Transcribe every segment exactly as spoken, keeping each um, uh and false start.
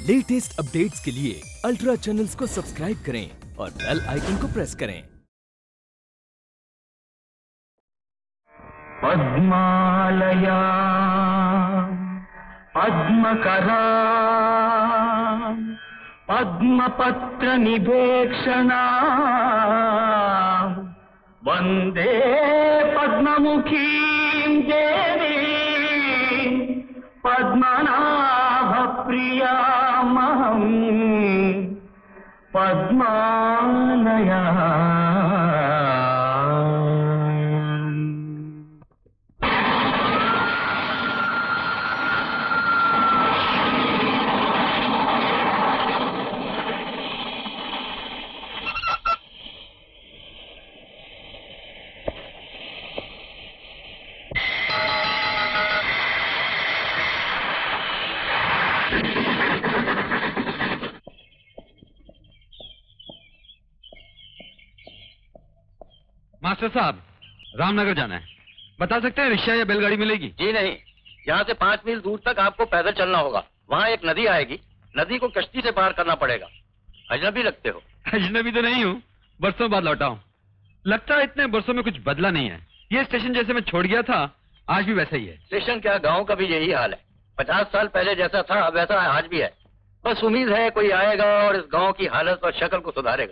Latest updates के लिए ultra channels को सब्सक्राइब करें और बेल आइकन को प्रेस करें। पद्मालया पद्मकरा पद्मपत्र निवेक्षणा वंदे पद्ममुखीं देवीं पद्मनाभ प्रियामहं पद्मालया। मास्टर साहब, रामनगर जाना है, बता सकते हैं रिक्शा या बैलगाड़ी मिलेगी? जी नहीं, यहाँ से पाँच मील दूर तक आपको पैदल चलना होगा। वहाँ एक नदी आएगी, नदी को कश्ती से पार करना पड़ेगा। अजनबी लगते हो? अजनबी तो नहीं हूँ, बरसों बाद लौटा हूँ। लगता है इतने बरसों में कुछ बदला नहीं है। ये स्टेशन जैसे मैं छोड़ गया था आज भी वैसा ही है। स्टेशन क्या, गाँव का भी यही हाल है। पचास साल पहले जैसा था वैसा आज भी है। बस उम्मीद है कोई आएगा और इस गाँव की हालत और शक्ल को सुधारेगा।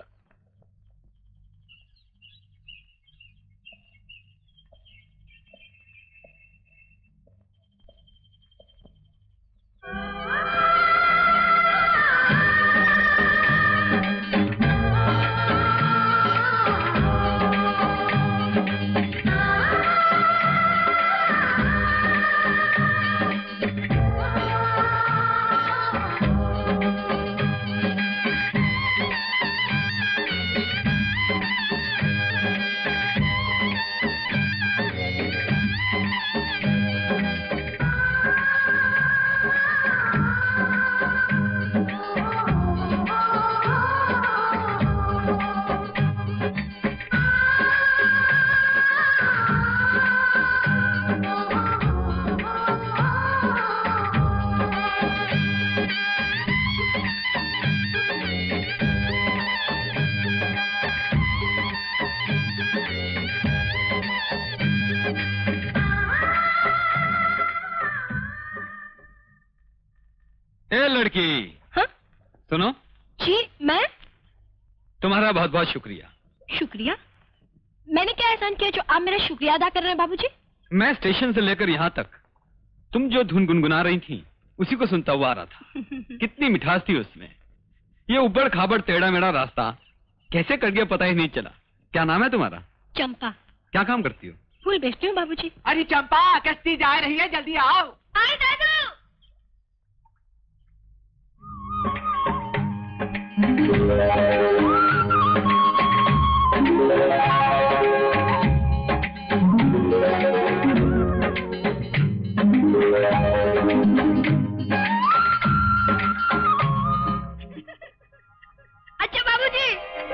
लड़की, हाँ? सुनो जी, मैं? तुम्हारा बहुत बहुत शुक्रिया। शुक्रिया? मैंने क्या एहसान किया जो आप मेरा शुक्रिया अदा कर रहे हैं बाबूजी? मैं स्टेशन से लेकर यहाँ तक तुम जो धुन गुनगुना रही थी उसी को सुनता हुआ आ रहा था। कितनी मिठास थी उसमें। ये उबड़ खाबड़ टेढ़ा मेढ़ा रास्ता कैसे कट गया पता ही नहीं चला। क्या नाम है तुम्हारा? चंपा। क्या काम करती हो? फूल बेचती हूँ बाबूजी। अरे चंपा, कश्ती जा रही है, जल्दी आओ। आए दादू। अच्छा बाबूजी।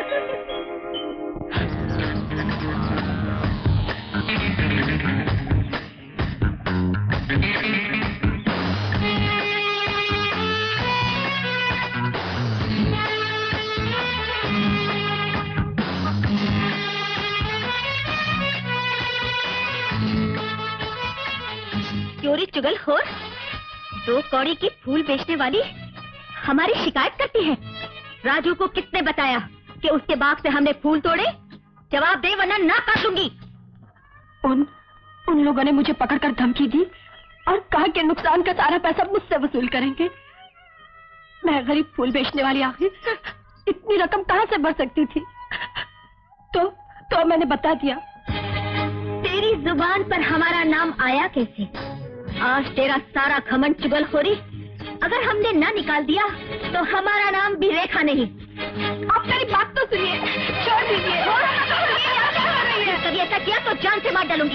चोरी चुगल हो, दो कौड़ी की फूल बेचने वाली हमारी शिकायत करती है। राजू को किसने बताया कि उसके बाग से हमने फूल तोड़े? जवाब दे वरना ना काटूंगी। उन उन लोगों ने मुझे पकड़कर धमकी दी और कहा कि नुकसान का सारा पैसा मुझसे वसूल करेंगे। मैं गरीब फूल बेचने वाली आखिर इतनी रकम कहाँ से भर सकती थी? तो तो मैंने बता दिया। तेरी जुबान पर हमारा नाम आया कैसे? आज तेरा सारा घमंड चुगलखोरी अगर हमने ना निकाल दिया तो हमारा नाम भी रेखा नहीं। आप मेरी बात तो सुनिए, छोड़ दीजिए। कभी ऐसा किया तो जान से मार डालूंगी।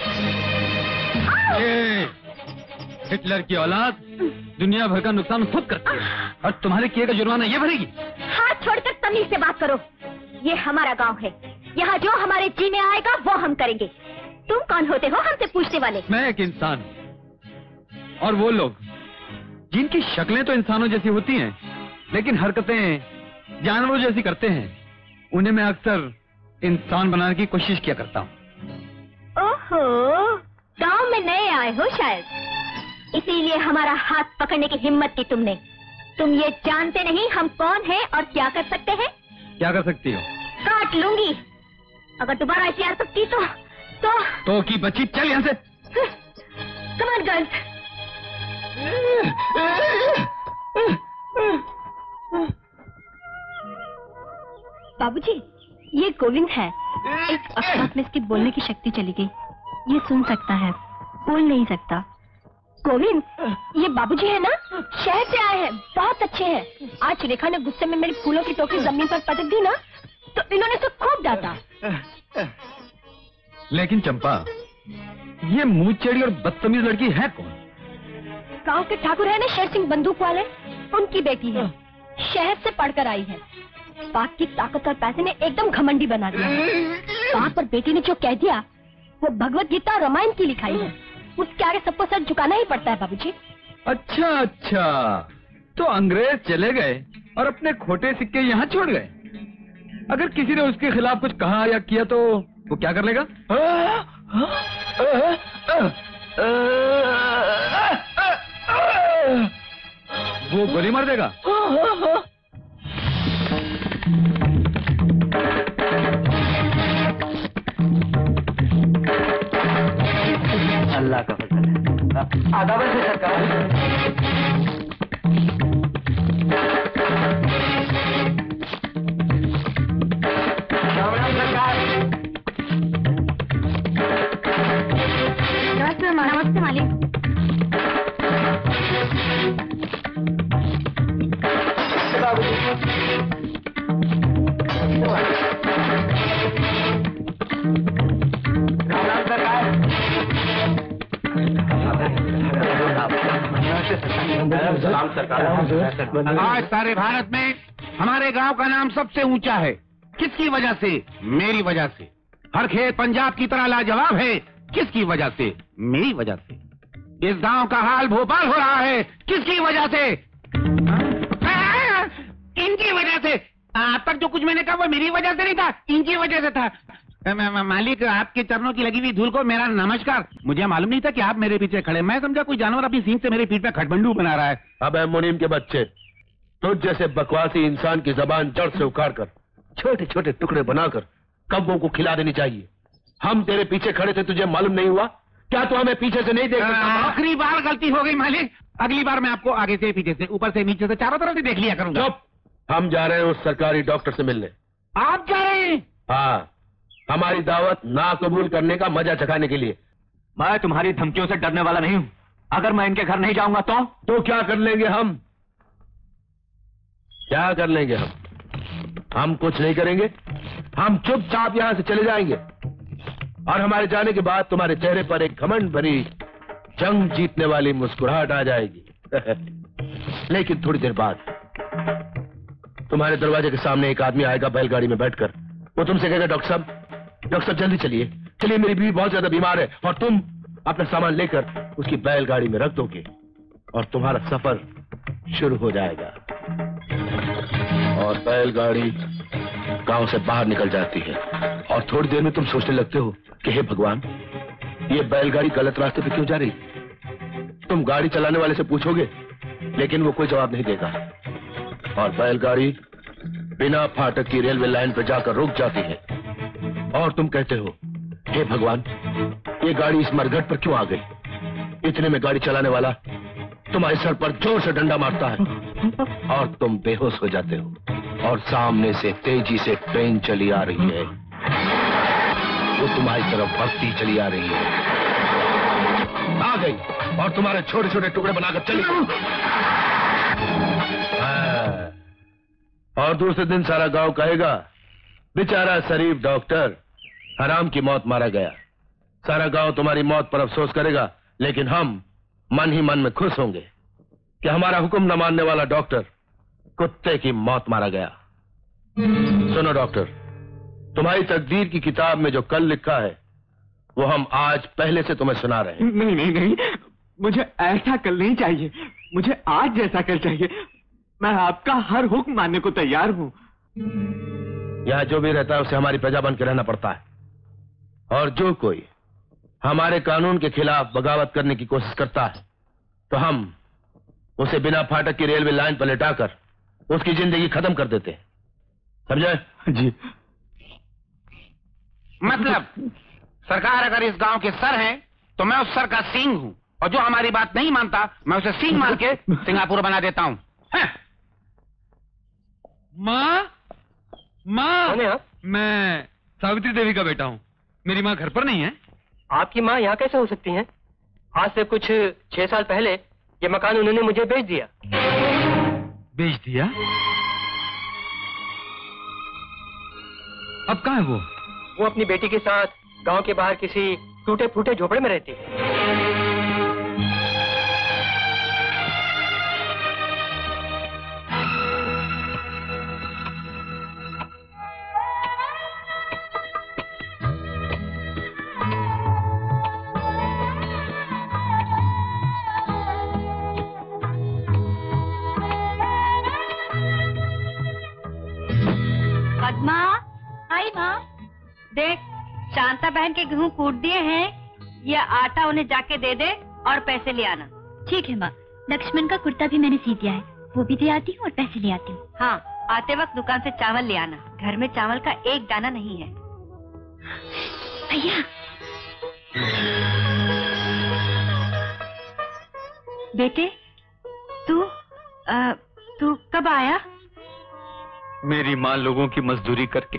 हिटलर की औलाद दुनिया भर का नुकसान खुद करती है और तुम्हारे किए का जुर्माना ये भरेगी। हाथ छोड़कर तमीज से बात करो। ये हमारा गांव है, यहाँ जो हमारे जी में आएगा वो हम करेंगे। तुम कौन होते हो हमसे पूछने वाले? मैं एक इंसान हूँ और वो लोग जिनकी शक्लें तो इंसानों जैसी होती हैं, लेकिन हरकतें जानवरों जैसी करते हैं, उन्हें मैं अक्सर इंसान बनाने की कोशिश किया करता हूँ। ओहो, गांव में नए आए हो शायद, इसीलिए हमारा हाथ पकड़ने की हिम्मत की तुमने। तुम ये जानते नहीं हम कौन हैं और क्या कर सकते हैं? क्या कर सकती हो? काट लूंगी अगर दोबारा ऐसी हरकत की तो तो तो की बच्ची, चल यहाँ से। Come on girls. बाबूजी, ये गोविंद है। एक अक्षर में इसकी बोलने की शक्ति चली गई। ये सुन सकता है, बोल नहीं सकता। गोविंद, ये बाबूजी है ना? शहर से आए हैं, बहुत अच्छे हैं। आज रेखा ने गुस्से में मेरी फूलों की टोकरी जमीन पर पटक दी ना, तो इन्होंने तो खूब डांटा। लेकिन चंपा, ये मुंह चेड़ी और बदतमीज लड़की है कौन? गांव के ठाकुर है ना शेर सिंह बंदूक वाले, उनकी बेटी है। शहर से पढ़कर आई है। बाप की ताकत और पैसे ने एकदम घमंडी बना दिया। बाप और बेटी ने जो कह दिया वो भगवत गीता और रामायण की लिखाई है। उसके आगे सबको सर झुकाना ही पड़ता है बाबूजी। अच्छा अच्छा, तो अंग्रेज चले गए और अपने खोटे सिक्के यहाँ छोड़ गए। अगर किसी ने उसके खिलाफ कुछ कहा या किया तो वो क्या कर लेगा? वो गोली मार देगा। अल्लाह का फजल है। आदाब से सरकार। नमस्ते नमस्ते मालिक। आज सारे भारत में हमारे गांव का नाम सबसे ऊंचा है। किसकी वजह से? मेरी वजह से। हर खेत पंजाब की तरह लाजवाब है। किसकी वजह से? मेरी वजह से। इस गांव का हाल भोपाल हो रहा है। किसकी वजह से? इनकी वजह से। अब तक जो कुछ मैंने कहा वो मेरी वजह से नहीं था, इनकी वजह से था। मालिक, आपके चरणों की लगी हुई धूल को मेरा नमस्कार। मुझे मालूम नहीं था कि आप मेरे पीछे खड़े। मैं समझा कोई जानवर अपनी सींग से मेरे पीठ पे खटबंडू बना रहा है। अब मुनीम के बच्चे, तुझ जैसे बकवासी इंसान की जबान जड़ से उखाड़ कर छोटे छोटे टुकड़े बनाकर कब्बों को खिला देनी चाहिए। हम तेरे पीछे खड़े थे, तुझे मालूम नहीं हुआ? क्या तू हमें पीछे से नहीं देख सकता? आखिरी बार गलती हो गई मालिक। अगली बार मैं आपको आगे से, पीछे से, ऊपर से, नीचे से, चारों तरफ से देख लिया करूंगा। चुप! हम जा रहे हैं उस सरकारी डॉक्टर से मिलने। आप जा रहे हैं? हाँ, हमारी दावत ना कबूल करने का मजा चखाने के लिए। मैं तुम्हारी धमकियों से डरने वाला नहीं हूँ। अगर मैं इनके घर नहीं जाऊंगा तो तो क्या कर लेंगे हम? क्या कर लेंगे हम? हम कुछ नहीं करेंगे। हम चुपचाप यहां से चले जाएंगे और हमारे जाने के बाद तुम्हारे चेहरे पर एक घमंड भरी जंग जीतने वाली मुस्कुराहट आ जाएगी। लेकिन थोड़ी देर बाद तुम्हारे दरवाजे के सामने एक आदमी आएगा बैलगाड़ी में बैठकर। वो तुमसे कहेगा, डॉक्टर साहब, डॉक्टर साहब जल्दी चलिए, चलिए, मेरी बीवी बहुत ज्यादा बीमार है। और तुम अपना सामान लेकर उसकी बैलगाड़ी में रख दोगे और तुम्हारा सफर शुरू हो जाएगा। और बैलगाड़ी गांव से बाहर निकल जाती है और थोड़ी देर में तुम सोचने लगते हो कि हे भगवान, ये बैलगाड़ी गलत रास्ते पे क्यों जा रही? तुम गाड़ी चलाने वाले से पूछोगे, लेकिन वो कोई जवाब नहीं देगा और बैलगाड़ी बिना फाटक की रेलवे लाइन पर जाकर रुक जाती है। और तुम कहते हो, हे भगवान, ये गाड़ी इस मरघट पर क्यों आ गई? इतने में गाड़ी चलाने वाला तुम्हारे सर पर जोर से डंडा मारता है और तुम बेहोश हो जाते हो। और सामने से तेजी से ट्रेन चली आ रही है। वो तुम्हारी तरफ भगती चली आ रही है। आ गई और तुम्हारे छोटे छोटे टुकड़े बनाकर चली गई। और दूसरे दिन सारा गांव कहेगा, बेचारा शरीफ डॉक्टर हराम की मौत मारा गया। सारा गांव तुम्हारी मौत पर अफसोस करेगा, लेकिन हम मन ही मन में खुश होंगे कि हमारा हुक्म न मानने वाला डॉक्टर कुत्ते की मौत मारा गया। सुनो डॉक्टर, तुम्हारी तकदीर की किताब में जो कल लिखा है वो हम आज पहले से तुम्हें सुना रहे हैं। नहीं नहीं नहीं, मुझे ऐसा कल नहीं चाहिए। मुझे आज जैसा कल चाहिए। मैं आपका हर हुक्म मानने को तैयार हूँ। यहाँ जो भी रहता है उसे हमारी प्रजा बन के रहना पड़ता है, और जो कोई हमारे कानून के खिलाफ बगावत करने की कोशिश करता है तो हम उसे बिना फाटक की रेलवे लाइन पर लेटाकर उसकी जिंदगी खत्म कर देते हैं, समझे? जी। मतलब सरकार अगर इस गांव के सर है तो मैं उस सर का सींग हूँ, और जो हमारी बात नहीं मानता मैं उसे सींग मार के सिंगापुर बना देता हूँ। माँ, माँ, कौन है आप? मैं सावित्री देवी का बेटा हूँ। मेरी माँ घर पर नहीं है। आपकी माँ यहाँ कैसे हो सकती हैं? आज से कुछ छह साल पहले ये मकान उन्होंने मुझे बेच दिया। बेच दिया? अब कहाँ है वो? वो अपनी बेटी के साथ गांव के बाहर किसी टूटे फूटे झोपड़े में रहती है। पद्मा, हाय माँ। देख, शांता बहन के गेहूं कूट दिए हैं, ये आटा उन्हें जाके दे दे और पैसे ले आना। ठीक है माँ। लक्ष्मण का कुर्ता भी मैंने सी दिया है, वो भी दे आती हूँ और पैसे ले आती हूँ। हाँ, आते वक्त दुकान से चावल ले आना, घर में चावल का एक दाना नहीं है। भैया, बेटे, तू आ, तू कब आया? मेरी माँ लोगों की मजदूरी करके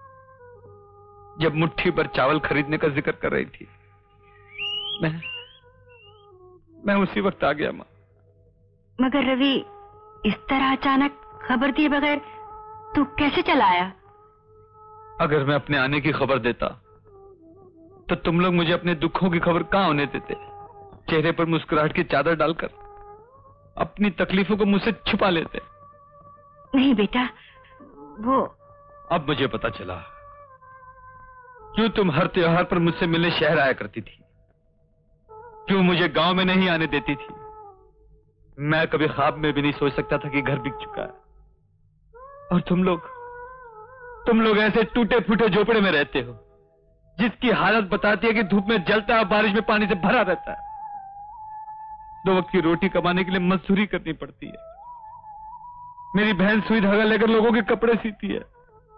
जब मुट्ठी भर चावल खरीदने का जिक्र कर रही थी, मैं मैं उसी वक्त आ गया माँ। मगर रवि, इस तरह अचानक खबर दिए बगैर तू कैसे चला आया? अगर मैं अपने आने की खबर देता तो तुम लोग मुझे अपने दुखों की खबर कहाँ होने देते? चेहरे पर मुस्कुराहट की चादर डालकर अपनी तकलीफों को मुझसे छुपा लेते। नहीं बेटा, वो अब मुझे पता चला क्यों तुम हर त्योहार पर मुझसे मिलने शहर आया करती थी, क्यों मुझे गांव में नहीं आने देती थी। मैं कभी ख्वाब में भी नहीं सोच सकता था कि घर बिक चुका है, और तुम लोग तुम लोग ऐसे टूटे फूटे झोपड़े में रहते हो जिसकी हालत बताती है कि धूप में जलता है, बारिश में पानी से भरा रहता है। दो वक्त की रोटी कमाने के लिए मजदूरी करनी पड़ती है। मेरी बहन सुई धागा लेकर लोगों के कपड़े सीती है।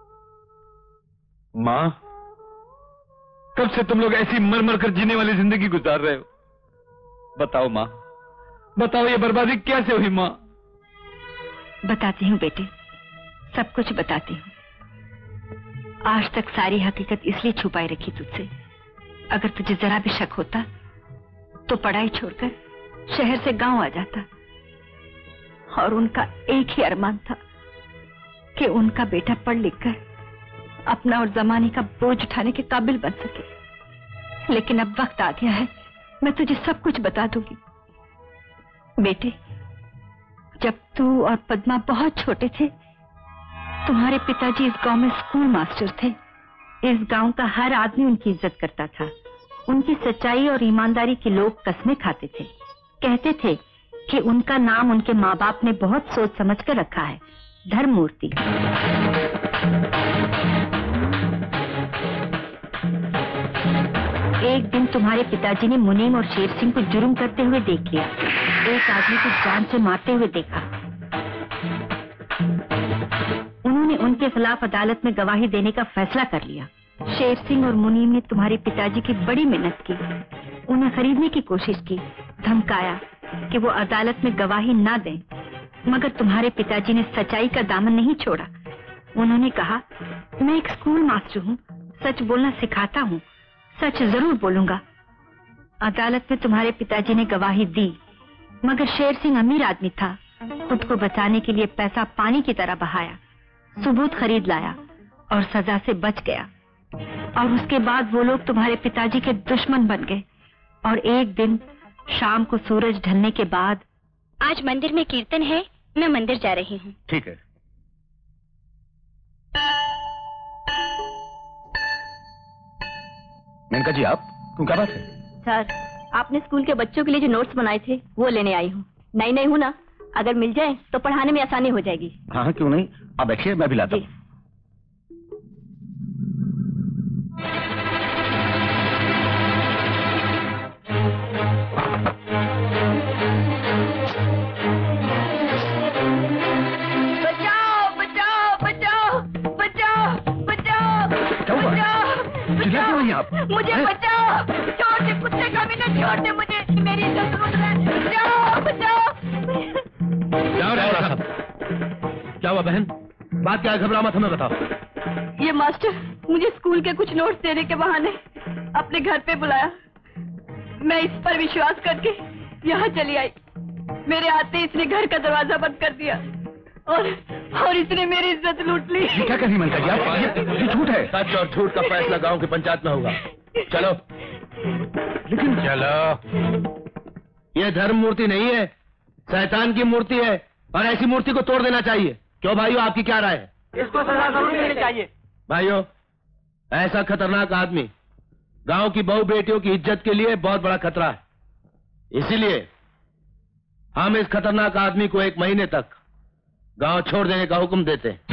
मां, कब से तुम लोग ऐसी मर मर कर जीने वाली जिंदगी गुजार रहे हो? बताओ मां, बताओ ये बर्बादी कैसे हुई मां? बताती हूँ बेटे, सब कुछ बताती हूँ। आज तक सारी हकीकत इसलिए छुपाई रखी तुझसे, अगर तुझे जरा भी शक होता तो पढ़ाई छोड़कर शहर से गांव आ जाता। और उनका एक ही अरमान था कि उनका बेटा पढ़ लिख कर अपना और जमाने का बोझ उठाने के काबिल बन सके। लेकिन अब वक्त आ गया है, मैं तुझे सब कुछ बता दूंगी। बेटे, जब तू और पद्मा बहुत छोटे थे, तुम्हारे पिताजी इस गांव में स्कूल मास्टर थे। इस गांव का हर आदमी उनकी इज्जत करता था। उनकी सच्चाई और ईमानदारी की लोग कसमें खाते थे। कहते थे कि उनका नाम उनके माँ बाप ने बहुत सोच समझ कर रखा है, धर्ममूर्ति। एक दिन तुम्हारे पिताजी ने मुनीम और शेर सिंह को जुर्म करते हुए देख लिया। एक आदमी को जान से मारते हुए देखा। उन्होंने उनके खिलाफ अदालत में गवाही देने का फैसला कर लिया। शेर सिंह और मुनीम ने तुम्हारे पिताजी की बड़ी मेहनत की, उन्हें खरीदने की कोशिश की, धमकाया कि वो अदालत में गवाही ना दें, मगर तुम्हारे पिताजी ने सच्चाई का दामन नहीं छोड़ा। उन्होंने कहा, मैं एक स्कूल मास्टर हूँ, सच बोलना सिखाता हूँ, सच जरूर बोलूंगा। अदालत में तुम्हारे पिताजी ने गवाही दी, मगर शेर सिंह अमीर आदमी था, खुद को बचाने के लिए पैसा पानी की तरह बहाया, सबूत खरीद लाया और सजा से बच गया। और उसके बाद वो लोग तुम्हारे पिताजी के दुश्मन बन गए। और एक दिन शाम को सूरज ढलने के बाद, आज मंदिर में कीर्तन है, मैं मंदिर जा रही हूँ। ठीक है। मेनका जी, आप क्यों, क्या बात है? सर, आपने स्कूल के बच्चों के लिए जो नोट्स बनाए थे वो लेने आई हूँ। नहीं नहीं हूँ ना, अगर मिल जाए तो पढ़ाने में आसानी हो जाएगी। हाँ हाँ क्यों नहीं, अब बैठिए मैं भी लाता हूँ। बचाओ बचाओ बचाओ बचाओ बचाओ बचाओ आप? मुझे बचाओ, छोड़ दे कुत्ते का भी ना, छोड़ दे मुझे, मेरी इज्जत लूट रहा है। बचाओ बचाओ। क्या हो रहा है? क्या हुआ बहन? बात क्या है? घबरा मत, हमें बताओ। ये मास्टर मुझे स्कूल के कुछ नोट्स देने के बहाने अपने घर पे बुलाया। मैं इस पर विश्वास करके यहाँ चली आई। मेरे आते इसने घर का दरवाजा बंद कर दिया और और इसने मेरी इज्जत लूट ली। क्या कहनी मन कर ये झूठ है। सच और झूठ का फैसला गांव की पंचायत में होगा। चलो। लेकिन चलो, ये धर्म मूर्ति नहीं है, शैतान की मूर्ति है और ऐसी मूर्ति को तोड़ देना चाहिए। क्यों भाइयों, आपकी क्या राय है? इसको सजा जरूर मिलनी चाहिए। भाइयों, ऐसा खतरनाक आदमी गांव की बहू बेटियों की इज्जत के लिए बहुत बड़ा खतरा है। इसीलिए हम इस खतरनाक आदमी को एक महीने तक गांव छोड़ देने का हुक्म देते हैं।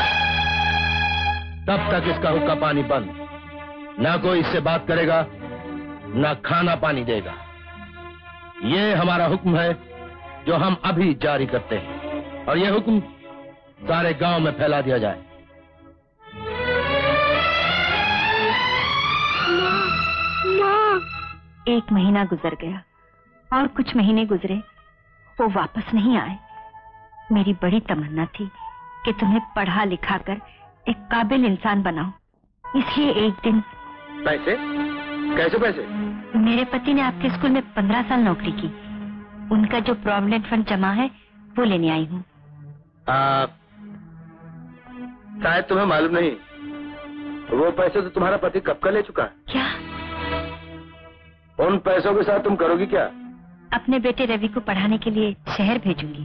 तब तक इसका हुक्का पानी बंद, ना कोई इससे बात करेगा, ना खाना पानी देगा। ये हमारा हुक्म है जो हम अभी जारी करते हैं, और यह हुक्म सारे गांव में फैला दिया जाए। एक महीना गुजर गया और कुछ महीने गुजरे, वो वापस नहीं आए। मेरी बड़ी तमन्ना थी कि तुम्हें पढ़ा लिखा कर एक काबिल इंसान बनाऊं, इसलिए एक दिन। पैसे? कैसे पैसे? मेरे पति ने आपके स्कूल में पंद्रह साल नौकरी की, उनका जो प्रोविडेंट फंड जमा है वो लेने आई हूँ। शायद तुम्हें मालूम नहीं, वो पैसे तो तुम्हारा पति कब का ले चुका है। क्या? उन पैसों के साथ तुम करोगी क्या? अपने बेटे रवि को पढ़ाने के लिए शहर भेजूंगी।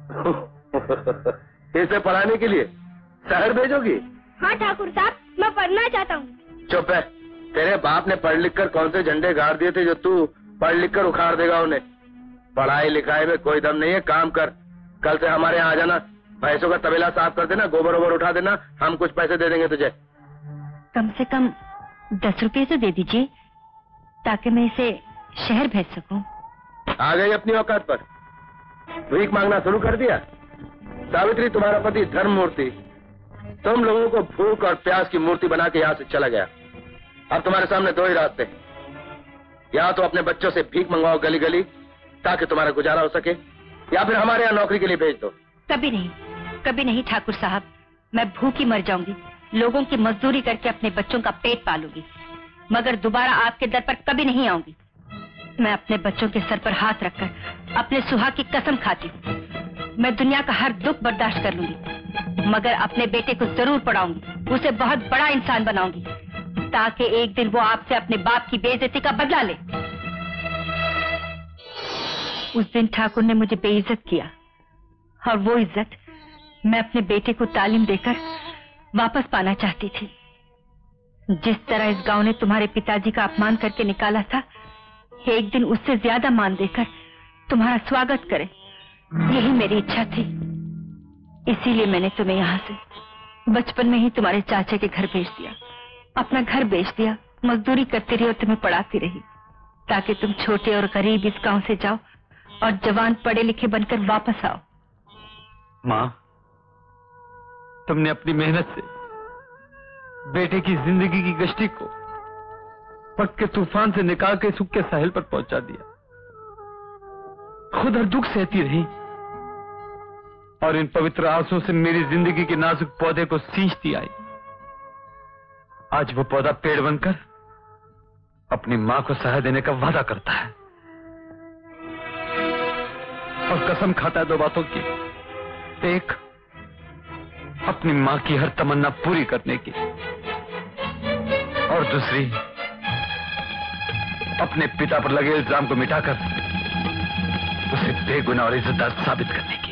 इसे पढ़ाने के लिए शहर भेजोगी? हाँ ठाकुर साहब, मैं पढ़ना चाहता हूँ। चुप है, तेरे बाप ने पढ़ लिख कर कौन से झंडे गाड़ दिए थे जो तू पढ़ लिख कर उखाड़ देगा उन्हें? पढ़ाई लिखाई में कोई दम नहीं है। काम कर, कल से हमारे यहाँ आ जाना, पैसों का तबेला साफ कर देना, गोबर वोबर उठा देना, हम कुछ पैसे दे देंगे तुझे। कम से कम दस रुपए तो दे दीजिए ताकि मैं इसे शहर भेज सकूं। आ गई अपनी औकात पर, भीख मांगना शुरू कर दिया। सावित्री, तुम्हारा पति धर्म मूर्ति तुम लोगों को भूख और प्यास की मूर्ति बना के यहाँ से चला गया। अब तुम्हारे सामने दो ही रास्ते, या तो अपने बच्चों से भीख मंगवाओ गली गली ताकि तुम्हारा गुजारा हो सके, या फिर हमारे यहाँ नौकरी के लिए भेज दो। कभी नहीं, कभी नहीं ठाकुर साहब, मैं भूखी मर जाऊंगी, लोगों की मजदूरी करके अपने बच्चों का पेट पालूंगी, मगर दोबारा आपके दर पर कभी नहीं आऊंगी। मैं अपने बच्चों के सर पर हाथ रखकर अपने सुहाग की कसम खाती हूँ, मैं दुनिया का हर दुख बर्दाश्त कर लूंगी, मगर अपने बेटे को जरूर पढ़ाऊंगी, उसे बहुत बड़ा इंसान बनाऊंगी, ताकि एक दिन वो आपसे अपने बाप की बेइज्जती का बदला ले। उस दिन ठाकुर ने मुझे बेइज्जत किया, और वो इज्जत मैं अपने बेटे को तालीम देकर वापस पाना चाहती थी। जिस तरह इस गांव ने तुम्हारे पिताजी का अपमान करके निकाला था, एक दिन उससे ज्यादा मान देकर तुम्हारा स्वागत करे, यही मेरी इच्छा थी। इसीलिए मैंने तुम्हें यहाँ से बचपन में ही तुम्हारे चाचा के घर भेज दिया, अपना घर बेच दिया, मजदूरी करती रही और तुम्हें पढ़ाती रही, ताकि तुम छोटे और गरीब इस गांव से जाओ और जवान पढ़े लिखे बनकर वापस आओ। माँ, तुमने अपनी मेहनत से बेटे की जिंदगी की गश्ती को वक्त के तूफान से निकाल के सुख के साहिल पर पहुंचा दिया। खुद हर दुख सहती रही और इन पवित्र आंसुओं से मेरी जिंदगी के नाजुक पौधे को सींचती आई। आज वो पौधा पेड़ बनकर अपनी मां को सहारा देने का वादा करता है और कसम खाता है दो बातों की, एक अपनी मां की हर तमन्ना पूरी करने की, और दूसरी अपने पिता पर लगे इल्जाम को मिटाकर उसे बेगुनाह और इज्जतदार साबित करने की।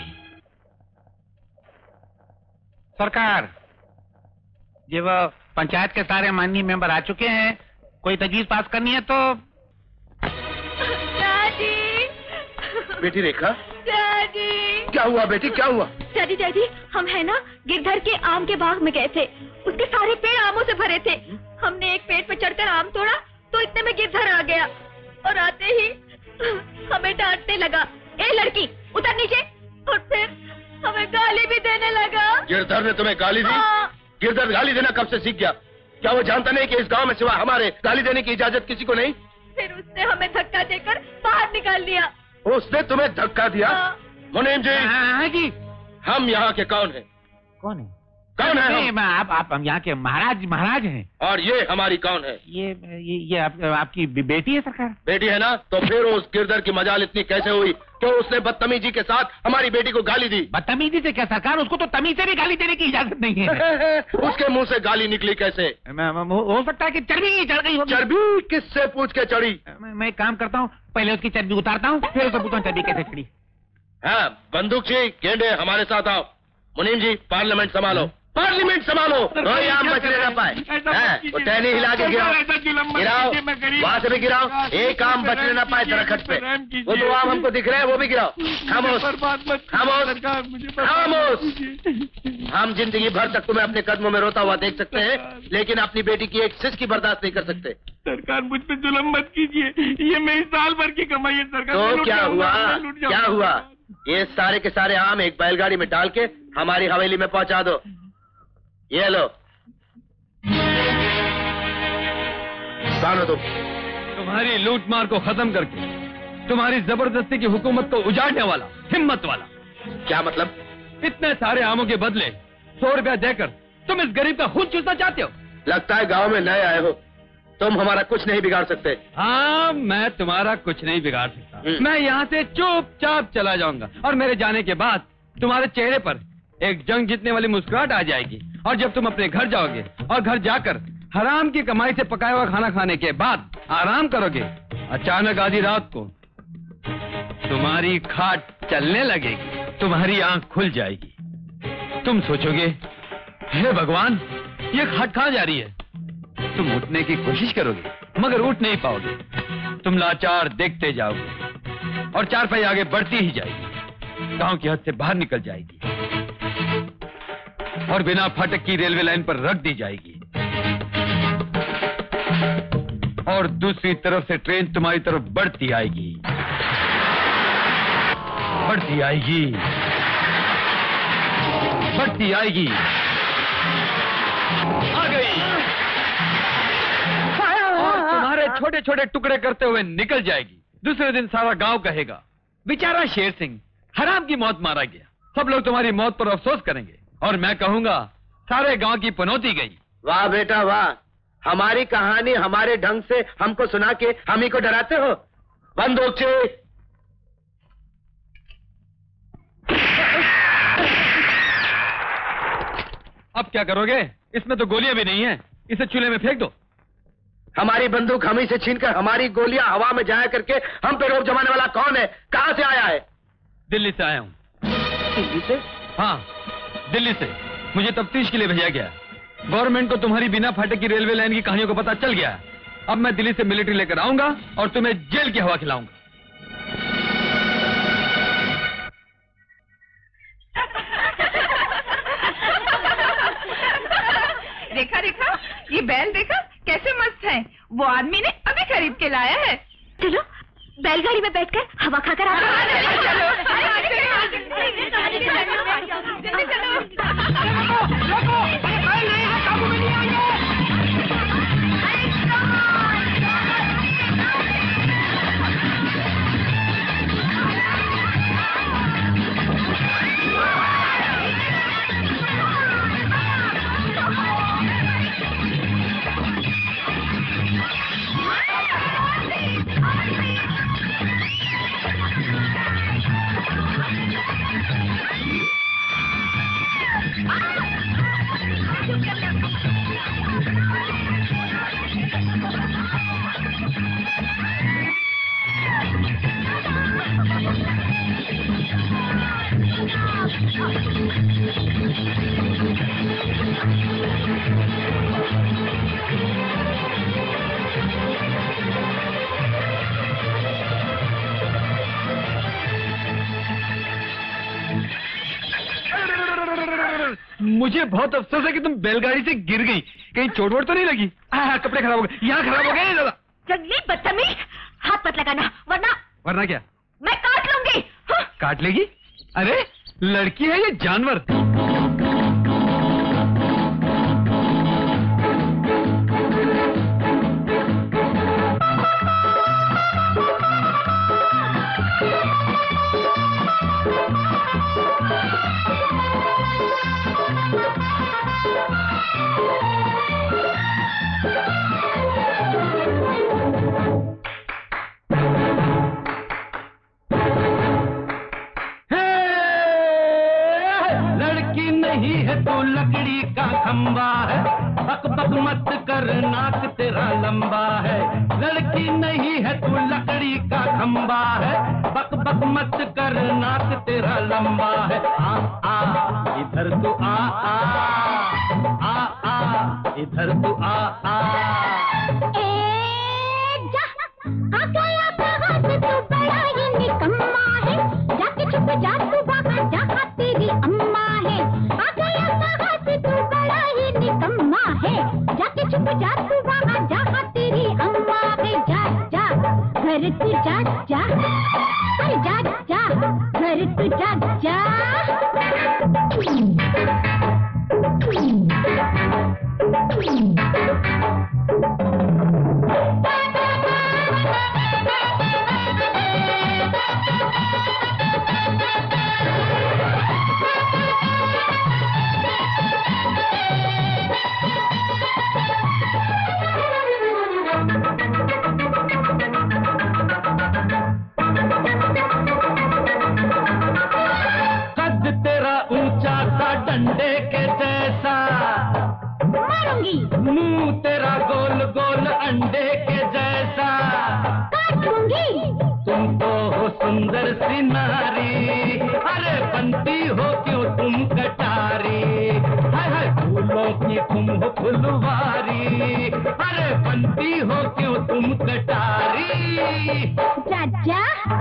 सरकार, ये वो पंचायत के सारे माननीय मेंबर आ चुके हैं, कोई तजवीज पास करनी है तो। दादी, बेटी रेखा, डैडी। क्या हुआ बेटी, क्या हुआ? डैडी डैडी, हम है ना गिरधर के आम के बाग में गए थे। उसके सारे पेड़ आमों से भरे थे। हमने एक पेड़ पर चढ़कर आम तोड़ा तो इतने में गिरधर आ गया और आते ही हमें डांटने लगा, ए लड़की उतर नीचे, और फिर हमें गाली भी देने लगा। गिरधर ने तुम्हें गाली दी? हाँ। गिरधर गाली देना कब से सीख गया? क्या वो जानता नहीं कि इस गांव में सिवा हमारे गाली देने की इजाजत किसी को नहीं? फिर उसने हमें धक्का देकर बाहर निकाल दिया। उसने तुम्हें धक्का दिया? हाँ। मुनीम जी, हाँ जी। हम यहाँ के कौन हैं? कौन है? कौन है नहीं, हम? मैं- आप आप हम यहाँ के महाराज महाराज हैं। और ये हमारी कौन है? ये ये, ये आप, आपकी बे- बेटी है सरकार। बेटी है ना? तो फिर उस गिरधर की मजाल इतनी कैसे हुई कि उसने बदतमीजी के साथ हमारी बेटी को गाली दी? बदतमीजी से क्या सरकार, उसको तो तमीज से भी गाली देने की इजाजत नहीं है। उसके मुंह से गाली निकली कैसे? मैं- मैं- हो हो सकता है कि चर्बी चढ़ गई होगी। चर्बी किससे पूछ के चढ़ी? मैं मैं एक काम करता हूँ, पहले उसकी चर्बी उतारता हूँ, फिर उसे पूछता हूँ चर्बी कैसे चढ़ी। हाँ, बंदूक जी, गेंडे हमारे साथ आओ। मुनीम जी, पार्लियामेंट संभालो, पार्लियामेंट संभालो, कोई आम बचने ना पाए। हाँ, वो टहनी हिला के गिराओ, गिराओ, वहाँ से भी गिराओ, एक आम बचने ना पाए दरख्त पे। वो दो आम हमको दिख रहे हैं, वो भी गिराओ। खामोश, खामोश, खामोश। हम जिंदगी भर तक तुम्हें अपने कदमों में रोता हुआ देख सकते हैं, लेकिन अपनी बेटी की एक सिस की बर्दाश्त नहीं कर सकते। सरकार मुझ पे जुल्म मत कीजिए, ये मेरी साल भर की कमाई है सरकार। तो क्या हुआ, क्या हुआ? ये सारे के सारे आम एक बैलगाड़ी में डाल के हमारी हवेली में पहुंचा दो। ये लो। कौन हो तुम? तुम्हारी लूटमार को खत्म करके तुम्हारी जबरदस्ती की हुकूमत को उजाड़ने वाला हिम्मत वाला। क्या मतलब? इतने सारे आमों के बदले सौ रुपया देकर तुम इस गरीब का खून चूसना चाहते हो? लगता है गांव में नए आए हो, तुम हमारा कुछ नहीं बिगाड़ सकते। हाँ, मैं तुम्हारा कुछ नहीं बिगाड़ सकता। हम्म। मैं यहाँ से चुपचाप चला जाऊंगा और मेरे जाने के बाद तुम्हारे चेहरे पर एक जंग जीतने वाली मुस्कुराहट आ जाएगी। और जब तुम अपने घर जाओगे और घर जाकर हराम की कमाई से पकाया हुआ खाना खाने के बाद आराम करोगे, अचानक आधी रात को तुम्हारी खाट चलने लगेगी, तुम्हारी आंख खुल जाएगी। तुम सोचोगे, हे भगवान, ये खाट कहाँ जा रही है? तुम उठने की कोशिश करोगे मगर उठ नहीं पाओगे। तुम लाचार देखते जाओगे और चार पाई आगे बढ़ती ही जाएगी, गांव की हद से बाहर निकल जाएगी और बिना फाटक की रेलवे लाइन पर रख दी जाएगी। और दूसरी तरफ से ट्रेन तुम्हारी तरफ बढ़ती आएगी, बढ़ती आएगी, बढ़ती आएगी। आ गई और तुम्हारे छोटे छोटे टुकड़े करते हुए निकल जाएगी। दूसरे दिन सारा गांव कहेगा, बेचारा शेर सिंह हराम की मौत मारा गया। सब लोग तुम्हारी मौत पर अफसोस करेंगे और मैं कहूंगा, सारे गांव की पनौती गई। वाह बेटा वाह, हमारी कहानी हमारे ढंग से हमको सुना के हम ही को डराते हो। बंदूक चाहिए। अब क्या करोगे? इसमें तो गोलियां भी नहीं है, इसे चूल्हे में फेंक दो। हमारी बंदूक हम ही से छीनकर हमारी गोलियां हवा में जाया करके हम पे रोक जमाने वाला कौन है? कहां से आया है? दिल्ली से आया हूँ। दिल्ली से? हाँ, दिल्ली से मुझे तफ्तीश के लिए भेजा गया। गवर्नमेंट को तुम्हारी बिना फाटक की रेलवे लाइन की कहानियों का पता चल गया है। अब मैं दिल्ली से मिलिट्री लेकर आऊंगा और तुम्हें जेल की हवा खिलाऊंगा। देखा देखा, ये बैल देखा कैसे मस्त है। वो आदमी ने अभी खरीद के लाया है। चलो बैलगाड़ी में बैठकर हवा खाकर आते हैं। चलो मुझे बहुत अफसोस है कि तुम बैलगाड़ी से गिर गई। कहीं चोट वोट तो नहीं लगी? हाँ, कपड़े खराब हो गए, यहाँ खराब हो गए दादा। जंगली बदतमीज, हाथ मत लगाना वरना वरना क्या? मैं काट लूंगी। हाँ? काट लेगी? अरे लड़की है ये जानवर। लकड़ी का खंबा है, बक बक मत कर नाक तेरा लंबा है। लड़की नहीं है तू लकड़ी का खंबा है, बक बक मत कर नाक तेरा लंबा है। आ आ इधर तू आ आ आ आ इधर तू आ आ। ए जा आ गया कहाँ से तू बड़ा ही निकम्मा है, जाके छुप जा तू वहाँ जहाँ तेरी अम्मा है। आ गया कहाँ से तू बड़ा ही निकम्मा है, जाके छुप जा तू वहाँ जहाँ तेरी अम्मा है। जा जा घर तू जा जा, अरे जा जा घर तू जा जा। कद तेरा ऊंचा सा डंडे के जैसा, मारूंगी। मुंह तेरा गोल गोल अंडे के जैसा, काट दूंगी। तुम तो हो सुंदर सी नारी, अरे बनती हो क्यों तुम कटारी। हाय हाय फूलों की तुम हो फुलवारी, अरे बनती हो क्यों तुम कटारी। जा जा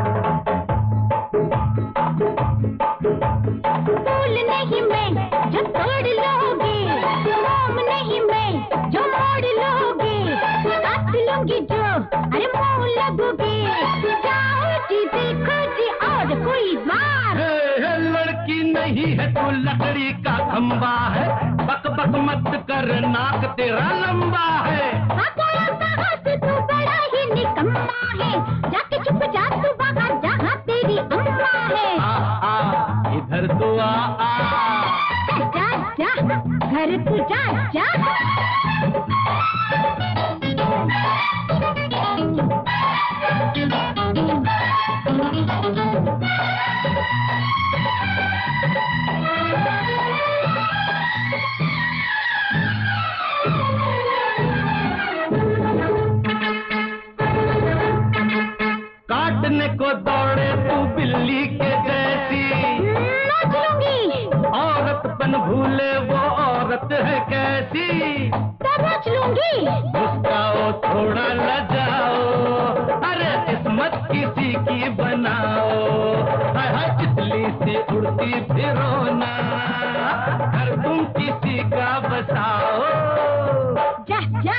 फूल नहीं मैं जो तोड़ लोगे, मोम नहीं मैं जो मोड़ लोगे, काट लूंगी जो अरे मुंह लगोगे। जाओ जी देखो जी और कोई बार। हे, हे, लड़की नहीं है तू लकड़ी का खंबा है, बक बक मत कर नाक तेरा लंबा है। आ गया कहाँ से तू बड़ा ही निकम्मा है, जाके छुप जा तू वहाँ जहाँ तेरी अम्मा है। आ आ इधर तू आ आ। जा जा घर तू जा जा। काटने को दौड़े तू बिल्ली के जैसी, नाच लूंगी। औरतपन भूले वो औरत है कैसी। नाच लूंगी। मुस्काओ थोड़ा लजाओ, अरे किस्मत किसी की बनाओ। हाय हाय तितली से उड़ती फिरो ना, घर तुम किसी का बसाओ। जा जा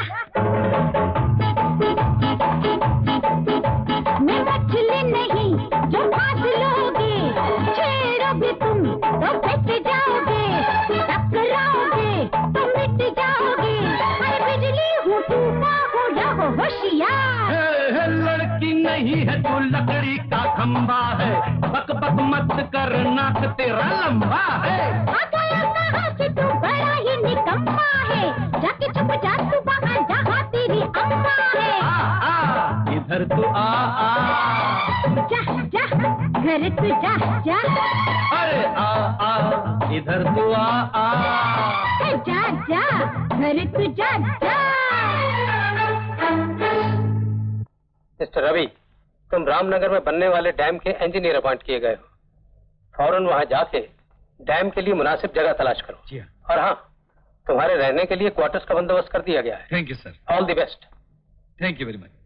मैं मछली नहीं जो फांस लोगे, छेड़ो भी तुम तो फट जाओगे, टकराओगे तो मिट जाओगे। अरे बिजली हूँ तूफान हो रहो होशियार। हे, हे, लड़की नहीं है तू लकड़ी का खंबा है, बक बक मत कर नाक तेरा लंबा है। आ गया कहाँ से तू बड़ा ही निकम्मा है, जाके छुप जा तू वहाँ जहाँ तेरी अम्मा है। आ आ इधर तू आ आ। जा जा घर तू जा जा। अरे आ आ इधर तू आ आ। जा जा घर तू जा जा। मिस्टर रवि, तुम रामनगर में बनने वाले डैम के इंजीनियर अपॉइंट किए गए हो। फौरन वहां जाके डैम के लिए मुनासिब जगह तलाश करो। जी हाँ। और हाँ, तुम्हारे रहने के लिए क्वार्टर्स का बंदोबस्त कर दिया गया है। Thank you sir. All the best. Thank you very much.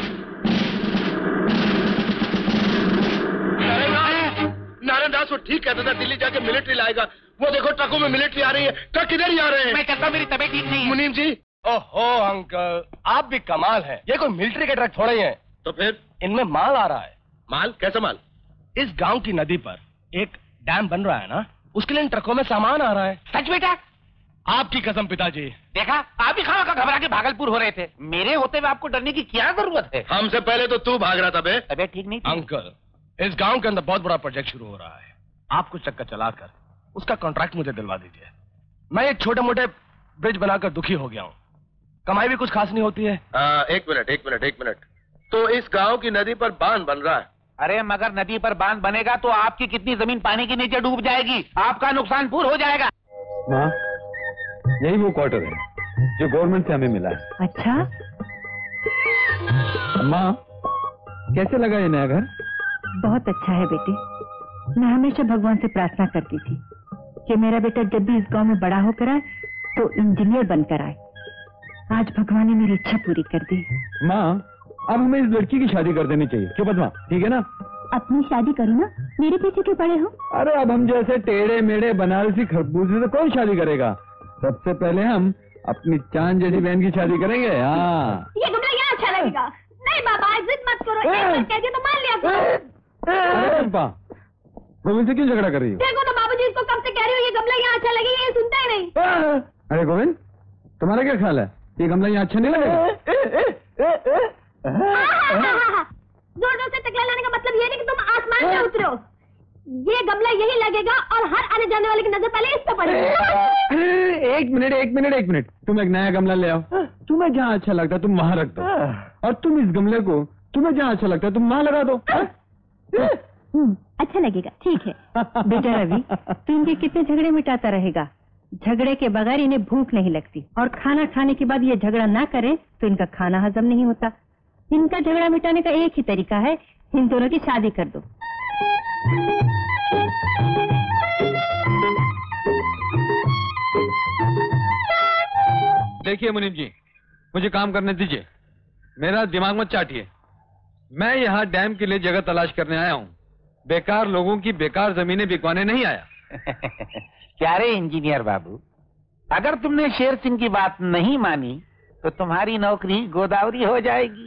Narayan Das वो ठीक कहता था दिल्ली जाके मिलिट्री लाएगा। वो देखो ट्रकों में मिलिट्री आ रही है। ट्रक किधर ही आ रहे हैं। मैं चलता, मेरी तबीयत ठीक नहीं है। मुनीम जी। ओहो अंकल, आप भी कमाल है। ये कोई मिलिट्री के ट्रक थोड़े ही हैं। तो फिर इनमें माल आ रहा है। माल? कैसा माल? इस गांव की नदी पर एक डैम बन रहा है ना, उसके लिए इन ट्रकों में सामान आ रहा है। सच बेटा? आपकी कसम पिताजी। देखा, आप ही खाना का घबरा के भागलपुर हो रहे थे। मेरे होते हुए आपको डरने की क्या जरूरत है? हमसे पहले तो तू भाग रहा था बे। तबीयत ठीक नहीं थी। अंकल, इस गांव के अंदर बहुत बड़ा प्रोजेक्ट शुरू हो रहा है। आप कुछ चक्कर चलाकर उसका कॉन्ट्रैक्ट मुझे दिलवा दीजिए। मैं ये छोटे मोटे ब्रिज बनाकर दुखी हो गया हूँ। कमाई भी कुछ खास नहीं होती है। आ, एक मिनट एक मिनट एक मिनट तो इस गांव की नदी पर बांध बन रहा है। अरे मगर नदी पर बांध बनेगा तो आपकी कितनी जमीन पानी के नीचे डूब जाएगी, आपका नुकसान पूर्ण हो जाएगा। माँ, यही वो क्वार्टर है जो गवर्नमेंट से हमें मिला है। अच्छा, माँ, कैसे लगा ये नया घर? बहुत अच्छा है बेटे। मैं हमेशा भगवान से प्रार्थना करती थी कि मेरा बेटा जब भी इस गांव में बड़ा होकर आए तो इंजीनियर बनकर आए। आज भगवान ने मेरी इच्छा पूरी कर दी। माँ, अब हमें इस लड़की की शादी कर देनी चाहिए, क्यों पद्मा? ठीक है ना? अपनी शादी करो ना, मेरे पीछे क्यों पड़े हो? अरे अब हम जैसे टेढ़े मेढ़े बनारसी खरबूजे से कौन शादी करेगा? सबसे पहले हम अपनी चांद जैसी बहन की शादी करेंगे। हाँ, ये गमला यहाँ अच्छा लगेगा। नहीं बाबा, जिद मत करो। एक बार कह दिया तो मान लिया करो। गोविंद से क्यों झगड़ा कर रही हो? देखो तो बाबूजी, इसको कब से कह रही हो ये गमला यहाँ अच्छा लगेगा, ये सुनता ही नहीं। अरे गोविंद, तुम्हारा क्या ख्याल है? ये गमला यहाँ अच्छा नहीं लगेगा? जोर जोर से टकला लाने का मतलब ये नहीं कि तुम आसमान से उतरो। ये गमला यही लगेगा और हर आने जाने वाले की नजर पहले इस पे पड़ेगी। एक मिनट एक मिनट एक मिनट तुम एक नया गमला ले आओ। तुम्हें जहाँ अच्छा लगता है तुम वहाँ रख दो, और तुम इस गमले को तुम्हें जहाँ अच्छा लगता है तुम वहाँ लगा दो। अच्छा लगेगा, ठीक है। बेटा रवि, तू इनके कितने झगड़े मिटाता रहेगा? झगड़े के बगैर इन्हें भूख नहीं लगती, और खाना खाने के बाद ये झगड़ा ना करे तो इनका खाना हजम नहीं होता। इनका झगड़ा मिटाने का एक ही तरीका है, इन दोनों की शादी कर दो। देखिए मुनीम जी, मुझे काम करने दीजिए, मेरा दिमाग मत चाटिए। मैं यहाँ डैम के लिए जगह तलाश करने आया हूँ, बेकार लोगों की बेकार जमीनें बिकवाने नहीं आया। क्या रे इंजीनियर बाबू, अगर तुमने शेर सिंह की बात नहीं मानी तो तुम्हारी नौकरी गोदावरी हो जाएगी।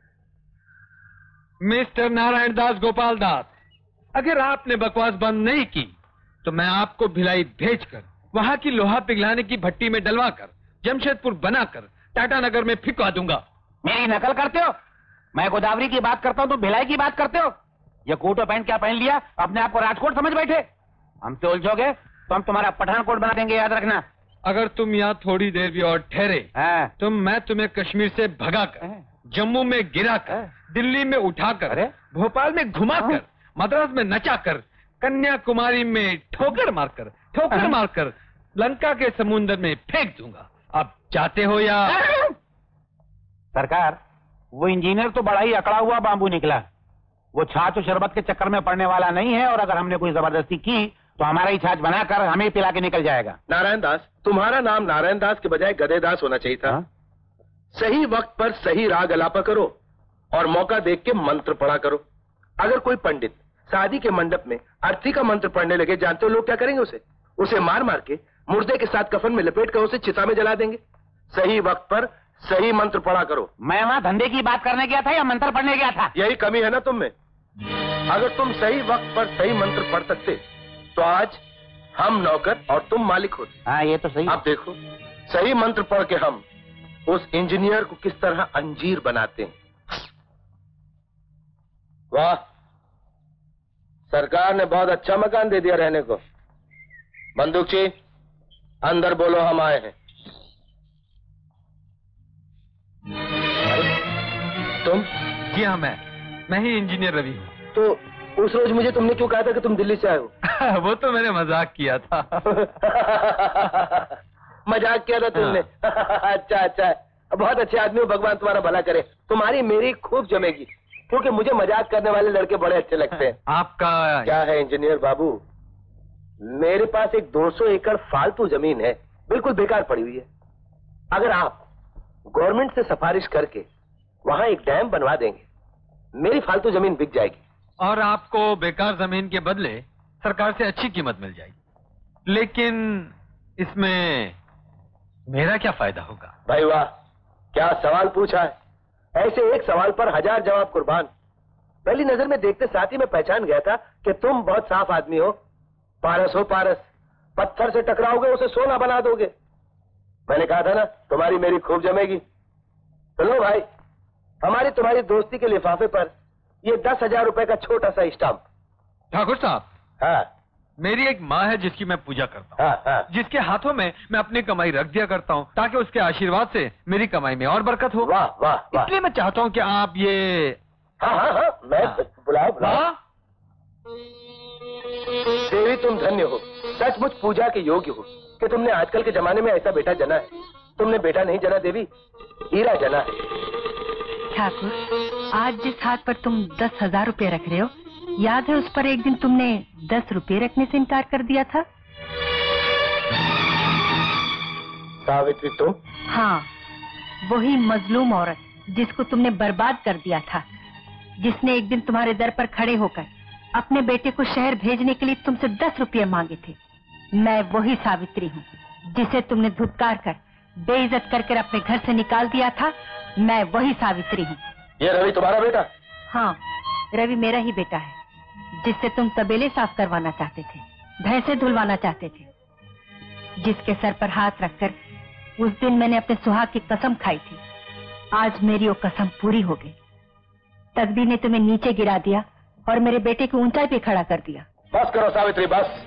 मिस्टर नारायण दास गोपाल दास, अगर आपने बकवास बंद नहीं की तो मैं आपको भिलाई भेजकर वहाँ की लोहा पिघलाने की भट्टी में डलवाकर जमशेदपुर बनाकर टाटा नगर में फिकवा दूंगा। मेरी नकल करते हो? मैं गोदावरी की बात करता हूँ तो भिलाई की बात करते हो? ये कोट और पैंट क्या पहन लिया, अपने आप को राजकोट समझ बैठे? हमसे उलझोगे तो हम तुम्हारा पठानकोट बना देंगे, याद रखना। अगर तुम यहाँ थोड़ी देर भी और ठहरे तो मैं तुम्हें कश्मीर से भगाकर, जम्मू में गिराकर, दिल्ली में उठाकर, भोपाल में घुमाकर, मद्रास में नचाकर, कन्याकुमारी में ठोकर मारकर ठोकर मारकर लंका के समुद्र में फेंक दूंगा। अब चाहते हो या? सरकार, वो इंजीनियर तो बड़ा ही अकड़ा हुआ बांबू निकला। वो छाछ और शरबत के चक्कर में पड़ने वाला नहीं है, और अगर हमने कोई जबरदस्ती की तो हमारा ही छाछ बनाकर हमें पिला के निकल जाएगा। नारायण दास, तुम्हारा नाम नारायण दास के बजाय गधे दास होना चाहिए था। हा? सही वक्त पर सही राग अलापा करो और मौका देख के मंत्र पढ़ा करो। अगर कोई पंडित शादी के मंडप में अर्थी का मंत्र पढ़ने लगे, जानते हो लोग क्या करेंगे? उसे उसे मार मार के मुर्दे के साथ कफन में लपेट कर उसे चिता में जला देंगे। सही वक्त पर सही मंत्र पढ़ा करो। मैं वहाँ धंधे की बात करने गया था या मंत्र पढ़ने गया था? यही कमी है ना तुम में। अगर तुम सही वक्त पर सही मंत्र पढ़ सकते तो आज हम नौकर और तुम मालिक होते। हाँ, ये तो सही। अब देखो, सही मंत्र पढ़ के हम उस इंजीनियर को किस तरह अंजीर बनाते हैं। वाह, सरकार ने बहुत अच्छा मकान दे दिया रहने को। बंदूकची, अंदर बोलो, हम आए हैं। तुम? जी हाँ, मैं मैं ही इंजीनियर रवि हूँ। तो उस रोज मुझे तुमने क्यों कहा था कि तुम दिल्ली से आए हो? वो तो मैंने मजाक किया था। मजाक किया था तुमने? अच्छा अच्छा, बहुत अच्छे आदमी हो, भगवान तुम्हारा भला करे। तुम्हारी मेरी खूब जमेगी, क्योंकि मुझे मजाक करने वाले लड़के बड़े अच्छे लगते हैं। आपका क्या है इंजीनियर बाबू, मेरे पास एक दो सौ एकड़ फालतू जमीन है, बिल्कुल बेकार पड़ी हुई है। अगर आप गवर्नमेंट से सिफारिश करके वहां एक डैम बनवा देंगे, मेरी फालतू जमीन बिक जाएगी। और आपको बेकार जमीन के बदले सरकार से अच्छी कीमत मिल जाएगी, लेकिन इसमें मेरा क्या फायदा होगा? भाई वाह, क्या सवाल पूछा है। ऐसे एक सवाल पर हजार जवाब कुर्बान। पहली नजर में देखते साथ ही मैं पहचान गया था कि तुम बहुत साफ आदमी हो। पारस हो पारस, पत्थर से टकराओगे उसे सोना बना दोगे। मैंने कहा था ना तुम्हारी मेरी खूब जमेगी। तो लो भाई, हमारी तुम्हारी दोस्ती के लिफाफे पर ये दस हजार रुपए का छोटा सा स्टाम्प। ठाकुर साहब, हाँ मेरी एक माँ है जिसकी मैं पूजा करता हूँ, हाँ हाँ। जिसके हाथों में मैं अपनी कमाई रख दिया करता हूँ ताकि उसके आशीर्वाद से मेरी कमाई में और बरकत हो। वाह वाह वाह। इसलिए मैं चाहता हूँ कि आप ये हाँ हाँ हाँ, मैं हाँ। बुलाओ बुलाओ। हाँ? देवी तुम धन्य हो, सचमुच पूजा के योग्य हो कि तुमने आजकल के जमाने में ऐसा बेटा जना है। तुमने बेटा नहीं जना देवी, हीरा जना है। ठाकुर, आज जिस हाथ पर तुम दस हजार रुपये रख रहे हो, याद है उस पर एक दिन तुमने दस रुपये रखने से इनकार कर दिया था? सावित्री तुम? हाँ, वही मजलूम औरत जिसको तुमने बर्बाद कर दिया था, जिसने एक दिन तुम्हारे दर पर खड़े होकर अपने बेटे को शहर भेजने के लिए तुमसे दस रुपये मांगे थे। मैं वही सावित्री हूँ जिसे तुमने धुतकार कर बेइज्जत करके अपने घर से निकाल दिया था। मैं वही सावित्री हूँ। ये रवि तुम्हारा बेटा? हाँ, रवि मेरा ही बेटा है, जिससे तुम तबेले साफ करवाना चाहते थे, भैंसे धुलवाना चाहते थे, जिसके सर पर हाथ रखकर उस दिन मैंने अपने सुहाग की कसम खाई थी। आज मेरी वो कसम पूरी हो गई। तकदीर ने तुम्हें नीचे गिरा दिया और मेरे बेटे को ऊंचाई पे खड़ा कर दिया। बस करो सावित्री बस,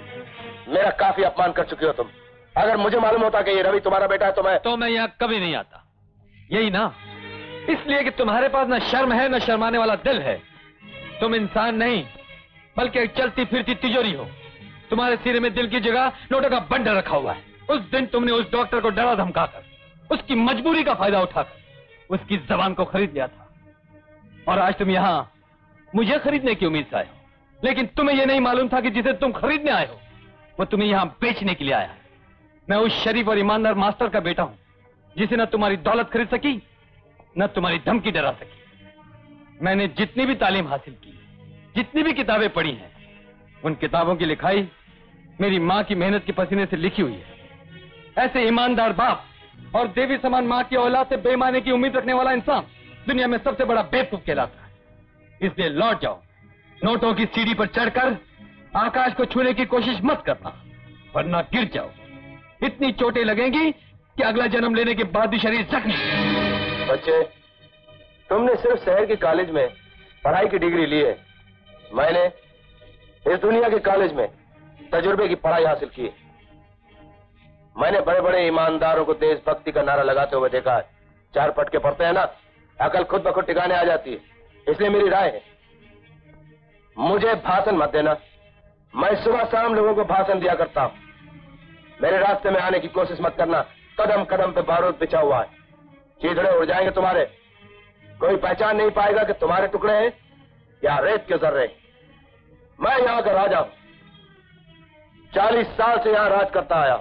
मेरा काफी अपमान कर चुकी हो तुम। अगर मुझे मालूम होता कि ये रवि तुम्हारा बेटा है तो मैं तो मैं यहाँ कभी नहीं आता। यही ना, इसलिए कि तुम्हारे पास न शर्म है न शर्माने वाला दिल है। तुम इंसान नहीं बल्कि एक चलती फिरती तिजोरी हो। तुम्हारे सिरे में दिल की जगह नोटों का बंडल रखा हुआ है। उस दिन तुमने उस डॉक्टर को डरा धमकाकर, उसकी मजबूरी का फायदा उठाकर उसकी जबान को खरीद लिया था, और आज तुम यहाँ मुझे खरीदने की उम्मीद से आए हो। लेकिन तुम्हें यह नहीं मालूम था कि जिसे तुम खरीदने आए हो वो तुम्हें यहाँ बेचने के लिए आया है। मैं उस शरीफ और ईमानदार मास्टर का बेटा हूँ जिसे न तुम्हारी दौलत खरीद सकी न तुम्हारी धमकी डरा सकी। मैंने जितनी भी तालीम हासिल की, जितनी भी किताबें पढ़ी हैं, उन किताबों की लिखाई मेरी माँ की मेहनत के पसीने से लिखी हुई है। ऐसे ईमानदार बाप और देवी समान माँ की औलाद से बेईमानी की उम्मीद रखने वाला इंसान दुनिया में सबसे बड़ा बेवकूफ कहलाता है। इसलिए लौट जाओ, नोटों की सीढ़ी पर चढ़कर आकाश को छूने की कोशिश मत करना, वरना गिर जाओ। इतनी चोटें लगेंगी कि अगला जन्म लेने के बाद भी शरीर जख्मी। बच्चे, तुमने सिर्फ शहर के कॉलेज में पढ़ाई की डिग्री ली है, मैंने इस दुनिया के कॉलेज में तजुर्बे की पढ़ाई हासिल की है। मैंने बड़े बड़े ईमानदारों को देशभक्ति का नारा लगाते हुए देखा है। चार पटके पढ़ते हैं ना, अकल खुद ब खुद टिकाने आ जाती है। इसलिए मेरी राय है, मुझे भाषण मत देना। मैं सुबह शाम लोगों को भाषण दिया करता हूं। मेरे रास्ते में आने की कोशिश मत करना। कदम कदम पे बारूद बिछा हुआ है, चीथड़े उड़ जाएंगे तुम्हारे। कोई पहचान नहीं पाएगा कि तुम्हारे टुकड़े हैं या रेत के जर्रे। मैं यहां का राजा हूं, चालीस साल से यहां राज करता आया।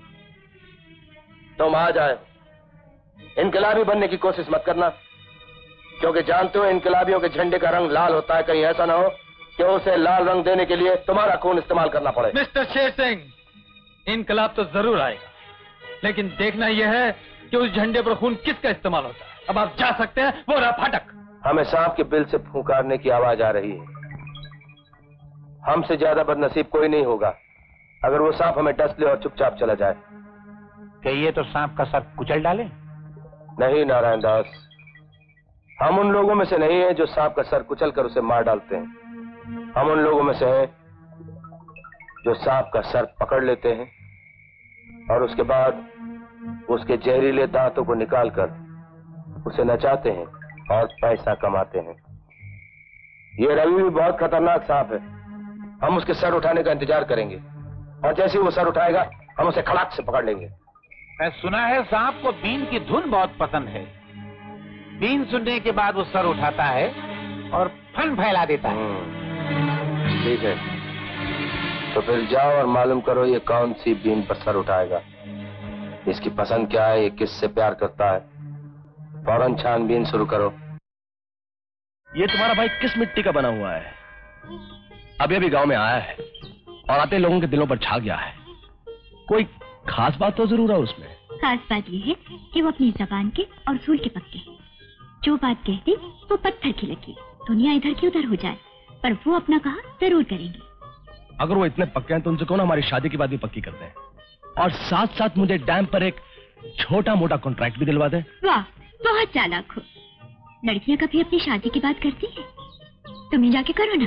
तुम आ जाए, इनकलाबी बनने की कोशिश मत करना, क्योंकि जानते हो इनकलाबियों के झंडे का रंग लाल होता है। कहीं ऐसा ना हो कि उसे लाल रंग देने के लिए तुम्हारा खून इस्तेमाल करना पड़े। मिस्टर शेर सिंह, इनकलाब तो जरूर आएगा, लेकिन देखना यह है कि उस झंडे पर खून किसका इस्तेमाल होता है। अब आप जा सकते हैं, वो रहा फाटक। हमें सांप के बिल से फुंकारने की आवाज आ रही है। हमसे ज्यादा बदनसीब कोई नहीं होगा अगर वो सांप हमें डस ले और चुपचाप चला जाए। कहिए तो सांप का सर कुचल डाले? नहीं नारायण दास, हम उन लोगों में से नहीं हैं जो सांप का सर कुचल कर उसे मार डालते हैं। हम उन लोगों में से हैं जो सांप का सर पकड़ लेते हैं और उसके बाद उसके जहरीले दांतों को निकालकर उसे नचाते हैं और पैसा कमाते हैं। ये रवि भी बहुत खतरनाक सांप है। हम उसके सर उठाने का इंतजार करेंगे और जैसे ही वो सर उठाएगा हम उसे खड़ाक से पकड़ लेंगे। मैं सुना है सांप को बीन की धुन बहुत पसंद है। बीन सुनने के बाद वो सर उठाता है और फन फैला देता है। ठीक है, तो फिर जाओ और मालूम करो ये कौन सी बीन पर सर उठाएगा, इसकी पसंद क्या है, ये किससे प्यार करता है। फौरन छानबीन शुरू करो। ये तुम्हारा भाई किस मिट्टी का बना हुआ है? अभी अभी गांव में आया है और आते लोगों के दिलों पर छा गया है। कोई खास बात तो जरूर है उसमें। खास बात यह है कि वो अपनी जबान के और उसूल के पक्के हैं। जो बात कहती वो पत्थर की लगी, दुनिया इधर की उधर हो जाए, पर वो अपना कहा जरूर करेंगे। अगर वो इतने पक्के हैं तो उनसे कौन हमारी शादी की बात भी पक्की करते हैं, और साथ साथ मुझे डैम पर एक छोटा मोटा कॉन्ट्रैक्ट भी दिलवा दे। वाह, बहुत चालाक हो। लड़कियां कभी अपनी शादी की बात करती है? तुम ही जाके करो ना।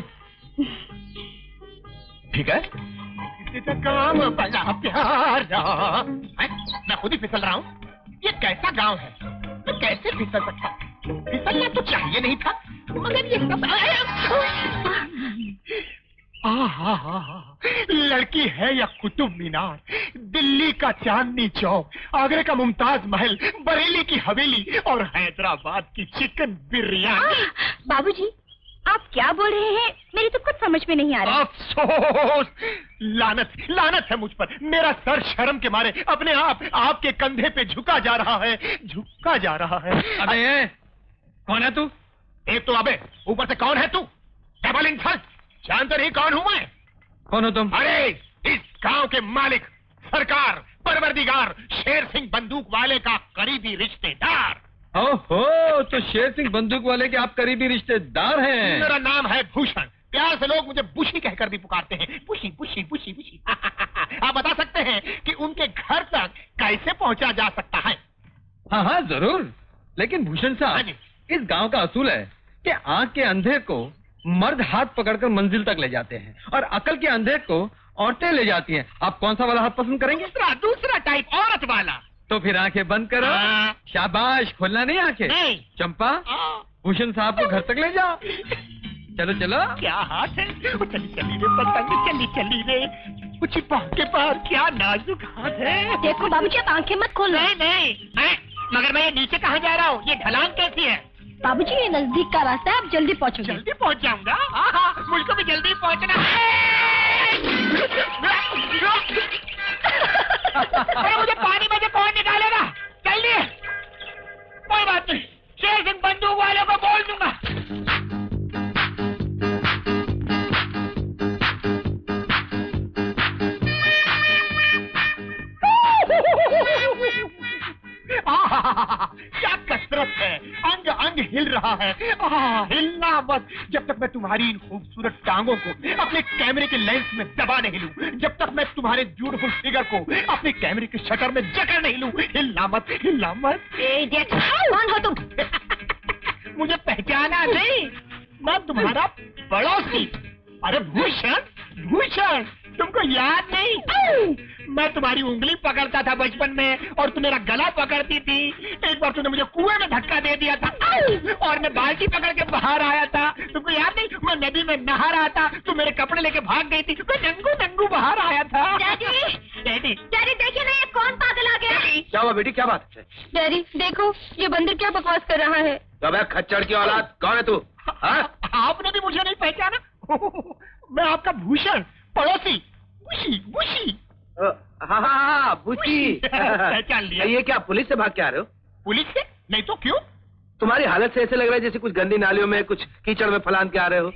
ठीक है। काम बड़ा प्यारा, मैं खुद ही फिसल रहा हूँ। ये कैसा गांव है, मैं कैसे फिसल सकता? फिसलना तो चाहिए नहीं था, मगर ये सब आहा, लड़की है या कुतुब मीनार, दिल्ली का चांदनी चौक, आगरे का मुमताज महल, बरेली की हवेली और हैदराबाद की चिकन बिरयानी। बाबूजी, आप क्या बोल रहे हैं? मेरी तो कुछ समझ में नहीं आ रहा। अफसोस, लानत लानत है मुझ पर। मेरा सर शर्म के मारे अपने आप आपके कंधे पे झुका जा रहा है, झुका जा रहा है। अबे कौन है तू? एक तो अबे, ऊपर से कौन है तू? Double insult. जानते नहीं कौन हूँ मैं? कौन हो तुम? अरे इस गांव के मालिक, सरकार, परवरदिगार, शेर सिंह बंदूक वाले का करीबी रिश्तेदार। ओहो, तो शेर सिंह बंदूक वाले के आप करीबी रिश्तेदार हैं। मेरा नाम है भूषण, प्यार से लोग मुझे बुशी कहकर भी पुकारते हैं। बुशी बुशी बुशी बुशी। आप बता सकते हैं कि उनके घर तक कैसे पहुंचा जा सकता है? हाँ हाँ जरूर, लेकिन भूषण साहब, इस गांव का असूल है कि आंख के अंधे को मर्द हाथ पकड़कर मंजिल तक ले जाते हैं और अकल के अंधे को औरतें ले जाती हैं। आप कौन सा वाला हाथ पसंद करेंगे? दूसरा दूसरा टाइप, औरत वाला। तो फिर आंखें बंद करो। शाबाश, खोलना नहीं आंखें। नहीं। चंपा, भूषण साहब को घर तक ले जाओ। चलो चलो। क्या हाथ है? चली चली रे पतंग, चली चली रे। कुछ के पार क्या नाजुक हाथ है। देखो बाबूजी, आप आंखें मत खोलो। नहीं नहीं, मगर मैं ये नीचे कहाँ जा रहा हूँ? ये ढलान कैसी है? बाबूजी, ये नजदीक का रास्ता है, आप जल्दी पहुँचोगे। जल्दी पहुँच जाऊंगा। मुझको भी जल्दी पहुँचना है। अरे मुझे पानी में से कौन निकालेगा? जल्दी। कोई बात नहीं, शेर सिंह बंदूक वालों को बोल दूंगा। क्या कसरत है, अंग अंग हिल रहा है। आ, हिलना मत जब तक मैं तुम्हारी इन खूबसूरत टांगों को अपने कैमरे के लेंस में दबा नहीं लूं, जब तक मैं तुम्हारे ब्यूटीफुल फिगर को अपने कैमरे के शटर में जकड़ नहीं लूं। हिलना मत, हिलना मत। कौन हो तुम? मुझे पहचाना नहीं? मैं तुम्हारा पड़ोसी। अरे भूषण, भूषण, तुमको याद नहीं? मैं तुम्हारी उंगली पकड़ता था बचपन में और तुम मेरा गला पकड़ती थी। एक बार तुमने मुझे कुएं में धक्का दे दिया था और मैं बाल्टी पकड़ के बाहर आया था। तुमको याद नहीं? मैं नदी में नहा रहा था, तुम मेरे कपड़े लेके भाग गई थी, मैं नंगू नंगू बाहर आया था। डैडी, डैडी, डैडी देखिए ना, ये कौन पागल आ गया? क्या हुआ बेटी, क्या बात है? डैडी देखो, ये बंदर क्या बकवास कर रहा है। तब खच्चड़ की औलाद, कौन है तू? आपने भी मुझे नहीं पहचाना? मैं आपका भूषण, पड़ोसी, बुशी बुशी। हाँ हाँ हाँ, बुशी। पहचान लिया। ये क्या पुलिस से भाग के आ रहे हो? पुलिस से? नहीं तो क्यों? तुम्हारी हालत से ऐसे लग रहा है जैसे कुछ गंदी नालियों में, कुछ कीचड़ में फलान के आ रहे हो।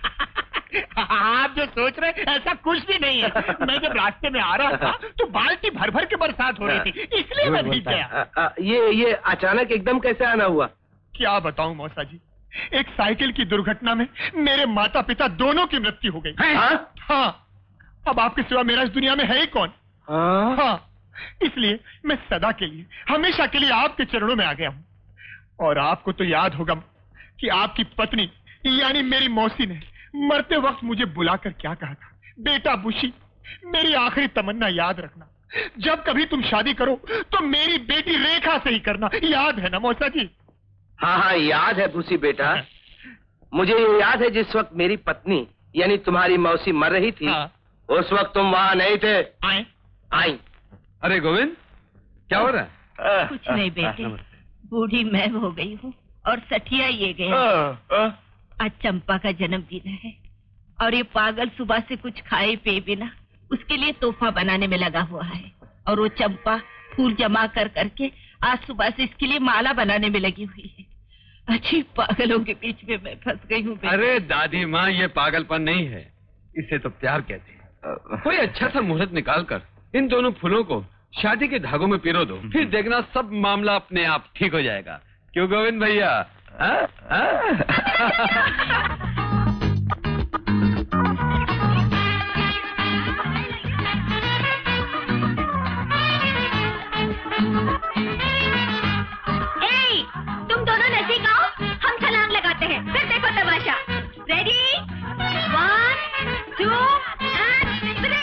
आप जो सोच रहे हैं ऐसा कुछ भी नहीं है। मैं जब रास्ते में आ रहा था तो बाल्टी भर भर के बरसात हो रही थी, इसलिए मैं भीग गया। ये ये अचानक एकदम कैसे आना हुआ? क्या बताऊं मौसा जी, एक साइकिल की दुर्घटना में मेरे माता पिता दोनों की मृत्यु हो गई। हाँ? हाँ, अब आपके सिवा मेरा इस दुनिया में है ही कौन? हाँ? हाँ, इसलिए मैं सदा के लिए, हमेशा के लिए आपके चरणों में आ गया हूँ। और आपको तो याद होगा कि आपकी पत्नी यानी मेरी मौसी ने मरते वक्त मुझे बुलाकर क्या कहा था? बेटा बुशी, मेरी आखिरी तमन्ना याद रखना, जब कभी तुम शादी करो तो मेरी बेटी रेखा से ही करना। याद है ना मौसा जी? हाँ हाँ याद है बुशी बेटा। मुझे ये याद है जिस वक्त मेरी पत्नी यानी तुम्हारी मौसी मर रही थी, हाँ। उस वक्त तुम वहाँ नहीं थे। आए? आई। अरे गोविंद, क्या हो रहा है? कुछ नहीं बेटे, बूढ़ी मैं हो गई हूँ और सठिया ये गया। आज चंपा का जन्मदिन है और ये पागल सुबह से कुछ खाए पिए बिना उसके लिए तोहफा बनाने में लगा हुआ है। और वो चंपा फूल जमा कर करके आज सुबह से इसके लिए माला बनाने में लगी हुई है। अच्छी पागलों के बीच में मैं फंस गई हूँ। अरे दादी माँ, ये पागलपन नहीं है, इसे तो प्यार कहते हैं। कोई अच्छा सा मुहूर्त निकाल कर इन दोनों फूलों को शादी के धागों में पिरो दो, फिर देखना सब मामला अपने आप ठीक हो जाएगा। क्यों गोविंद भैया? हाँ? हाँ? तुम दोनों नजदीक आओ, हम छलांग लगाते हैं, फिर देखो तमाशा। Ready, one two and three.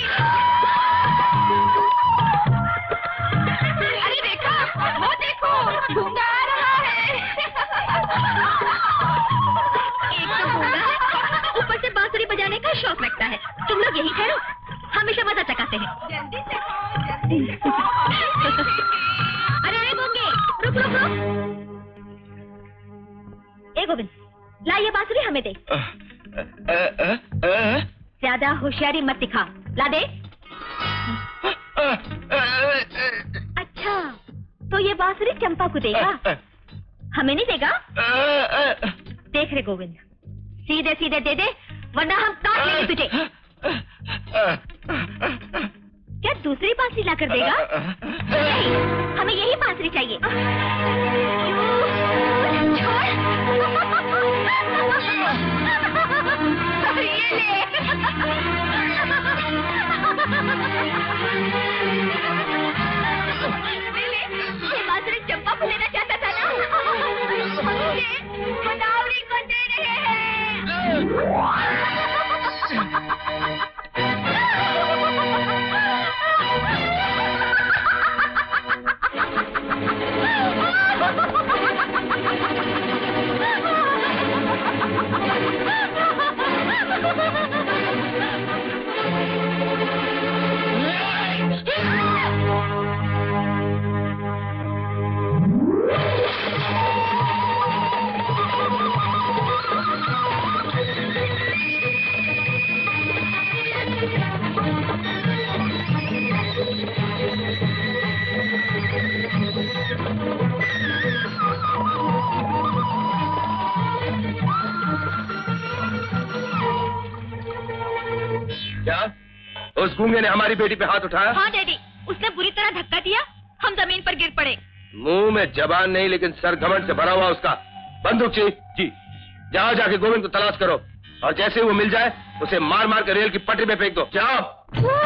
अरे देखो, वो देखो, गूंगा आ रहा है। एक तो गूंगा है, ऊपर से बांसुरी बजाने का शौक रखता है। तुम लोग यही ठहरो, हमेशा मजा चकाते हैं। जल्दी से खाओ, जल्दी से खाओ। अरे अरे गूंगे, रुक रुक रुक। ए गोविंद, ला ये बांसुरी हमें दे। ज्यादा होशियारी मत दिखा, ला दे। अच्छा, तो ये बांसुरी चंपा को देगा, हमें नहीं देगा? देख रे गोविंद, सीधे सीधे दे दे, वरना हम काट लेंगे तुझे। क्या दूसरी बांसुरी ला कर देगा? नहीं, हमें यही बांसुरी चाहिए। छोड़। ये ले। ये बांसुरी चंपा को लेना चाहता था ना? गोदावरी को दे रहे हैं। उस गूंगे ने हमारी बेटी पे हाथ उठाया? हाँ डैडी, उसने बुरी तरह धक्का दिया, हम जमीन पर गिर पड़े। मुंह में जबान नहीं, लेकिन सर घमंड से भरा हुआ उसका। बंदूक चाहिए? जी। जाओ, जाके गोविंद को तलाश करो, और जैसे ही वो मिल जाए उसे मार मार कर रेल की पटरी पे फेंक दो। जाओ।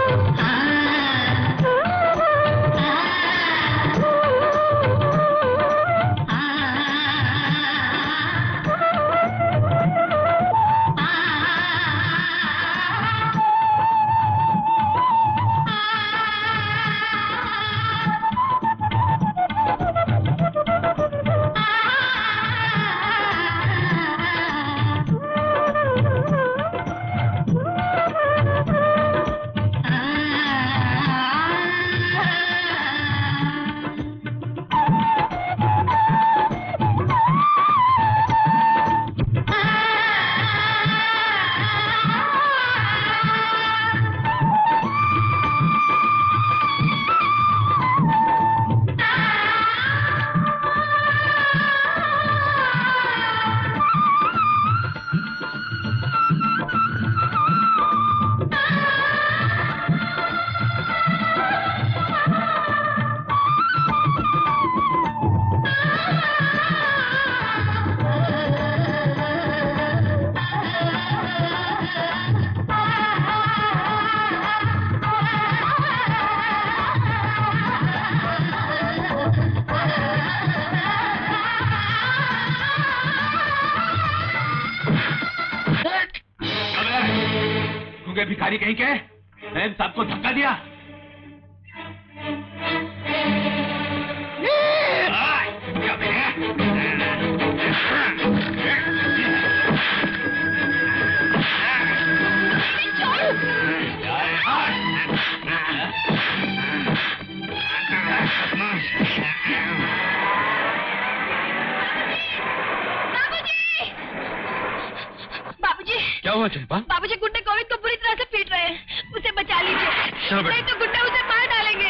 भिखारी कहीं के मैंने सबको धक्का दिया। क्या हुआ चंपा? बाबूजी गुंडे गोविंद को बुरी तरह से पीट रहे हैं, उसे बचा लीजिए, नहीं तो गुंडे उसे मार डालेंगे।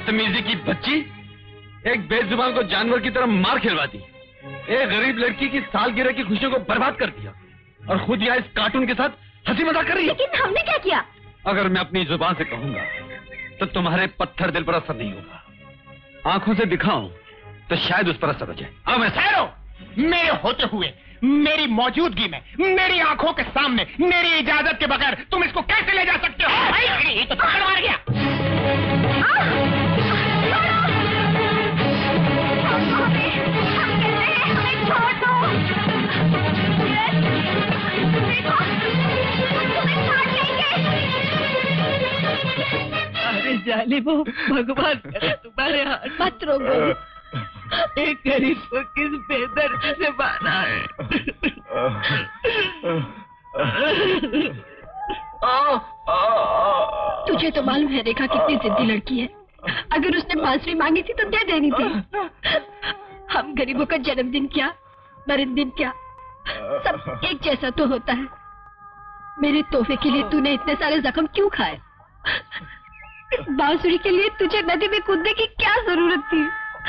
बदतमीजी की बच्ची, एक बेजुबान को जानवर की तरह मार खिलवा दी, एक गरीब लड़की की सालगिरह की खुशियों को बर्बाद कर दिया और खुद यहाँ इस कार्टून के साथ हंसी मजाक कर रही है। लेकिन हमने क्या किया? अगर मैं अपनी जुबान से कहूंगा तो तुम्हारे पत्थर दिल पर असर नहीं होगा, आंखों से दिखाऊं तो शायद उस पर असर हो जाए। अब सैरो, मेरे होते हुए, मेरी मौजूदगी में, मेरी आंखों के सामने, मेरी इजाजत के बगैर तुम इसको कैसे ले जा सकते हो? भाई, ये तो पकड़ मार गया। अरे जालिमो, भगवान करे तुम्हारे हाथ मत रोको। एक गरीब को किस बेदर्दी से मारा है। तुझे तो मालूम है रेखा कितनी जिद्दी लड़की है। अगर उसने बांसुरी मांगी थी तो दे देनी थी। हम गरीबों का जन्मदिन क्या, मरणदिन क्या, सब एक जैसा तो होता है। मेरे तोहफे के लिए तूने इतने सारे जख्म क्यों खाए? बांसुरी के लिए तुझे नदी में कूदने की क्या जरूरत थी?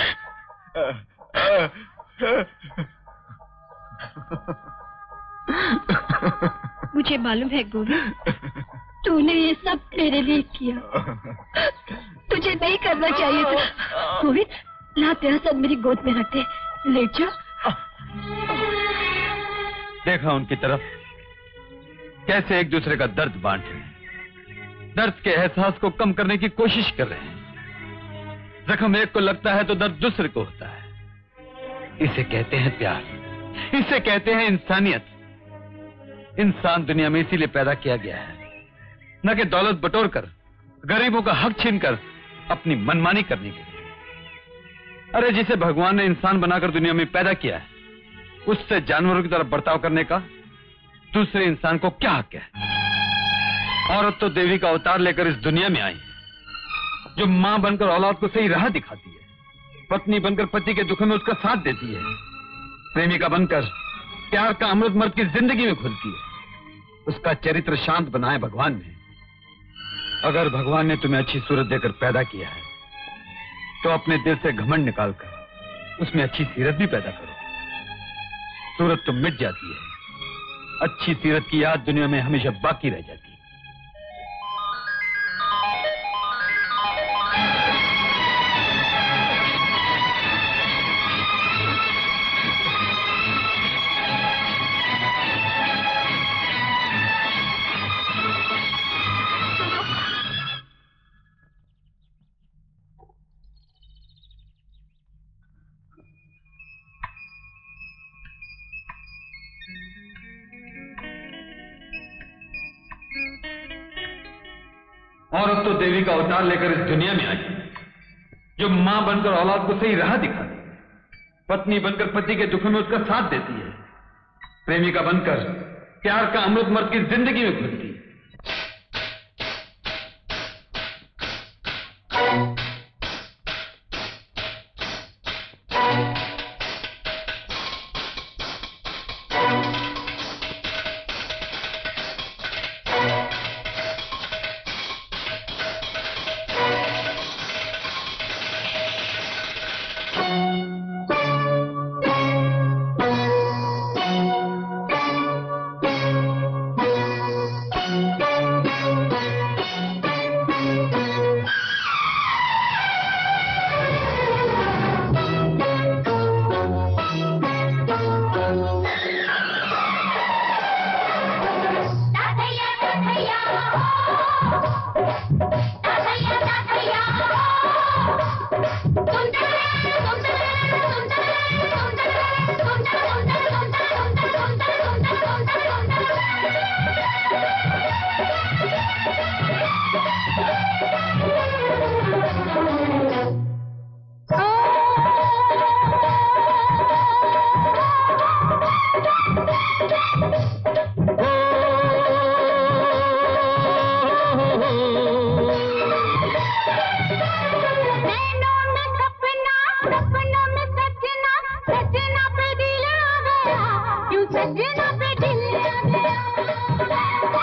मुझे मालूम है गोरी, तूने ये सब मेरे लिए किया। तुझे नहीं करना चाहिए था। गोविंद, ला तेरा सर मेरी गोद में रख दे, लेट जा। देखा उनकी तरफ कैसे एक दूसरे का दर्द बांट रहे हैं, दर्द के एहसास को कम करने की कोशिश कर रहे हैं। जख्म एक को लगता है तो दर्द दूसरे को होता है। इसे कहते हैं प्यार, इसे कहते हैं इंसानियत। इंसान दुनिया में इसीलिए पैदा किया गया है, न कि दौलत बटोर कर, गरीबों का हक छीनकर अपनी मनमानी करने के लिए। अरे जिसे भगवान ने इंसान बनाकर दुनिया में पैदा किया है, उससे जानवरों की तरफ बर्ताव करने का दूसरे इंसान को क्या हक है? औरत तो देवी का अवतार लेकर इस दुनिया में आई है, जो मां बनकर औलाद को सही राह दिखाती है, पत्नी बनकर पति के दुख में उसका साथ देती है, प्रेमिका बनकर प्यार का अमृत मर्द की जिंदगी में घुलती है। उसका चरित्र शांत बनाए भगवान ने। अगर भगवान ने तुम्हें अच्छी सूरत देकर पैदा किया है तो अपने दिल से घमंड निकालकर उसमें अच्छी सीरत भी पैदा करो। सूरत तो मिट जाती है, अच्छी सीरत की याद दुनिया में हमेशा बाकी रह जाती है। औरत तो देवी का अवतार लेकर इस दुनिया में आई, जो मां बनकर औलाद को सही राह दिखाती है, पत्नी बनकर पति के दुख में उसका साथ देती है, प्रेमिका बनकर प्यार का अमृत मर्द की जिंदगी में घुलती है।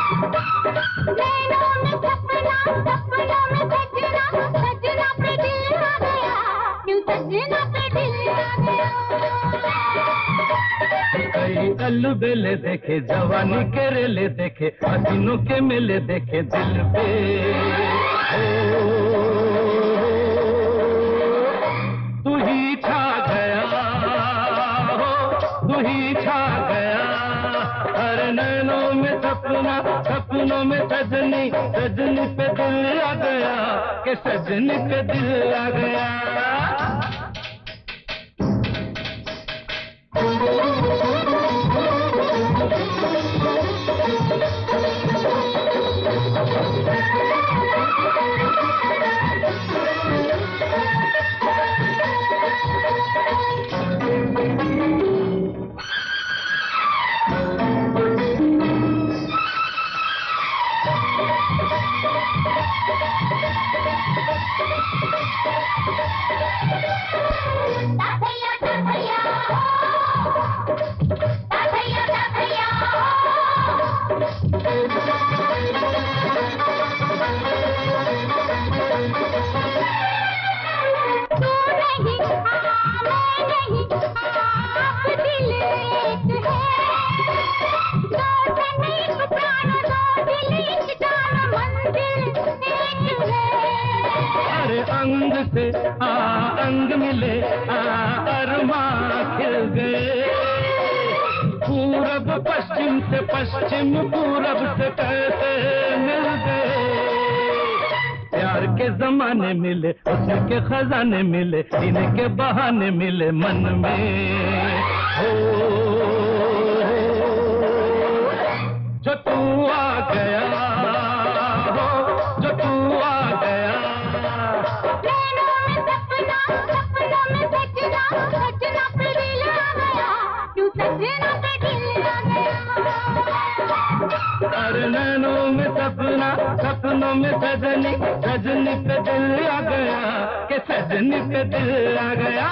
सपना सपना में सजना सजना पे दिल सजना पे दिल आ गया। कई अलबेले देखे, जवानी के रेले देखे, हसीनों के मेले देखे दिल पे। तू ही छा गया हो, तू ही छा गया हर नैनों में सपना, सपनों में सजनी, सजनी पे दिल आ गया कि सजनी पे दिल आ गया। अंग से आ अंग मिले, आ अरमां खिल गए। पूरब पश्चिम से पश्चिम, पूरब से कैसे मिल गए। प्यार के जमाने मिले, उसके खजाने मिले, इनके बहाने मिले मन में। हो जो तू आ गया हो, जो तू आ गया। अरे नैनों में सपना, सपनों में सजनी, सजनी पे दिल आ गया कि सजनी पे दिल आ गया।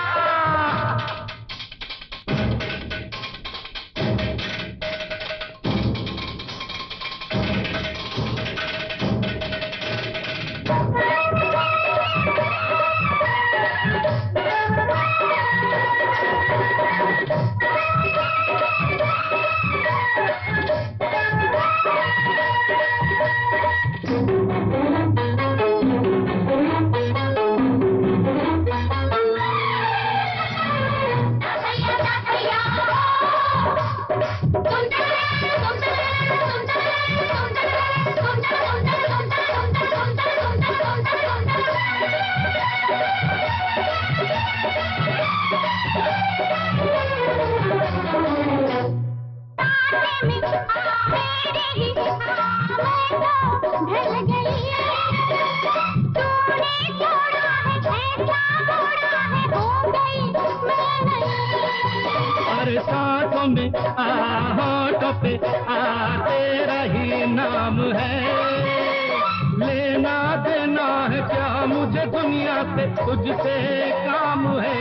अरे सांसों में आ होठों पे आ तेरा ही नाम है। लेना देना है क्या मुझे दुनिया से, तुझसे काम है।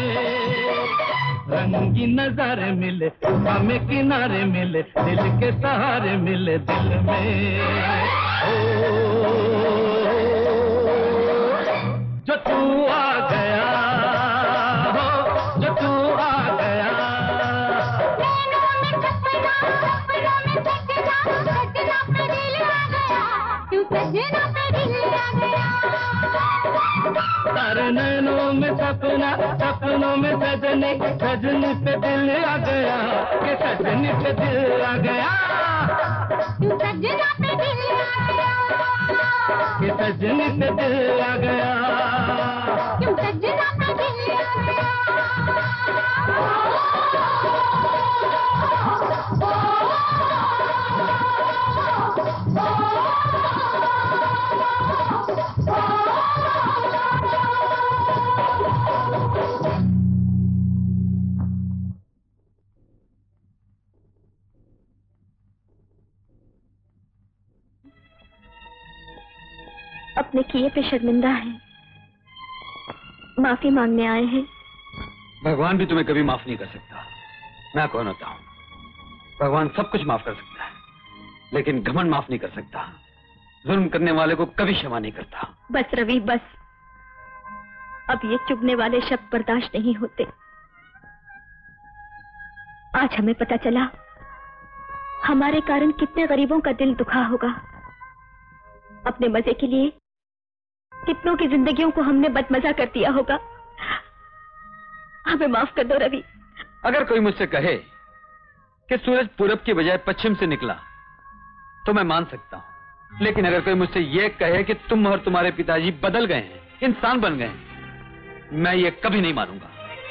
रंगी नजारे मिले, हमें किनारे मिले, दिल के सहारे मिले दिल में। ओ जो तू आ गया हो, जो तू आ गया। अरे नैनों में सपना, सपनों में सजनी, सजनी पे दिल आ गया कि सजनी पे दिल आ गया। सजना पे दिल आ गया कि सजनी पे दिल आ गया। क्यों सजना पे दिल आ गया। अपने किए पे शर्मिंदा है, माफी मांगने आए हैं। भगवान भी तुम्हें कभी माफ नहीं कर सकता। मैं कौन होता हूँ? भगवान सब कुछ माफ कर सकता है, लेकिन घमंड माफ नहीं कर सकता। जुल्म करने वाले को कभी क्षमा नहीं करता। बस रवि बस, अब ये चुभने वाले शब्द बर्दाश्त नहीं होते। आज हमें पता चला हमारे कारण कितने गरीबों का दिल दुखा होगा। अपने मजे के लिए कितनों की जिंदगियों को हमने बदमजा कर दिया होगा। हमें माफ कर दो रवि। अगर कोई मुझसे कहे कि सूरज पूरब की बजाय पश्चिम से निकला तो मैं मान सकता हूं, लेकिन अगर कोई मुझसे यह कहे कि तुम और तुम्हारे पिताजी बदल गए हैं, इंसान बन गए हैं, मैं ये कभी नहीं मानूंगा।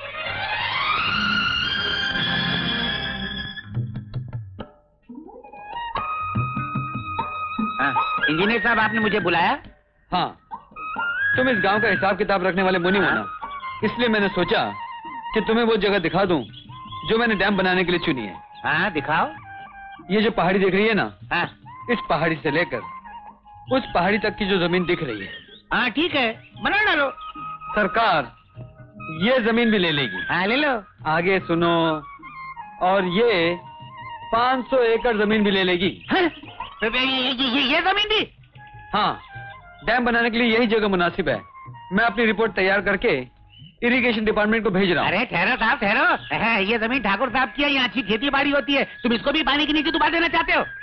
इंजीनियर साहब, आपने मुझे बुलाया? हाँ, तुम इस गांव का हिसाब किताब रखने वाले मुनि हो ना, इसलिए मैंने सोचा कि तुम्हें वो जगह दिखा दूं जो मैंने डैम बनाने के लिए चुनी है। हाँ, दिखाओ। ये जो पहाड़ी दिख रही है ना, हाँ, इस पहाड़ी से लेकर उस पहाड़ी तक की जो जमीन दिख रही है, हाँ ठीक है, बना डालो। सरकार ये जमीन भी ले लेगी। हाँ, ले लो। आगे सुनो, और ये पाँच सौ एकड़ जमीन भी ले लेगी। हाँ? ये, ये, ये जमीन भी? हाँ, डैम बनाने के लिए यही जगह मुनासिब है। मैं अपनी रिपोर्ट तैयार करके इरिगेशन डिपार्टमेंट को भेज रहा हूँ। अरे ठहरो साहब, ठहरो। ये जमीन ठाकुर साहब की है, यहाँ अच्छी खेती बाड़ी होती है, तुम इसको भी पानी के नीचे डुबा देना चाहते हो?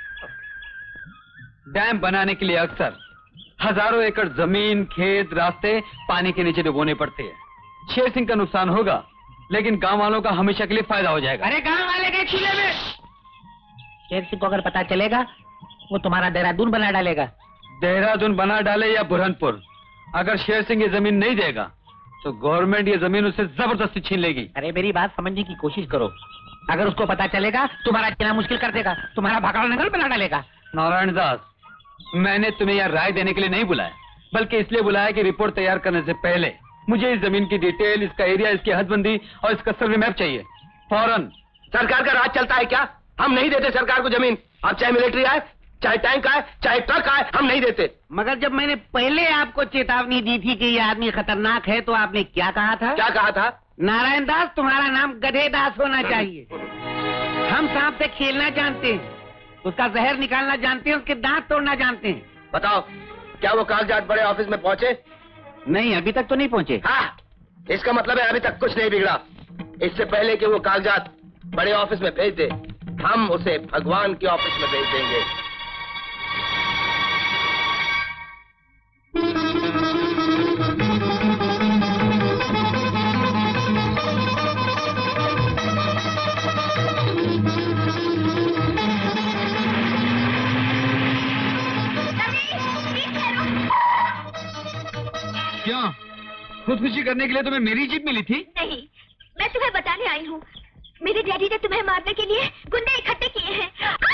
डैम बनाने के लिए अक्सर हजारों एकड़ जमीन, खेत, रास्ते पानी के नीचे डुबोने पड़ते हैं। शेर सिंह का नुकसान होगा, लेकिन गांव वालों का हमेशा के लिए फायदा हो जाएगा। अरे गांव वाले के चूल्हे में शेर सिंह को अगर पता चलेगा, वो तुम्हारा देहरादून बना डालेगा। देहरादून बना डाले या बुरहानपुर, अगर शेर सिंह ये जमीन नहीं देगा तो गवर्नमेंट ये जमीन उससे जबरदस्ती छीन लेगी। अरे मेरी बात समझने की कोशिश करो। अगर उसको पता चलेगा, तुम्हारा जीना मुश्किल कर देगा, तुम्हारा भगाड़ नगल बना डालेगा। नारायण दास, मैंने तुम्हें यह राय देने के लिए नहीं बुलाया, बल्कि इसलिए बुलाया कि रिपोर्ट तैयार करने से पहले मुझे इस जमीन की डिटेल, इसका एरिया, इसकी हदबंदी और इसका सर्वे मैप चाहिए फौरन। सरकार का राज चलता है क्या? हम नहीं देते सरकार को जमीन। अब चाहे मिलिट्री आए, चाहे टैंक आए, चाहे ट्रक आए, हम नहीं देते। मगर जब मैंने पहले आपको चेतावनी दी थी कि ये आदमी खतरनाक है, तो आपने क्या कहा था? क्या कहा था? नारायण दास, तुम्हारा नाम गधे दास होना चाहिए। हम सांप से खेलना जानते हैं, उसका जहर निकालना जानते हैं, उसके दांत तोड़ना जानते हैं। बताओ, क्या वो कागजात बड़े ऑफिस में पहुंचे? नहीं, अभी तक तो नहीं पहुंचे। हाँ, इसका मतलब है अभी तक कुछ नहीं बिगड़ा। इससे पहले कि वो कागजात बड़े ऑफिस में भेज दे, हम उसे भगवान के ऑफिस में भेज देंगे। क्या खुदकुशी करने के लिए तुम्हें मेरी जीप मिली थी? नहीं, मैं तुम्हें बताने आई हूँ। मेरे डैडी ने तुम्हें मारने के लिए गुंडे इकट्ठे किए हैं।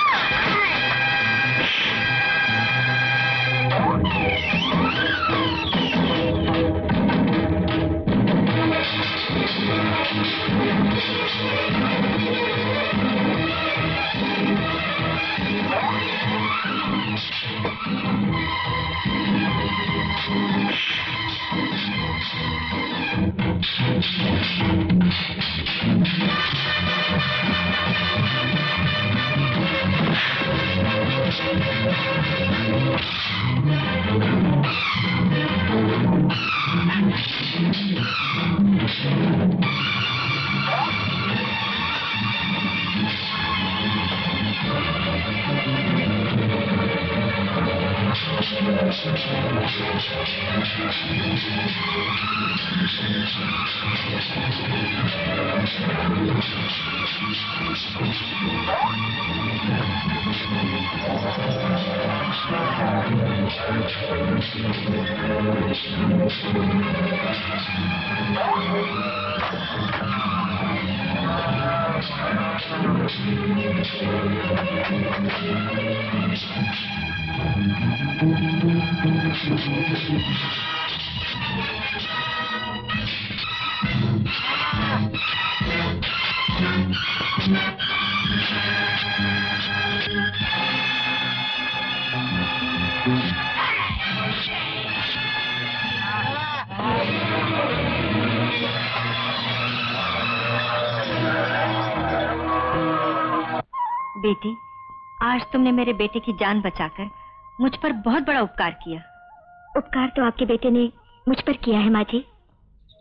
बेटी, आज तुमने मेरे बेटे की जान बचाकर मुझ पर बहुत बड़ा उपकार किया। उपकार तो आपके बेटे ने मुझ पर किया है माँ जी।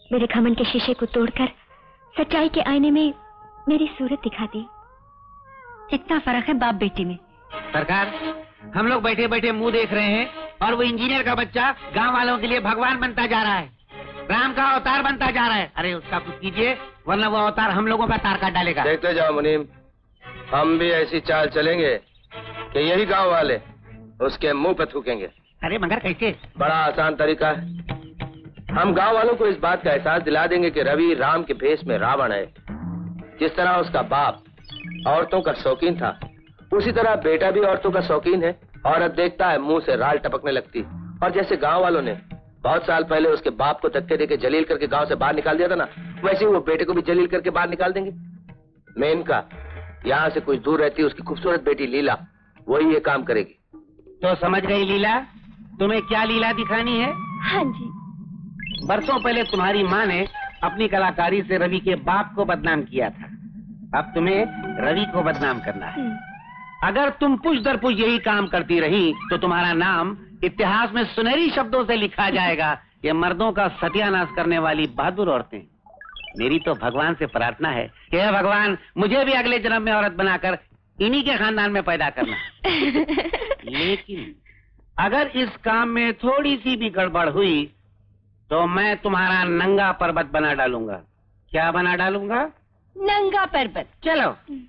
मेरे घमंड के शीशे को तोड़कर सच्चाई के आईने में मेरी सूरत दिखा दी। इतना फर्क है बाप बेटी में। सरकार, हम लोग बैठे बैठे मुंह देख रहे हैं और वो इंजीनियर का बच्चा गांव वालों के लिए भगवान बनता जा रहा है, राम का अवतार बनता जा रहा है। अरे उसका कुछ कीजिए, वरना वो अवतार हम लोगों का तार काट डालेगा। देखते जाओ मुनीम, हम भी ऐसी चाल चलेंगे कि यही गांव वाले उसके मुंह पे थूकेंगे। अरे मगर कैसे? बड़ा आसान तरीका है। हम गांव वालों को इस बात का एहसास दिला देंगे कि रवि राम के भेष में रावण है। जिस तरह उसका बाप औरतों का शौकीन था, उसी तरह बेटा भी औरतों का शौकीन है। औरत देखता है मुंह से राल टपकने लगती। और जैसे गांव वालों ने बहुत साल पहले उसके बाप को धक्के देके जलील करके गांव से बाहर निकाल दिया था ना, वैसे ही वो बेटे को भी जलील करके बाहर निकाल देंगे। मेनका यहाँ से कुछ दूर रहती है उसकी खूबसूरत बेटी लीला, वही ये काम करेगी। तो समझ गई लीला, तुम्हें क्या लीला दिखानी है? हाँ जी। बरसों पहले तुम्हारी माँ ने अपनी कलाकारी से रवि के बाप को बदनाम किया था। अब तुम्हें रवि को बदनाम करना है। अगर तुम पुश दर पुश यही काम करती रही तो तुम्हारा नाम इतिहास में सुनहरी शब्दों से लिखा जाएगा। ये मर्दों का सत्यानाश करने वाली बहादुर औरतें। मेरी तो भगवान से प्रार्थना है कि हे भगवान, मुझे भी अगले जन्म में औरत बनाकर इन्हीं के खानदान में पैदा करना। लेकिन अगर इस काम में थोड़ी सी भी गड़बड़ हुई तो मैं तुम्हारा नंगा पर्वत बना डालूंगा। क्या बना डालूंगा? नंगा पर्वत। चलो,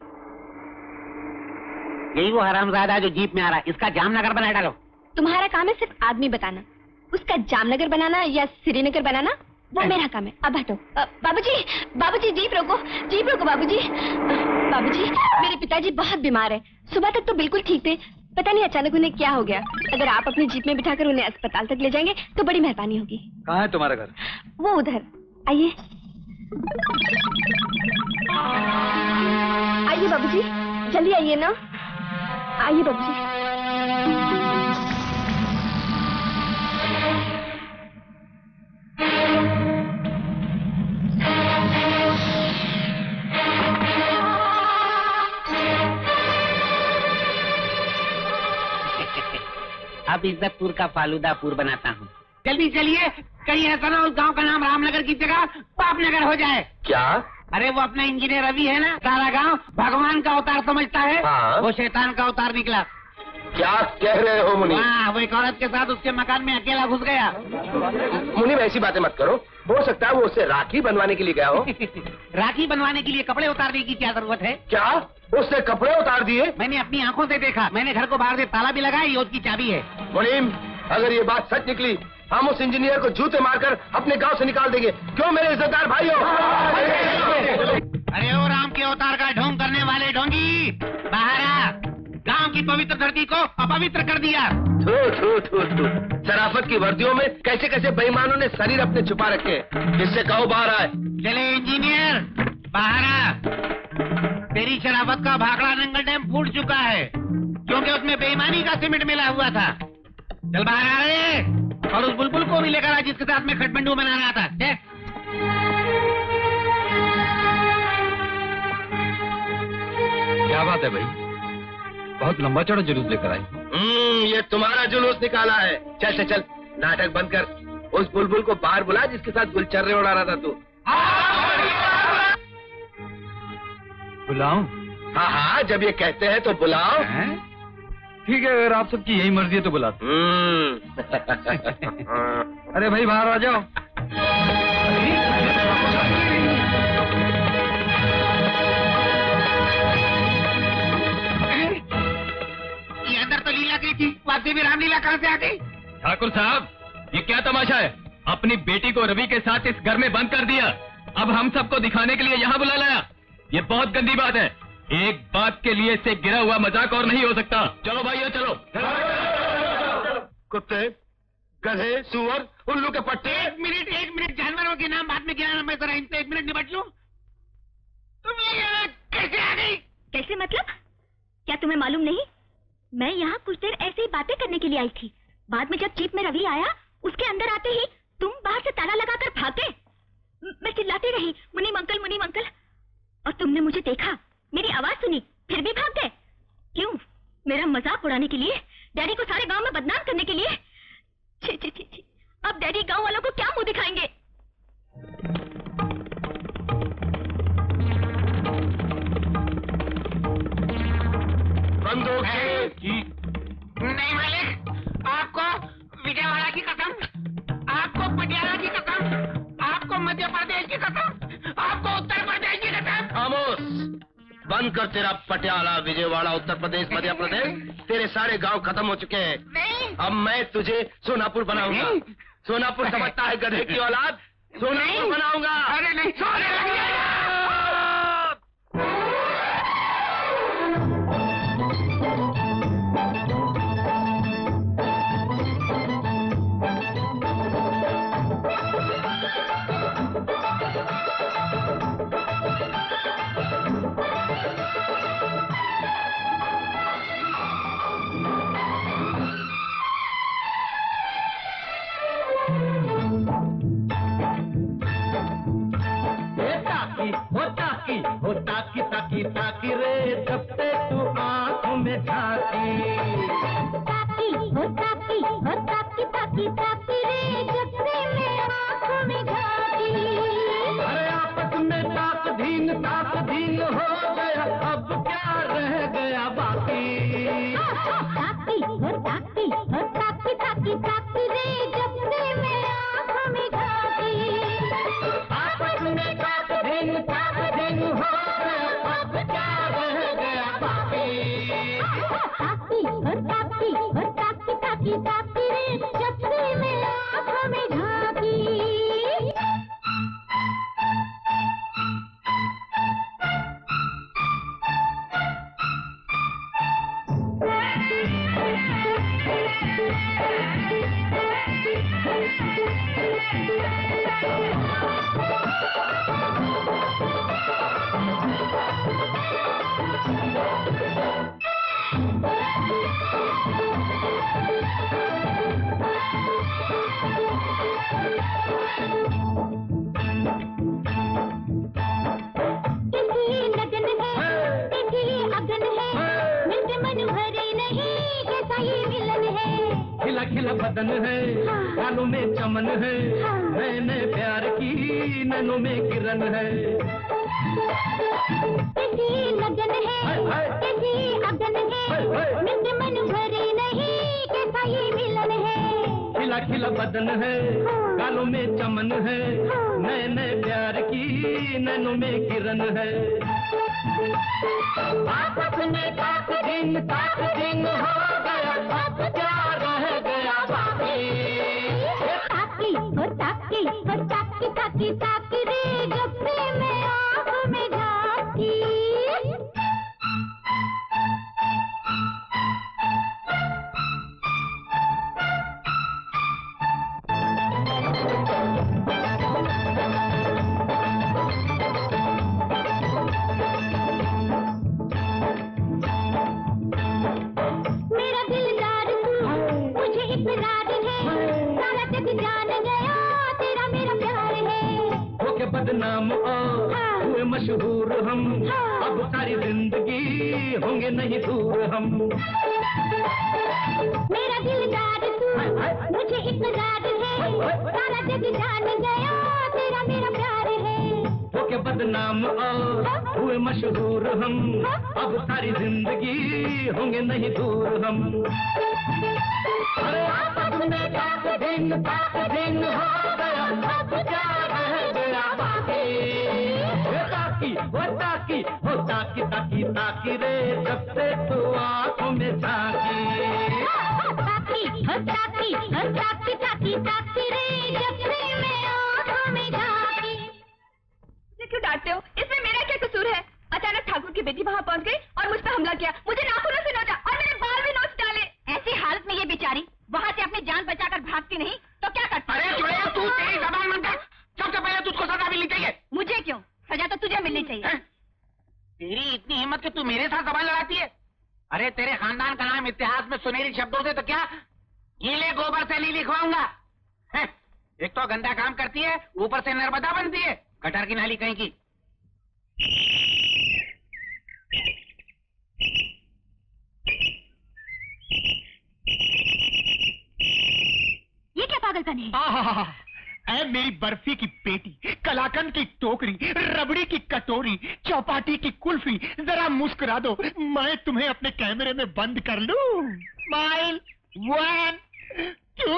यही वो हरामजादा जो जीप में आ रहा है, इसका जामनगर बना डालो। तुम्हारा काम है सिर्फ आदमी बताना, उसका जामनगर बनाना या श्रीनगर बनाना वो मेरा काम है। अब हटो। बाबूजी, बाबूजी जीप रोको, जीप रोको बाबूजी। बाबूजी, मेरे पिताजी बहुत बीमार है, सुबह तक तो बिल्कुल ठीक थे, पता नहीं अचानक उन्हें क्या हो गया। अगर आप अपनी जीप में बिठाकर उन्हें अस्पताल तक ले जाएंगे तो बड़ी मेहरबानी होगी। कहाँ है तुम्हारा घर? वो उधर। आइए आइए बाबूजी, जल्दी आइए ना। आइए बाबूजी। अब इज्जतपुर का फालूदापुर बनाता हूँ। जल्दी चलिए, कहीं ऐसा ना उस गांव का नाम रामनगर की जगह पापनगर हो जाए। क्या? अरे वो अपना इंजीनियर रवि है ना, सारा गांव भगवान का अवतार समझता है। हाँ? वो शैतान का अवतार निकला। क्या कह रहे हो मुनीम? हाँ, वो एक औरत के साथ उसके मकान में अकेला घुस गया। मुनीम ऐसी बातें मत करो, हो सकता है वो उससे राखी बनवाने के लिए गया हो। राखी बनवाने के लिए कपड़े उतारने की क्या जरूरत है? क्या उसने कपड़े उतार दिए? मैंने अपनी आंखों से देखा, मैंने घर को बाहर से ताला भी लगाया, ये उसकी चाबी है। मुनीम, अगर ये बात सच निकली हम उस इंजीनियर को जूते मारकर अपने गांव से निकाल देंगे। क्यों मेरे इज्जतदार भाइयों? अरे ओ राम के अवतार का ढोंग करने वाले ढोंगी, बाहर आ। गांव की पवित्र धरती को अपवित्र कर दिया। थू थू थू थू। शराफत की वर्दियों में कैसे कैसे बेईमानों ने शरीर अपने छुपा रखे। इससे कहो बाहर आए। चले इंजीनियर, बाहर आ। तेरी शराफत का भाखड़ा नंगल डैम फूट चुका है, क्योंकि उसमें बेईमानी का सीमेंट मिला हुआ था। चल बाहर आ रे, और उस बुलबुल को भी लेकर आ जिसके साथ में खटमंडू बना रहा था। देख। क्या बात है भाई, बहुत लंबा चौड़ा जुलूस लेकर आई। हम्म, ये तुम्हारा जुलूस निकाला है। चल चल चल, नाटक बंद कर। उस बुलबुल को बाहर बुला जिसके साथ गुलचर्रे उड़ा रहा था तू। बुलाऊं? हाँ हाँ, जब ये कहते हैं तो बुलाओ। ठीक है, अगर आप सबकी यही मर्जी है तो बुलाते। अरे भाई बाहर आ जाओ। ये अंदर तो लीला गई थी, वापसी भी रामलीला कहाँ से आ गई? ठाकुर साहब, ये क्या तमाशा है? अपनी बेटी को रवि के साथ इस घर में बंद कर दिया, अब हम सबको दिखाने के लिए यहाँ बुला लाया। ये बहुत गंदी बात है। एक बात के लिए इससे गिरा हुआ मजाक और नहीं हो सकता। चलो भाइयों चलो। कुत्ते, गधे, सुअर, उल्लू के पट्टे। एक मिनट एक मिनट, जानवरों के नाम बाद में गिराना, मैं जरा इनसे एक मिनट निपट लूं। तुम ये यहाँ कैसे आ गई? कैसे मतलब? क्या तुम्हें मालूम नहीं? मैं यहाँ कुछ देर ऐसे ही बातें करने के लिए आई थी। बाद में जब जीप में रवि आया, उसके अंदर आते ही तुम बाहर से ताला लगाकर भागे। मैं चिल्लाती रही, मुनीम अंकल, मुनीम अंकल, और तुमने मुझे देखा, मेरी आवाज सुनी, फिर भी भाग गए। क्यों? मेरा मजाक उड़ाने के लिए? डैडी को सारे गांव में बदनाम करने के लिए? छी छी छी छी, अब डैडी गांव वालों को क्या मुंह दिखाएंगे? बंदूक जी। नहीं मालिक, आपको विजयवाड़ा की कसम, आपको पटियाला की कसम, आपको मध्य प्रदेश की कसम, आपको उत्तर प्रदेश की कसम। खामोश, बंद कर तेरा पटियाला, विजयवाड़ा, उत्तर प्रदेश, मध्य प्रदेश। तेरे सारे गांव खत्म हो चुके हैं। नहीं। अब मैं तुझे सोनापुर बनाऊंगा। सोनापुर समझता है गधे की औलाद? सोनापुर बनाऊंगा। अरे नहीं, सोने लग जाएगा। होता की होता की ताकी ताकी रे जब से तू आंखों में झांकी ताकी होता की होता की ताकी ताकी रे जब से मैं आंखों में झांकी। अरे आपस में ताक धीन ताक धीन हो गया, अब क्या रह गया बाकी। ताकी होता की होता की ताकी ताकी रे जब से मैं आंखों में झांकी। आपस में ताक धीन ताक धीन हो गया, अब क्या रह गया बाकी। ताकी होता की होता की ताकी ताकी रे जब से मैं आंखों में झांकी। खिला बदन है, गालों में चमन है, मैंने प्यार की नैनों में किरण है। कैसी लगन है, कैसी अगन है, मेरे मन भरे नहीं, कैसा ये मिलन है। खिला खिला बदन है, गालों में चमन है, मैंने प्यार की नैनों में किरण है। आपस में ताक दिन ताक दिन हो गया, अब क्या रह गया बाकी। ताकी हो ताकी हो ताकी ताकी ताकी रे जब से मैं आँखों में झांकी। मेरा दिलदार तू मुझे इकरार है, सारा जग जान गया तेरा मेरा प्यार है। हो के बदनाम और हुए मशहूर हम, अब सारी जिंदगी होंगे नहीं दूर हम। मेरा दिलदार तू मुझे इकरार है, सारा जग जान गया तेरा मेरा प्यार है। हो के बदनाम और हुए मशहूर हम, अब सारी जिंदगी होंगे नहीं दूर हम। अरे आपस में ताक दिन ताक दिन हो गया, अब क्या रह गया बाकी। ताकी वो ताकी हो ताकी ताकी ताकी रे जब से तू आंखों में झांकी। ताकी हो ताकी हो ताकी ताकी ताकी रे जब से मैं आँखों में झांकी। मुझे क्यों डांटते हो? इसमें मेरा क्या कसूर है? अचानक ठाकुर की बेटी वहाँ पहुँच गई और मुझ पर हमला किया, मुझे नाखूनों से नोचा और मेरे बाल भी नोच डाले। ऐसी हालत में ये बेचारी वहाँ से अपनी जान बचाकर भागती नहीं तो क्या करती? अरे चुड़ैया, तू तेरी जबान बंद कर। सबसे पहले तुझको सजा मिलनी चाहिए। मुझे क्यों? सजा तो तुझे मिलनी चाहिए। है? तेरी इतनी हिम्मत कि तू मेरे साथ जबान लड़ाती है? अरे तेरे खानदान का नाम इतिहास में सुनहरी शब्दों से तो क्या गीले गोबर से नहीं लिखवाऊंगा। एक तो गंदा काम करती है, ऊपर से नर्मदा बनती है, गटर की नाली कहीं की। ये क्या पागलपन है? ऐ मेरी बर्फी की पेटी, कलाकंद की टोकरी, रबड़ी की कटोरी, चौपाटी की कुल्फी, जरा मुस्कुरा दो, मैं तुम्हें अपने कैमरे में बंद कर लूं। स्माइल, वन, टू,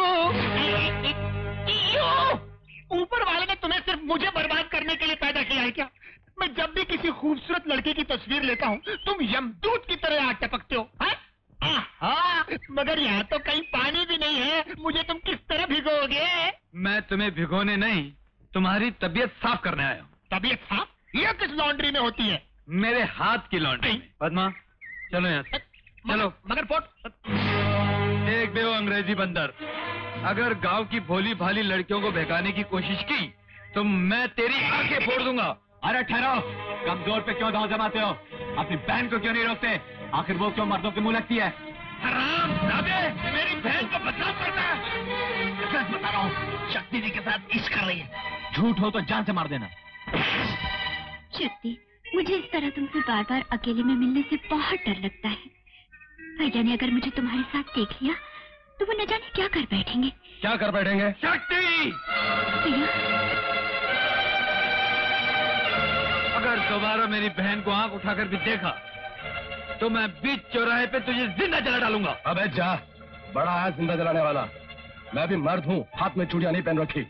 ऊपर वाले ने तुम्हें सिर्फ मुझे बर्बाद करने के लिए पैदा किया है क्या? मैं जब भी किसी खूबसूरत लड़के की तस्वीर लेता हूँ, तुम यमदूत की तरह आ टपकते हो। हा? आहा, मगर यहाँ तो कहीं पानी भी नहीं है, मुझे तुम किस तरह भिगोगे? मैं तुम्हें भिगोने नहीं, तुम्हारी तबीयत साफ करने आया हूँ। तबीयत साफ? ये किस लॉन्ड्री में होती है? मेरे हाथ की लॉन्ड्री में। पद्मा, चलो यहाँ से। चलो। मगर फोट देख बे वो अंग्रेजी बंदर, अगर गांव की भोली भाली लड़कियों को बहकाने की कोशिश की तो मैं तेरी आंखें फोड़ दूंगा। अरे ठहरो, कमजोर पे क्यों दांव जमाते हो? अपनी बहन को क्यों नहीं रोकते? आखिर वो क्यों मर्दों के मुंह लगती है? हराम दादे, मेरी बहन को बदनाम करता है। सच बता रहा हूँ, शक्ति जी के साथ इश्क कर रही है। झूठ हो तो जान से मार देना। शक्ति, मुझे इस तरह तुमसे बार बार अकेले में मिलने से बहुत डर लगता है। भैया ने अगर मुझे तुम्हारे साथ देख लिया तो वो न जाने क्या कर बैठेंगे। क्या कर बैठेंगे? शक्ति! अगर दोबारा मेरी बहन को आंख उठाकर भी देखा तो मैं बीच चौराहे पे तुझे जिंदा जला डालूंगा। अबे जा, बड़ा है जिंदा जलाने वाला। मैं भी मर्द हूँ, हाथ में चूड़ियां नहीं पहन रखी।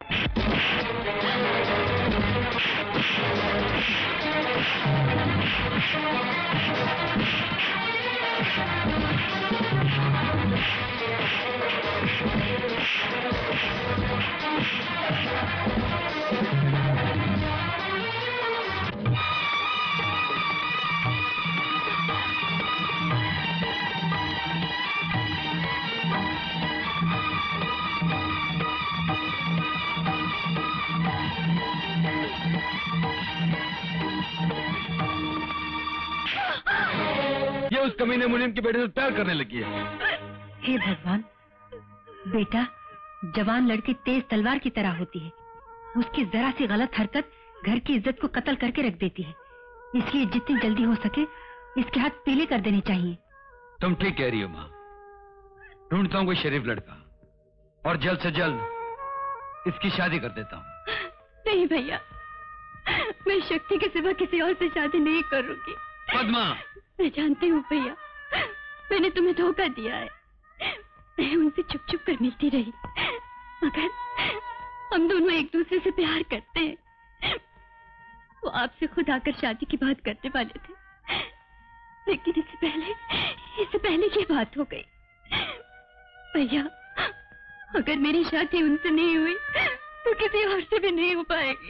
ये उस कमीने मुनीम की बेटे से प्यार करने लगी है। हे भगवान, बेटा जवान लड़की तेज तलवार की तरह होती है। उसकी जरा सी गलत हरकत घर की इज्जत को कत्ल करके रख देती है। इसलिए जितनी जल्दी हो सके इसके हाथ पीले कर देने चाहिए। तुम ठीक कह रही हो माँ। ढूंढता हूँ कोई शरीफ लड़का और जल्द से जल्द इसकी शादी कर देता हूँ। नहीं भैया, मैं शक्ति के सिवा किसी और से शादी नहीं करूंगी। पद्मा, मैं जानती हूँ भैया, मैंने तुम्हें धोखा दिया है। मैं उनसे चुप चुप कर मिलती रही, मगर हम दोनों एक दूसरे से प्यार करते हैं। वो आपसे खुद आकर शादी की बात करने वाले थे, लेकिन इससे पहले इससे पहले ये बात हो गई। भैया, अगर मेरी शादी उनसे नहीं हुई तो किसी और से भी नहीं हो पाएगी।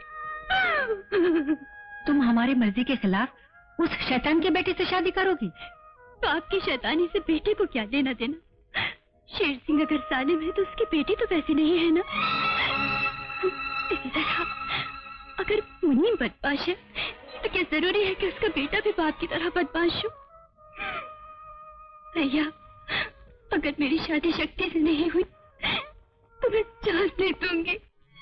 तुम हमारी मर्जी के खिलाफ उस शैतान के बेटे से शादी करोगी? तो आपकी शैतानी से बेटे को क्या लेना देना? शेर सिंह अगर सालिम है तो उसकी बेटी तो वैसी नहीं है ना। इसी तरह अगर मुनीम बदमाश है तो क्या जरूरी है कि उसका बेटा भी बाप की तरह बदमाश हो? भैया, अगर मेरी शादी शक्ति से नहीं हुई तो मैं जान दे दूंगी।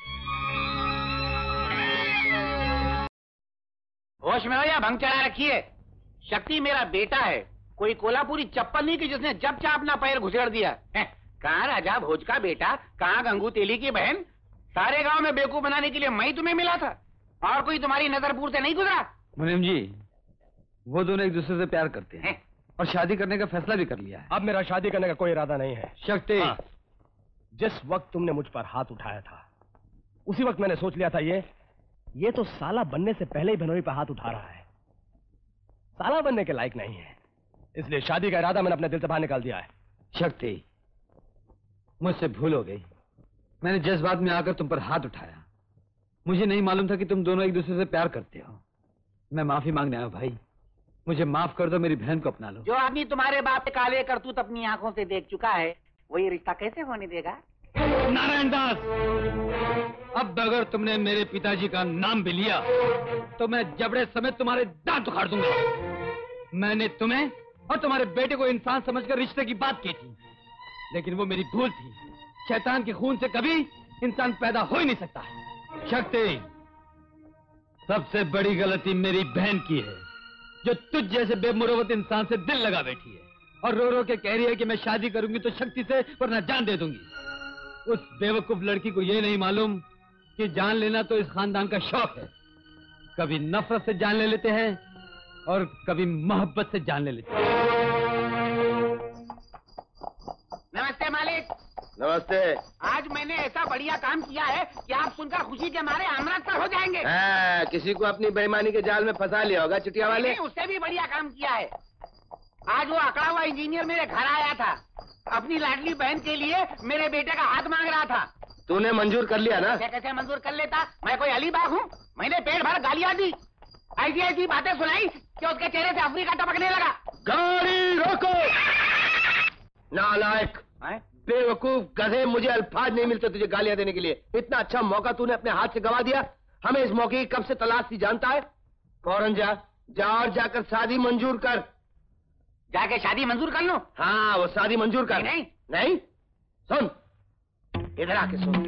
होश में हो या भंग चढ़ा रखी है? शक्ति मेरा बेटा है, कोई कोल्हापुरी चप्पल नहीं कि जिसने जब चाह अपना पैर घुसेड़ दिया है। कहाँ राजा भोज का बेटा, कहाँ गंगू तेली की बहन। सारे गांव में बेवकूफ बनाने के लिए मैं ही तुम्हें मिला था, और कोई तुम्हारी नजरपुर से नहीं गुजरा। मुनीम जी, वो दोनों एक दूसरे से प्यार करते हैं और शादी करने का फैसला भी कर लिया है। अब मेरा शादी करने का कोई इरादा नहीं है। शक्ति, हाँ, जिस वक्त तुमने मुझ पर हाथ उठाया था उसी वक्त मैंने सोच लिया था ये ये तो साला बनने से पहले ही बहनोई पर हाथ उठा रहा है, साला बनने के लायक नहीं है। इसलिए शादी का इरादा मैंने अपने दिल से बाहर निकाल दिया है। शक्ति, मुझसे भूल हो गई। मैंने जज्बात में आकर तुम पर हाथ उठाया। मुझे नहीं मालूम था कि तुम दोनों एक दूसरे से प्यार करते हो। मैं माफी मांगने आया भाई, मुझे माफ कर दो, मेरी बहन को अपना लो। जो आदमी तुम्हारे बाप के काले करतूत अपनी आंखों से देख चुका है वो ये रिश्ता कैसे होने देगा? नारायण दास, अब अगर तुमने मेरे पिताजी का नाम भी लिया तो मैं जबड़े समेत तुम्हारे दांत उखाड़ दूंगा। मैंने तुम्हें और तुम्हारे बेटे को इंसान समझकर रिश्ते की बात की थी, लेकिन वो मेरी भूल थी। शैतान के खून से कभी इंसान पैदा हो ही नहीं सकता। शक्ति, सबसे बड़ी गलती मेरी बहन की है, जो तुझ जैसे बेमुरवत इंसान से दिल लगा बैठी है और रो रो के कह रही है कि मैं शादी करूंगी तो शक्ति से, वरना जान दे दूंगी। उस बेवकूफ लड़की को ये नहीं मालूम कि जान लेना तो इस खानदान का शौक है। कभी नफरत से जान ले लेते हैं और कभी मोहब्बत से जान ले लेते हैं। नमस्ते मालिक। नमस्ते। आज मैंने ऐसा बढ़िया काम किया है कि आप सुनकर खुशी के मारे अमृतसर हो जाएंगे। हाँ, किसी को अपनी बेईमानी के जाल में फंसा लिया होगा चुटिया वाले। नहीं, उससे भी बढ़िया काम किया है। आज वो अकड़ा हुआ इंजीनियर मेरे घर आया था, अपनी लाडली बहन के लिए मेरे बेटे का हाथ मांग रहा था। तूने मंजूर कर लिया ना? कैसे कैसे मंजूर कर लेता? मैं कोई अलीबाग हूँ? मैंने पेट भर गालियाँ दी, ऐसी ऐसी बातें सुनाई कि उसके चेहरे से अफ्रीका टपकने लगा। गाड़ी रोको! नालायक, बेवकूफ, गधे, मुझे अल्फाज नहीं मिलते तुझे गालियां देने के लिए। इतना अच्छा मौका तूने अपने हाथ से गवा दिया। हमें इस मौके की कब से तलाश थी जानता है? फौरन जा जा और जाकर शादी मंजूर कर। जाके शादी मंजूर कर लो? हाँ, वो शादी मंजूर कर। नहीं नहीं, सुन, इधर आके सुन।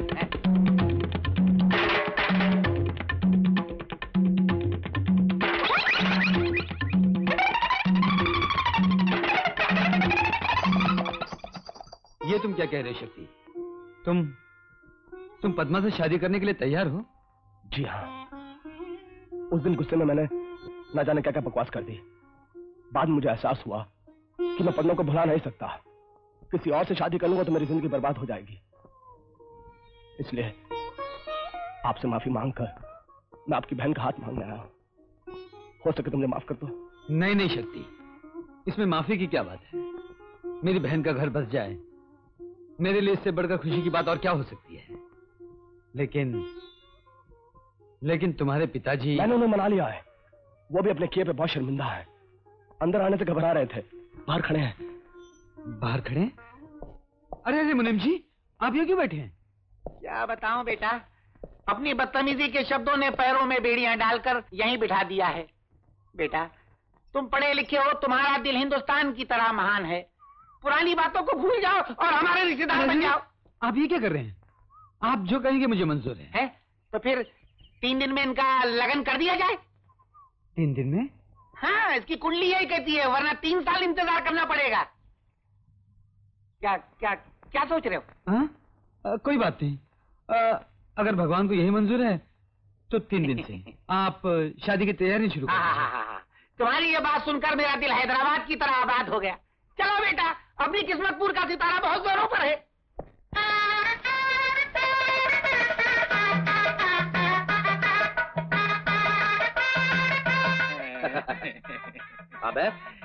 ये तुम क्या कह रहे हो शक्ति? तुम तुम पद्मा से शादी करने के लिए तैयार हो? जी हाँ। उस दिन गुस्से में मैंने ना जाने क्या क्या बकवास कर दी। बाद में मुझे एहसास हुआ कि मैं पद्मा को भुला नहीं सकता। किसी और से शादी करूंगा तो मेरी जिंदगी बर्बाद हो जाएगी। इसलिए आपसे माफी मांगकर मैं आपकी बहन का हाथ मांगने आया हूं। हो सके तुमने माफ कर दो। नहीं नहीं शक्ति, इसमें माफी की क्या बात है? मेरी बहन का घर बस जाए, मेरे लिए इससे बढ़कर खुशी की बात और क्या हो सकती है? लेकिन लेकिन तुम्हारे पिताजी। मैंने उन्हें मना लिया है। वो भी अपने किए पे बहुत शर्मिंदा है। अंदर आने से घबरा रहे थे। बाहर खड़े हैं। बाहर खड़े? अरे अरे मुनीम जी, आप यहाँ क्यों बैठे हैं? क्या बताऊं बेटा, अपनी बदतमीजी के शब्दों ने पैरों में बेड़ियां डालकर यहीं बिठा दिया है। बेटा, तुम पढ़े लिखे हो, तुम्हारा दिल हिंदुस्तान की तरह महान है। पुरानी बातों को भूल जाओ और हमारे रिश्तेदार बन जाओ। आप ये क्या कर रहे हैं? आप जो कहेंगे मुझे मंजूर है। है? तो फिर तीन दिन में इनका लगन कर दिया जाए। तीन दिन में? हाँ, इसकी कुंडली यही कहती है, वरना तीन साल इंतजार करना पड़ेगा। क्या क्या क्या सोच रहे हो? हाँ? आ, कोई बात नहीं। आ, अगर भगवान को यही मंजूर है तो तीन दिन से आप शादी की तैयारी शुरू हाँ, हाँ, हाँ, हाँ। तुम्हारी ये बात सुनकर मेरा दिल हैदराबाद की तरह आबाद हो गया। चलो बेटा, अपनी किस्मतपुर का सितारा बहुत जोरों पर है। अबे,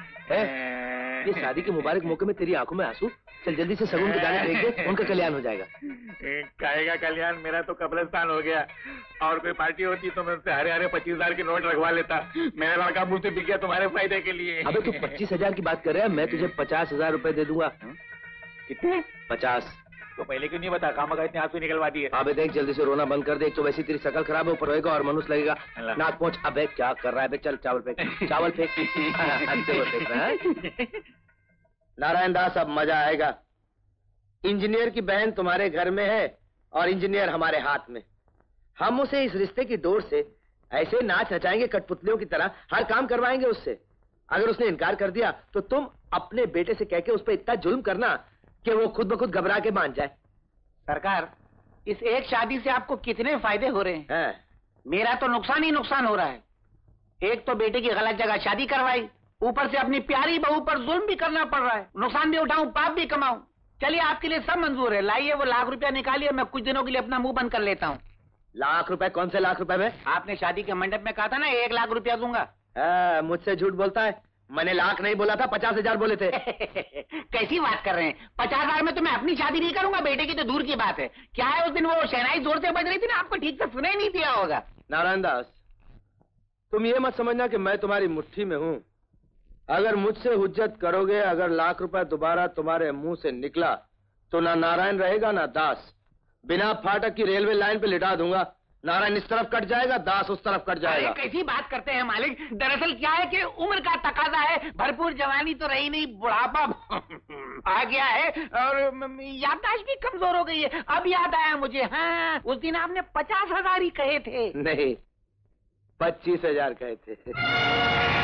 ये शादी के मुबारक मौके में तेरी आंखों में आंसू। चल जल्दी से सगुन के दाने फेंक दे, उनका कल्याण हो जाएगा। कहेगा कल्याण, मेरा तो कब्रिस्तान हो गया। और कोई पार्टी होती तो मैं उससे हरे हरे पच्चीस हजार की नोट रखवा लेता। मेरा लड़का मुझसे बिक गया तुम्हारे फायदे के लिए। अबे तू पच्चीस हजार की बात कर रहा है, मैं तुझे पचास हजार रूपए दे दूंगा। कितने? पचास। तो पहले क्यों नहीं बता? काम का इतने आंसू निकलवा दिए। अबे देख, जल्दी से रोना बंद कर दे। तो वैसी तेरी शकल खराब है, ऊपर रोएगा और मनुष्य लगेगा। नाक पहुंच। अबे क्या कर रहा है? चल चावल फेंक, चावल फेंक। फेंक रहा है नारायण दास, अब मजा आएगा। इंजीनियर की बहन तुम्हारे घर में है और इंजीनियर हमारे हाथ में। हम उसे इस रिश्ते की डोर से ऐसे नाच नचाएंगे कठपुतलियों की तरह, हर काम करवाएंगे उससे। अगर उसने इनकार कर दिया तो तुम अपने बेटे से कह के उस पर इतना जुल्म करना कि वो खुद ब खुद घबरा के मान जाए। सरकार, इस एक शादी से आपको कितने फायदे हो रहे हैं? है। मेरा तो नुकसान ही नुकसान हो रहा है। एक तो बेटे की गलत जगह शादी करवाई, ऊपर से अपनी प्यारी बहू पर जुल्म भी करना पड़ रहा है। नुकसान भी उठाऊं, पाप भी कमाऊं। चलिए, आपके लिए सब मंजूर है। लाइए वो लाख रुपया निकालिए, मैं कुछ दिनों के लिए अपना मुंह बंद कर लेता हूँ। लाख रुपए? कौन से लाख रुपए में? आपने शादी के मंडप में कहा था ना एक लाख रुपया दूंगा। मुझसे झूठ बोलता है। मैंने लाख नहीं बोला था, पचास हजार बोले थे। कैसी बात कर रहे हैं? पचास हजार में तो मैं अपनी शादी नहीं करूंगा, बेटे की तो दूर की बात है। क्या है, उस दिन वो शहनाई जोर से बज रही थी ना, आपको ठीक से सुनाई नहीं दिया होगा। नारायण दास, तुम ये मत समझना कि मैं तुम्हारी मुट्ठी में हूँ। अगर मुझसे हुज्जत करोगे, अगर लाख रुपए दोबारा तुम्हारे मुंह से निकला तो ना नारायण रहेगा ना दास। बिना फाटक की रेलवे लाइन पे लिटा दूंगा। नारायण इस तरफ कट जाएगा, दास उस तरफ कट जाएगा। कैसी बात करते हैं मालिक? दरअसल क्या है कि उम्र का तकाजा है। भरपूर जवानी तो रही नहीं, बुढ़ापा आ गया है और याददाश्त भी कमजोर हो गई है। अब याद आया मुझे। हाँ, उस दिन आपने पचास हजार ही कहे थे। नहीं, पच्चीस हजार कहे थे।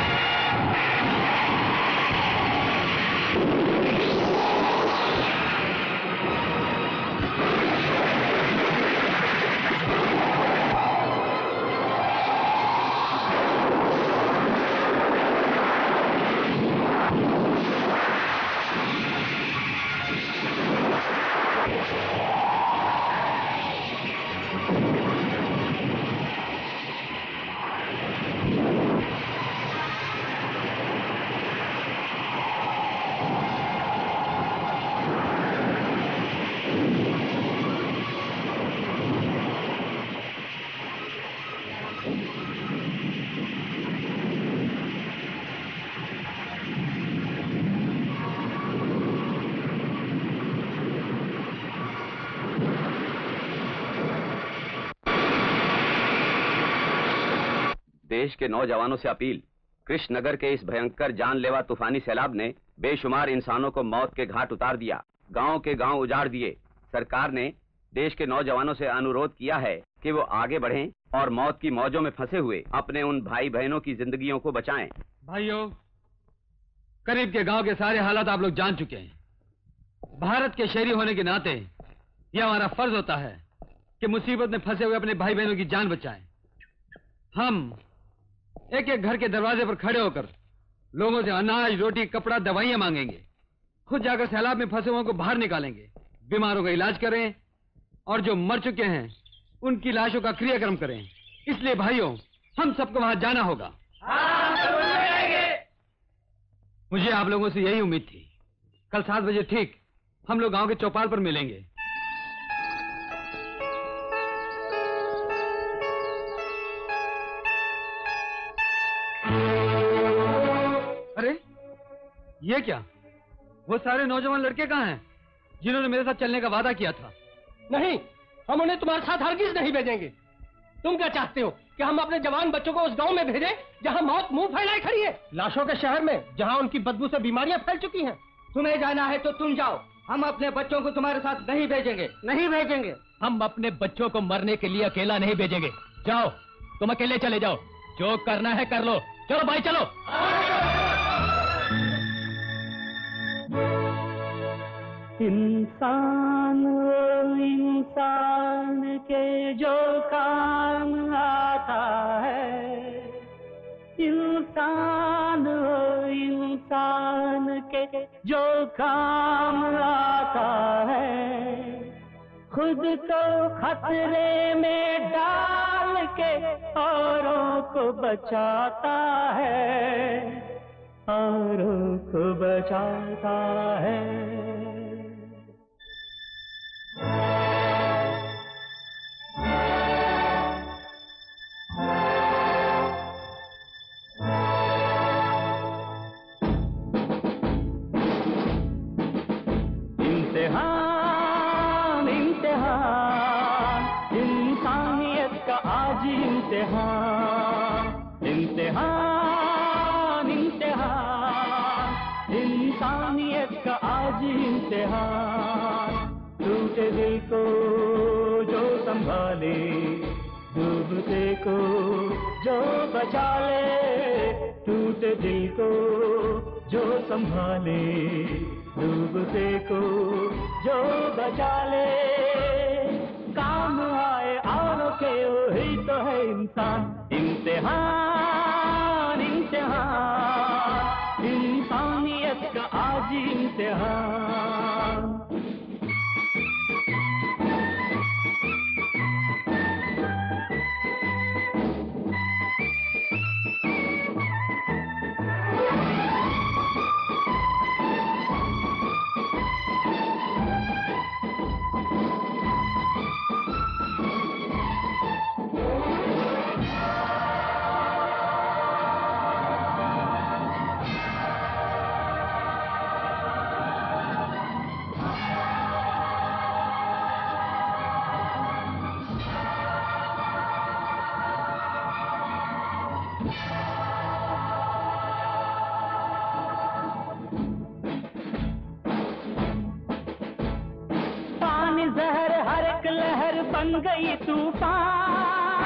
देश के नौजवानों से अपील। कृष्णनगर के इस भयंकर जानलेवा तूफानी सैलाब ने बेशुमार इंसानों को मौत के घाट उतार दिया, गांव के गांव उजाड़ दिए। सरकार ने देश के नौजवानों से अनुरोध किया है कि वो आगे बढ़ें और मौत की मौजों में फंसे हुए अपने उन भाई बहनों की जिंदगियों को बचाएं। भाइयों, करीब के गांव के सारे हालात आप लोग जान चुके हैं। भारत के शहरी होने के नाते यह हमारा फर्ज होता है कि मुसीबत में फंसे हुए अपने भाई बहनों की जान बचाएं। हम एक एक घर के दरवाजे पर खड़े होकर लोगों से अनाज, रोटी, कपड़ा, दवाइयां मांगेंगे। खुद जाकर सैलाब में फंसे हुओं को बाहर निकालेंगे, बीमारों का इलाज करें और जो मर चुके हैं उनकी लाशों का क्रियाक्रम करें। इसलिए भाइयों, हम सबको वहां जाना होगा। मुझे आप लोगों से यही उम्मीद थी। कल सात बजे ठीक हम लोग गांव के चौपाल पर मिलेंगे। अरे ये क्या? वो सारे नौजवान लड़के कहाँ हैं जिन्होंने मेरे साथ चलने का वादा किया था? नहीं, हम उन्हें तुम्हारे साथ हरगिज नहीं भेजेंगे। तुम क्या चाहते हो कि हम अपने जवान बच्चों को उस गांव में भेजें जहां मौत मुंह फैलाए खड़ी है, लाशों के शहर में जहां उनकी बदबू से बीमारियां फैल चुकी हैं? तुम्हें जाना है तो तुम जाओ, हम अपने बच्चों को तुम्हारे साथ नहीं भेजेंगे। नहीं भेजेंगे। हम अपने बच्चों को मरने के लिए अकेला नहीं भेजेंगे। जाओ, तुम अकेले चले जाओ, जो करना है कर लो। चलो भाई चलो। इंसान वो इंसान के जो काम आता है, इंसान वो इंसान के जो काम आता है, खुद को खतरे में डाल के औरों को बचाता है, औरों को बचाता है। इम्तिहान इम्तिहान इंसानियत का आज इम्तिहान, इम्तिहान इम्तिहान इंसानियत का आज इम्तिहान। टूटे दिल को जो संभाले, डूबते को जो बचा ले, टूटे दिल को जो संभाले, डूबते को जो बचा ले, काम आए औरों के वही तो है इंसान। इम्तिहान इम्तिहान इंसानियत का आज इम्तिहान। बन गई तूफान,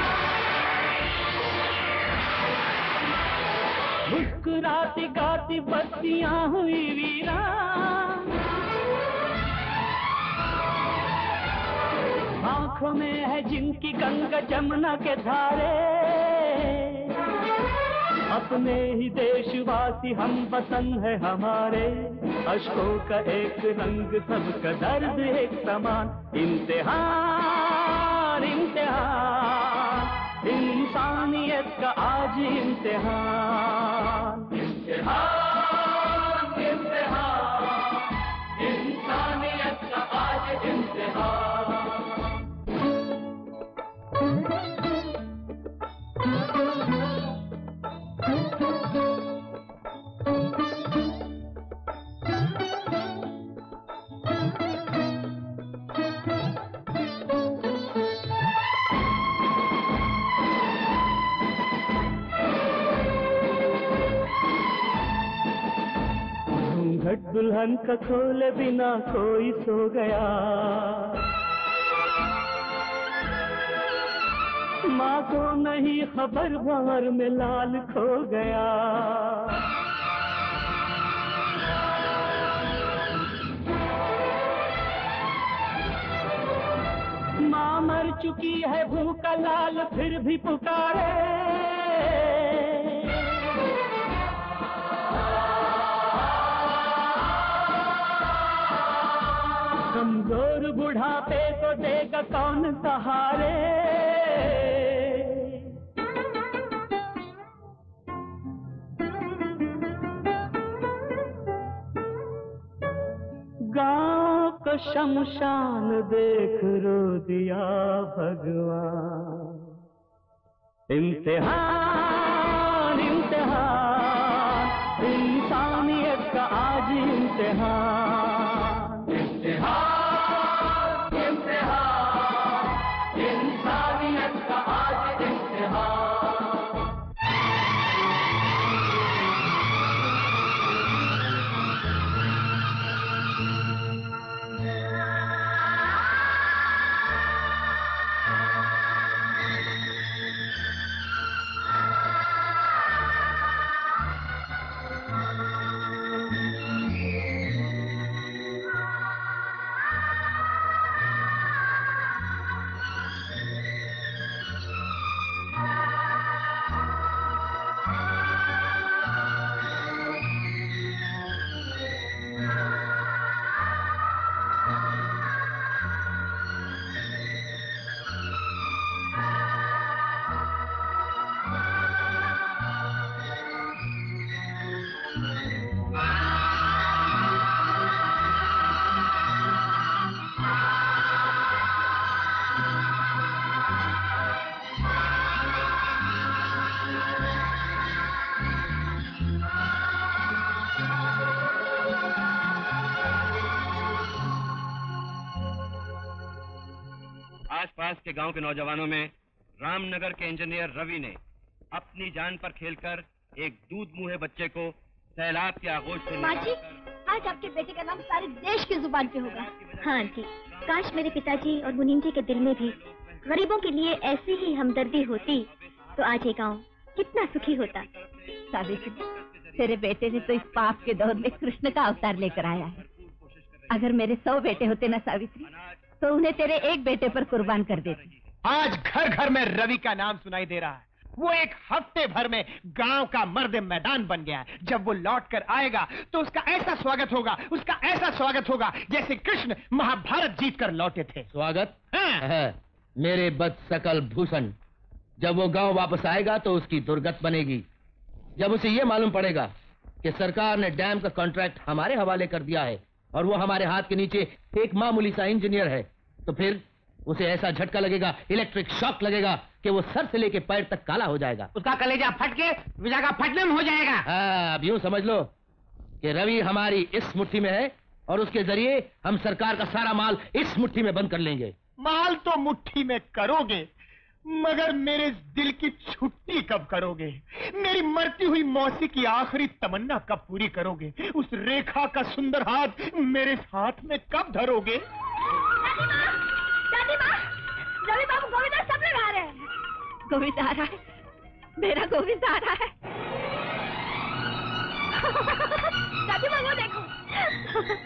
मुस्कुराती गाती बस्तियां हुई वीरान, आंखों में है जिनकी गंगा जमुना के धारे, अपने ही देशवासी हम वतन है हमारे, अश्कों का एक रंग सबका दर्द एक समान। इम्तिहान इम्तिहान इंसानियत का आज इम्तिहान, इम्तिहान इम्तिहान इंसानियत का आज इम्तिहान। घूंघट दुल्हन का खोले बिना कोई सो गया। माँ को नहीं खबर भंवर में लाल खो गया। माँ मर चुकी है भूखा लाल फिर भी पुकारे। कमजोर बुढ़ापे को देगा कौन सहारे। गांव को शमशान देख रो दिया भगवान। इम्तिहान इम्तिहान इंसानियत का आज इम्तिहान। इम्तिहान इम्तिहान इंसानियत का आज इम्तिहान। आसपास के गांव के नौजवानों में रामनगर के इंजीनियर रवि ने अपनी जान पर खेलकर एक दूध मुँहे बच्चे को सैलाब के आगोश से माँ जी, आज आपके बेटे का नाम सारे देश की जुबान पे होगा। हाँ जी, काश मेरे पिताजी और मुनीम जी के दिल में भी गरीबों के लिए ऐसी ही हमदर्दी होती तो आज ये गाँव कितना सुखी होता। सावित्री, तेरे बेटे ने तो इस पाप के दौर में कृष्ण का अवतार लेकर आया है। अगर मेरे सौ बेटे होते ना सावित्री, तो उन्हें तेरे एक बेटे पर कुर्बान कर देती। आज घर घर में रवि का नाम सुनाई दे रहा है। वो एक हफ्ते भर में गांव का मर्द मैदान बन गया है। जब वो लौट कर आएगा तो उसका ऐसा स्वागत होगा, उसका ऐसा स्वागत होगा जैसे कृष्ण महाभारत जीत कर लौटे थे। स्वागत है मेरे बदशक्ल भूषण। जब वो गांव वापस आएगा तो उसकी दुर्गत बनेगी। जब उसे ये मालूम पड़ेगा कि सरकार ने डैम का कॉन्ट्रैक्ट हमारे हवाले कर दिया है और वो हमारे हाथ के नीचे एक मामूली सा इंजीनियर है, तो फिर उसे ऐसा झटका लगेगा, इलेक्ट्रिक शॉक लगेगा कि वो सर से लेके पैर तक काला हो जाएगा। उसका कलेजा फट के विजय का फटने में हो जाएगा। हाँ, अब यूं समझ लो कि रवि हमारी इस मुट्ठी में है और उसके जरिए हम सरकार का सारा माल इस मुट्ठी में बंद कर लेंगे। माल तो मुट्ठी में करोगे, मगर मेरे दिल की छुट्टी कब करोगे? मेरी मरती हुई मौसी की आखिरी तमन्ना कब पूरी करोगे? उस रेखा का सुंदर हाथ मेरे हाथ में कब धरोगे? दादी माँ, रवि बाबू गोविंद सब लोग आ रहे हैं। गोविंद आ रहा है, मेरा गोविंद आ रहा है। दादी माँ वो देखो।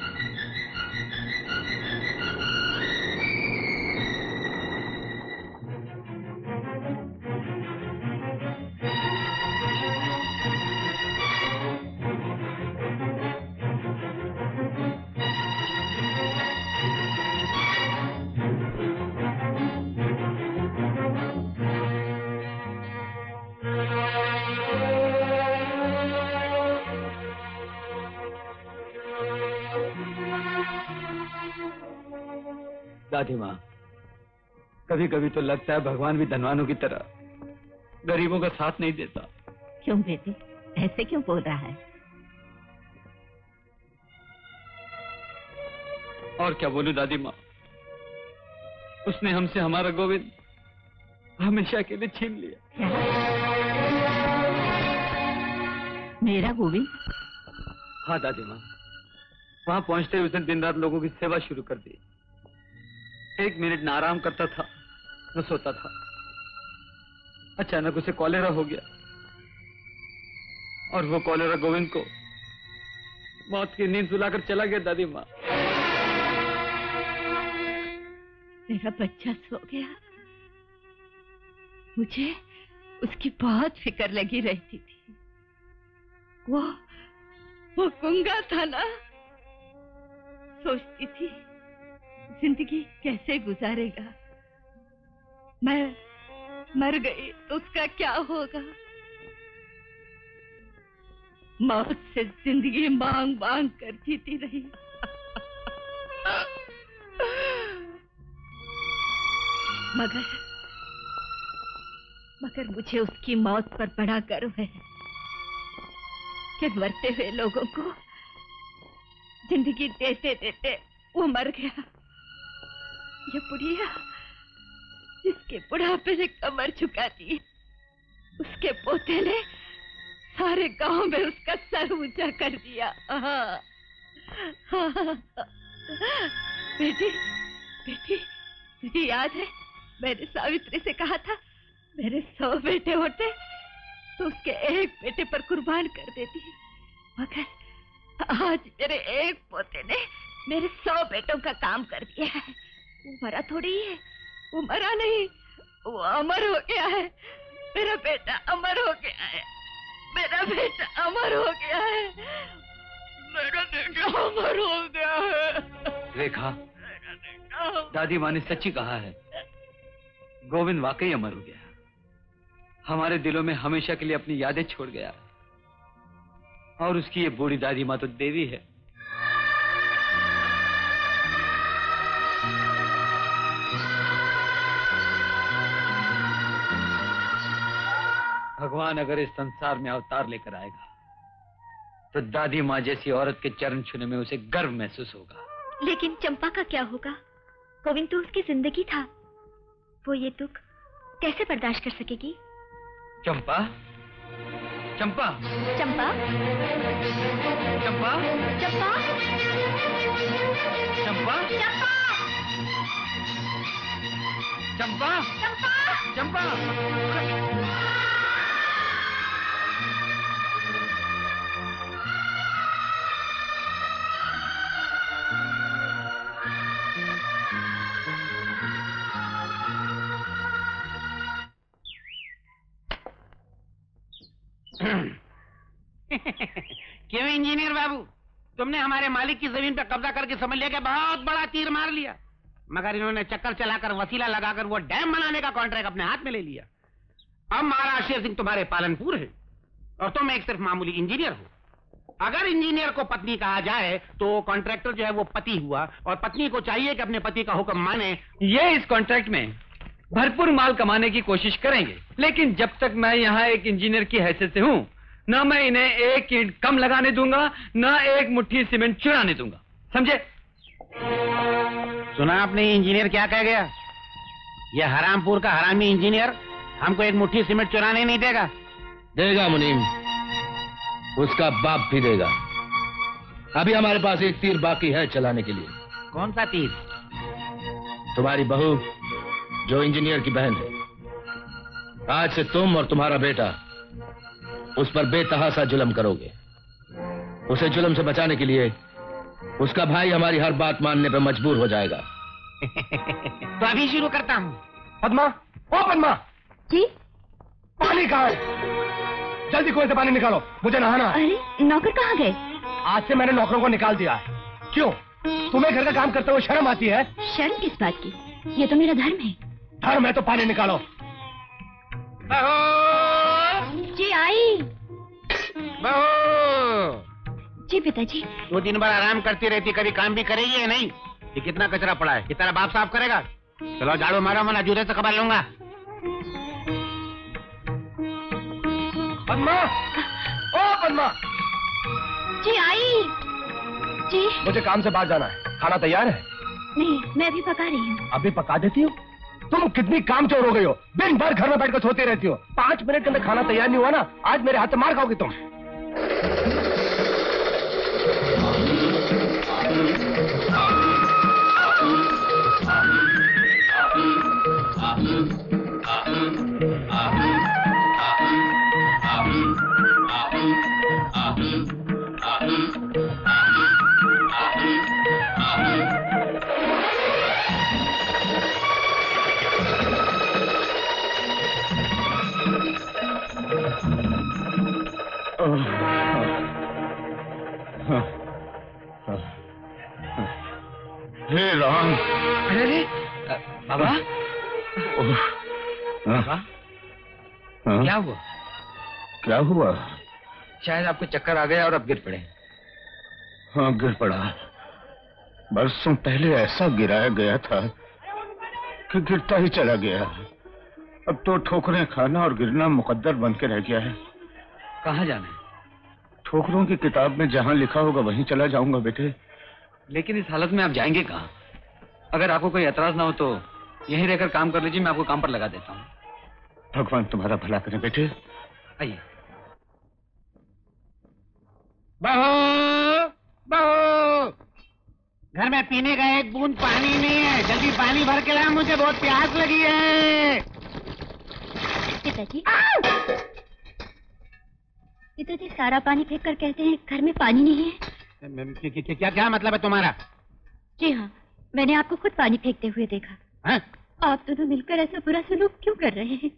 दादी माँ, कभी कभी तो लगता है भगवान भी धनवानों की तरह गरीबों का साथ नहीं देता। क्यों बेटे, ऐसे क्यों बोल रहा है? और क्या बोलूं दादी माँ, उसने हमसे हमारा गोविंद हमेशा के लिए छीन लिया। मेरा गोविंद? हाँ दादी माँ, वहां पहुंचते ही उसने दिन रात लोगों की सेवा शुरू कर दी। एक मिनट न आराम करता था न सोता था। अचानक उसे कॉलेरा हो गया और वो कॉलेरा गोविंद को मौत की नींद सुलाकर चला गया। दादी माँ, मेरा बच्चा सो गया। मुझे उसकी बहुत फिक्र लगी रहती थी। वो वो गूंगा था ना, सोचती थी जिंदगी कैसे गुजारेगा। मैं मर गई तो उसका क्या होगा। मौत से जिंदगी मांग मांग कर जीती रही। मगर मगर मुझे उसकी मौत पर बड़ा गर्व है कि मरते हुए लोगों को जिंदगी देते देते वो मर गया। ये बुढ़िया जिसके बुढ़ापे ने कमर झुका दी, उसके पोते ने सारे गांव में उसका सर ऊंचा कर दिया। हाँ, हाँ, बेटी बेटी तुझे याद है मैंने सावित्री से कहा था मेरे सौ बेटे होते तो उसके एक बेटे पर कुर्बान कर देती, मगर आज मेरे एक पोते ने मेरे सौ बेटों का काम कर दिया है। वो मरा थोड़ी है, वो मरा नहीं, वो अमर हो गया है। मेरा बेटा अमर हो गया है, मेरा बेटा अमर हो गया है, मेरा बेटा अमर हो गया है। रेखा, दादी माँ ने सच्ची कहा है, गोविंद वाकई अमर हो गया। हमारे दिलों में हमेशा के लिए अपनी यादें छोड़ गया और उसकी ये बूढ़ी दादी माँ तो देवी है। भगवान अगर इस संसार में अवतार लेकर आएगा तो दादी माँ जैसी औरत के चरण छूने में उसे गर्व महसूस होगा। लेकिन चंपा का क्या होगा? गोविंद तो उसकी जिंदगी था, वो ये दुख कैसे बर्दाश्त कर सकेगी? चंपा, चंपा, चंपा, चंपा, चंपा, चंपा, चंपा, चंपा, चंपा। क्यों इंजीनियर बाबू, तुमने हमारे मालिक की जमीन पर कब्जा करके समझ लिया कि बहुत बड़ा तीर मार लिया, मगर इन्होंने चक्कर चलाकर वसीला लगाकर वो डैम बनाने का कॉन्ट्रैक्ट अपने हाथ में ले लिया। अब महाराज शेर सिंह तुम्हारे पालनपुर है और तुम एक सिर्फ मामूली इंजीनियर हो। अगर इंजीनियर को पत्नी कहा जाए तो कॉन्ट्रैक्टर जो है वो पति हुआ और पत्नी को चाहिए कि अपने पति का हुक्म माने। ये इस कॉन्ट्रैक्ट में भरपूर माल कमाने की कोशिश करेंगे, लेकिन जब तक मैं यहाँ एक इंजीनियर की हैसियत से हूँ ना मैं इन्हें एक ईंट कम लगाने दूंगा ना एक मुट्ठी सीमेंट चुराने दूंगा, समझे? सुना आपने इंजीनियर क्या कह गया? ये हरामपुर का हरामी इंजीनियर हमको एक मुट्ठी सीमेंट चुराने नहीं देगा। देगा मुनीम, उसका बाप भी देगा। अभी हमारे पास एक तीर बाकी है चलाने के लिए। कौन सा तीर? तुम्हारी बहू जो इंजीनियर की बहन है। आज से तुम और तुम्हारा बेटा उस पर बेतहासा जुल्म करोगे। उसे जुल्म से बचाने के लिए उसका भाई हमारी हर बात मानने पर मजबूर हो जाएगा। तो अभी शुरू करता हूँ। पद्मा, ओ पद्मा जी, पानी कहाँ है? जल्दी कुएं से पानी निकालो, मुझे नहाना है। अरे नौकर कहाँ गए? आज से मैंने नौकरों को निकाल दिया है। क्यों, तुम्हें घर का काम करते हुए शर्म आती है? शर्म किस बात की? ये तो मेरा धर्म है। धर्म है तो पानी निकालो। जी आई। बहू जी पिताजी। दो दिन भर आराम करती रहती, कभी काम भी करेगी या नहीं? ये कितना कचरा पड़ा है, ये तेरा बाप साफ करेगा? चलो झाड़ू मारो, मैं जूते से खबर लूंगा। पद्मा, ओ पद्मा। जी आई। जी मुझे काम से बाहर जाना है। खाना तैयार है? नहीं, मैं अभी पका रही हूँ। अभी पका देती हो? तुम कितनी कामचोर हो गई हो, दिन भर घर में बैठकर सोती रहती हो। पांच मिनट के अंदर खाना तैयार नहीं हुआ ना, आज मेरे हाथ से मार खाओगी तुम। हे राम। अरे अरे बाबा बाबा क्या हुआ? क्या हुआ? शायद आपको चक्कर आ गया और अब गिर पड़े। हाँ गिर पड़ा। बरसों पहले ऐसा गिराया गया था कि गिरता ही चला गया। अब तो ठोकरें खाना और गिरना मुकद्दर बन के रह गया है। कहाँ जाना है? ठोकरों की किताब में जहाँ लिखा होगा वहीं चला जाऊंगा बेटे। लेकिन इस हालत में आप जाएंगे कहाँ? अगर आपको कोई एतराज ना हो तो यहीं रहकर काम कर लीजिए, मैं आपको काम पर लगा देता हूँ। भगवान तुम्हारा भला करे बेटे। आइए। बहू बहू, घर में पीने का एक बूंद पानी नहीं है, जल्दी पानी भर के ला, मुझे बहुत प्यास लगी है। पिताजी पिताजी सारा पानी फेंक कर कहते हैं घर में पानी नहीं है। क्या क्या, क्या मतलब है तुम्हारा? जी हाँ, मैंने आपको खुद पानी फेंकते हुए देखा। हा? आप दोनों मिलकर ऐसा बुरा सलूक क्यों कर रहे हैं?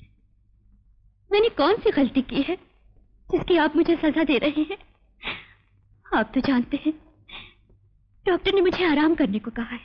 मैंने कौन सी गलती की है जिसकी आप मुझे सजा दे रहे हैं? आप तो जानते हैं डॉक्टर ने मुझे आराम करने को कहा है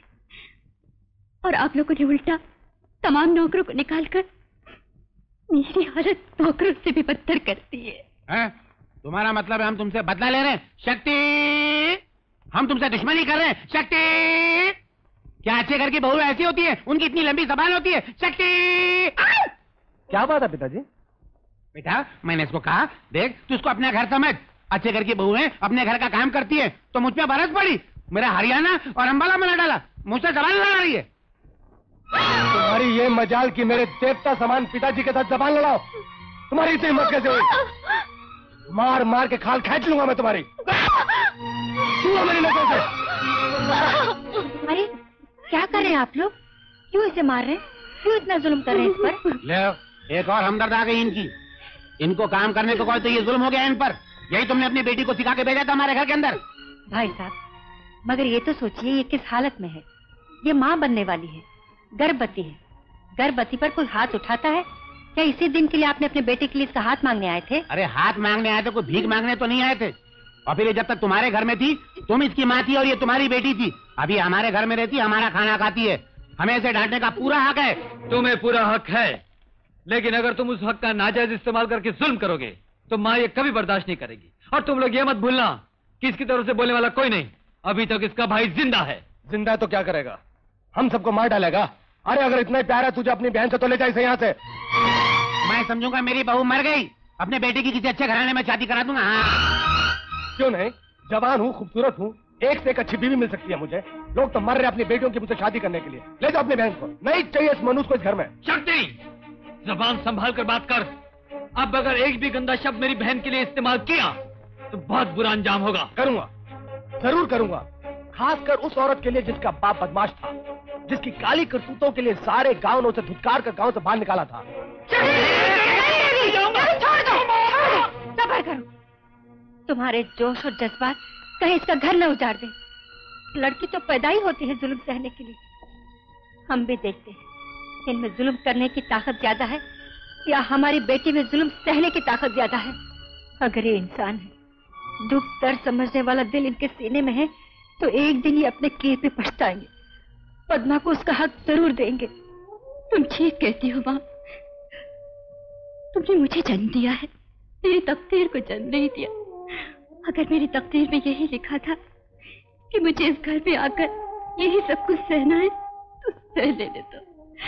और आप लोगों ने उल्टा तमाम नौकरों को निकालकर मेरी हालत नौकरों से भी बदतर कर दी है। है? तुम्हारा मतलब है हम तुमसे बदला ले रहे हैं? शक्ति, हम तुमसे दुश्मनी कर रहे हैं? शक्ति, क्या अच्छे घर की बहू ऐसी होती है? उनकी इतनी लंबी जबान होती है? शक्ति, क्या बात है पिताजी? बेटा मैंने इसको कहा, देख तू इसको अपना घर समझ। अच्छे घर की बहू है, अपने घर का काम करती है, तो मुझ पे बरस पड़ी, मेरा हरियाणा और अंबाला में डाला, मुझसे जबान लड़ा रही है। तुम्हारी ये मजाल की मेरे देवता समान पिताजी के साथ जबान लड़ाओ। तुम्हारी इतनी हिम्मत कैसे हुई? मार मार के खाल खींच लूंगा मैं तुम्हारी। छूओ मेरी नजर से। अरे क्या कर रहे हैं आप लोग? क्यों इसे मार रहे हैं? क्यों इतना जुल्म कर रहे हैं इस पर? ले, एक और हमदर्द आ गई इनकी। इनको काम करने को कहो तो ये जुल्म हो गया इन पर। यही तुमने अपनी बेटी को सिखा के भेजा था हमारे घर के अंदर। भाई साहब, मगर ये तो सोचिए ये किस हालत में है। ये माँ बनने वाली है, गर्भवती है। गर्भवती पर कोई हाथ उठाता है क्या? इसी दिन के लिए आपने अपने बेटे के लिए इसका हाथ मांगने आए थे? अरे हाथ मांगने आए थे, कोई भीख मांगने तो नहीं आए थे। और फिर ये जब तक तुम्हारे घर में थी तुम इसकी माँ थी और ये तुम्हारी बेटी थी। अभी हमारे घर में रहती, हमारा खाना खाती है, हमें इसे डांटने का पूरा हक है। तुम्हें पूरा हक है, लेकिन अगर तुम उस हक का नाजायज इस्तेमाल करके जुल्म करोगे तो माँ ये कभी बर्दाश्त नहीं करेगी। और तुम लोग ये मत भूलना कि इसकी तरफ से बोलने वाला कोई नहीं। अभी तक इसका भाई जिंदा है। जिंदा तो क्या करेगा? हम सबको मार डालेगा। अरे अगर इतना ही प्यार है तुझे अपनी बहन से तो ले जा इसे यहाँ से। मैं समझूंगा मेरी बहू मर गई, अपने बेटे की किसी अच्छे घराने में शादी करा दूंगा। हाँ। क्यों नहीं? जवान हूँ, खूबसूरत हूँ, एक से एक अच्छी बीवी मिल सकती है मुझे। लोग तो मर रहे अपनी बेटियों की मुझसे शादी करने के लिए। ले जाओ अपनी बहन को। नहीं चाहिए इस मनुष्य को इस घर में। शक्ति, जबान संभाल कर बात कर। अब अगर एक भी गंदा शब्द मेरी बहन के लिए इस्तेमाल किया तो बहुत बुरा अंजाम होगा। करूंगा, जरूर करूंगा। खासकर उस औरत के लिए जिसका बाप बदमाश था, जिसकी काली करतूतों के लिए सारे गांव ने उसे धुतकार कर गांव से बाहर निकाला था। सब्र करो। तुम्हारे जोश और जज्बात कहीं इसका घर न उजाड़ दे। लड़की तो पैदा ही होती है जुल्म सहने के लिए। हम भी देखते हैं इनमें जुल्म करने की ताकत ज्यादा है या हमारी बेटी में जुल्म सहने की ताकत ज्यादा है। अगर ये इंसान है, दुख दर्द समझने वाला दिल इनके सीने में है, तो एक दिन ये अपने किए पे पछताएंगे। पद्मा को उसका हक जरूर देंगे। तुम ठीक कहती हो माँ। तुमने मुझे जन्म दिया है, मेरी तकदीर को जन्म नहीं दिया। अगर मेरी तकदीर में यही लिखा था कि मुझे इस घर में आकर यही सब कुछ सहना है तो सह लेने दो।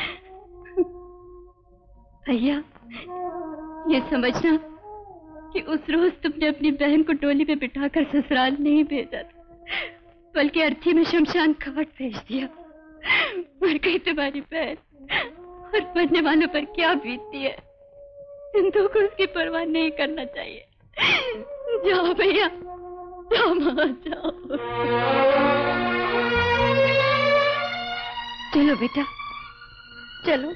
भैया, ये समझना कि उस रोज तुमने अपनी बहन को डोली में बिठाकर ससुराल नहीं भेजा था, बल्कि अर्थी में शमशान घाट भेज दिया। मर गई तुम्हारी बहन और मरने वालों पर क्या बीतती है, जिंदों को उसकी परवाह नहीं करना चाहिए। जाओ भैया, जाओ माँ, जाओ। चलो बेटा, चलो।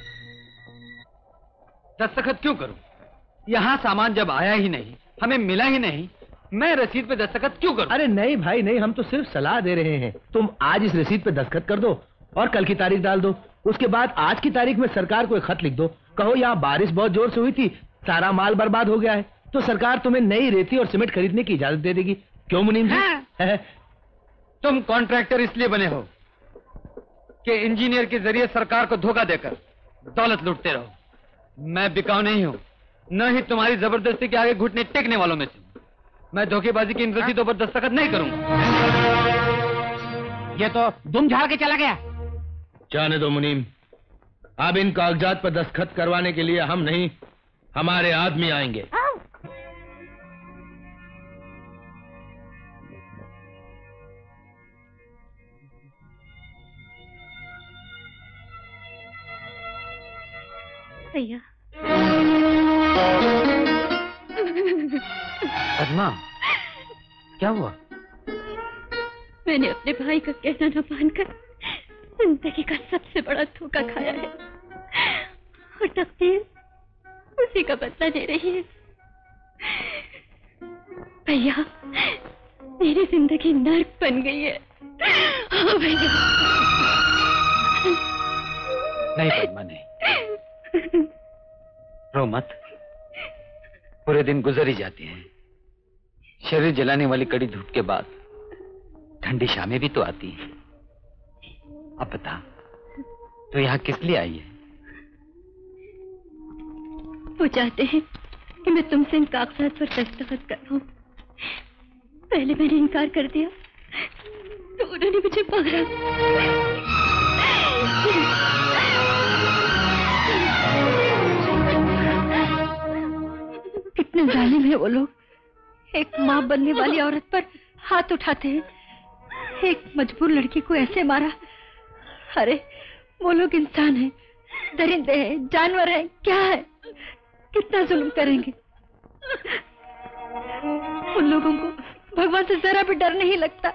दस्तखत क्यों करूं? यहाँ सामान जब आया ही नहीं, हमें मिला ही नहीं, मैं रसीद पे दस्तखत क्यों करूं? अरे नहीं भाई नहीं, हम तो सिर्फ सलाह दे रहे हैं। तुम आज इस रसीद पे दस्तखत कर दो और कल की तारीख डाल दो। उसके बाद आज की तारीख में सरकार को एक खत लिख दो, कहो यहाँ बारिश बहुत जोर से हुई थी, सारा माल बर्बाद हो गया है, तो सरकार तुम्हें नई रेती और सीमेंट खरीदने की इजाजत दे देगी। क्यों मुनीम जी? हाँ। तुम कॉन्ट्रैक्टर इसलिए बने हो कि इंजीनियर के जरिए सरकार को धोखा देकर दौलत लूटते रहो। मैं बिकाऊ नहीं हूं, न ही तुम्हारी जबरदस्ती के आगे घुटने टेकने वालों में से। मैं धोखेबाजी की इन रसीदों पर दस्तखत नहीं करूंगा। ये तो दुम झाड़ के चला गया। जाने दो मुनीम, अब इन कागजात पर दस्तखत करवाने के लिए हम नहीं, हमारे आदमी आएंगे। भैया। पद्मा, क्या हुआ? मैंने अपने भाई का कहना न मानकर जिंदगी का सबसे बड़ा धोखा खाया है और तकदीर उसी का बदला ले रही है। भैया, मेरी जिंदगी नर्क बन गई है। हाँ भैया। नहीं पद्मा, नहीं, रो मत। पूरे दिन गुजर ही जाते हैं। शरीर जलाने वाली कड़ी धूप के बाद ठंडी शामें भी तो आती हैं। अब बता, तो यहाँ किस लिए आई है? वो चाहते हैं कि मैं तुमसे इन कागजात पर दस्तखत कराऊं। पहले मैंने इनकार कर दिया तो उन्होंने मुझे मारा। कितने जालिम है वो लोग। एक माँ बनने वाली औरत पर हाथ उठाते हैं, एक मजबूर लड़की को ऐसे मारा। अरे वो लोग इंसान हैं, दरिंदे हैं, जानवर हैं, क्या है? कितना जुल्म करेंगे? उन लोगों को भगवान से जरा भी डर नहीं लगता।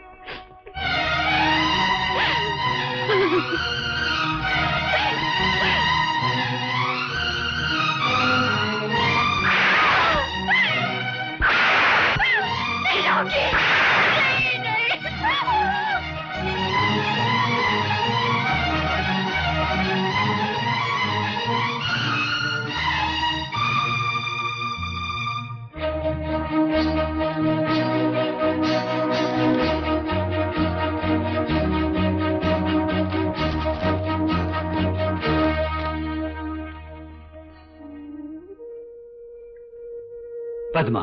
पद्मा,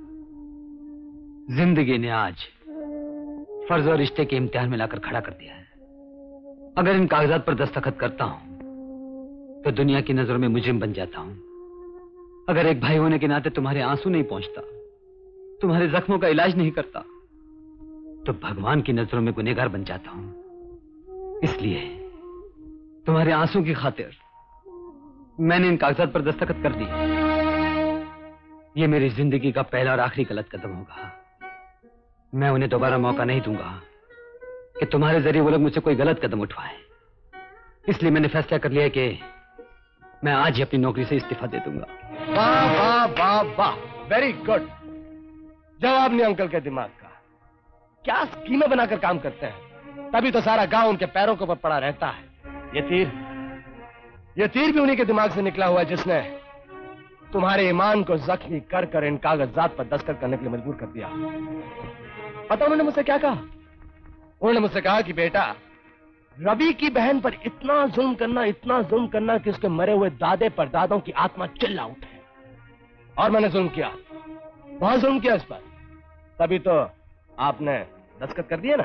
जिंदगी ने आज फर्ज और रिश्ते के इम्तिहान में लाकर खड़ा कर दिया है। अगर इन कागजात पर दस्तखत करता हूं तो दुनिया की नजरों में मुजरिम बन जाता हूं। अगर एक भाई होने के नाते तुम्हारे आंसू नहीं पहुंचता, तुम्हारे जख्मों का इलाज नहीं करता, तो भगवान की नजरों में गुनहगार बन जाता हूं। इसलिए तुम्हारे आंसू की खातिर मैंने इन कागजात पर दस्तखत कर दी। ये मेरी जिंदगी का पहला और आखिरी गलत कदम होगा। मैं उन्हें दोबारा मौका नहीं दूंगा कि तुम्हारे जरिए वो लोग मुझसे कोई गलत कदम उठवाएं। इसलिए मैंने फैसला कर लिया कि मैं आज ही अपनी नौकरी से इस्तीफा दे दूंगा। वाह वाह वाह वाह, वेरी गुड। जवाब नहीं अंकल के दिमाग का। क्या स्कीमें बनाकर काम करते हैं, तभी तो सारा गांव उनके पैरों के ऊपर पड़ा रहता है। ये तीर ये तीर भी उन्हीं के दिमाग से निकला हुआ है जिसने तुम्हारे ईमान को जख्मी कर कर इन कागजात पर दस्तखत करने के लिए मजबूर कर दिया। पता उन्होंने मुझसे क्या कहा? उन्होंने मुझसे कहा कि बेटा, रवि की बहन पर इतना जुल्म करना, इतना जुल्म करना कि उसके मरे हुए दादे परदादों की आत्मा चिल्ला उठे। और मैंने जुल्म किया, बहुत जुल्म किया इस पर। तभी तो आपने दस्तखत कर दिया ना।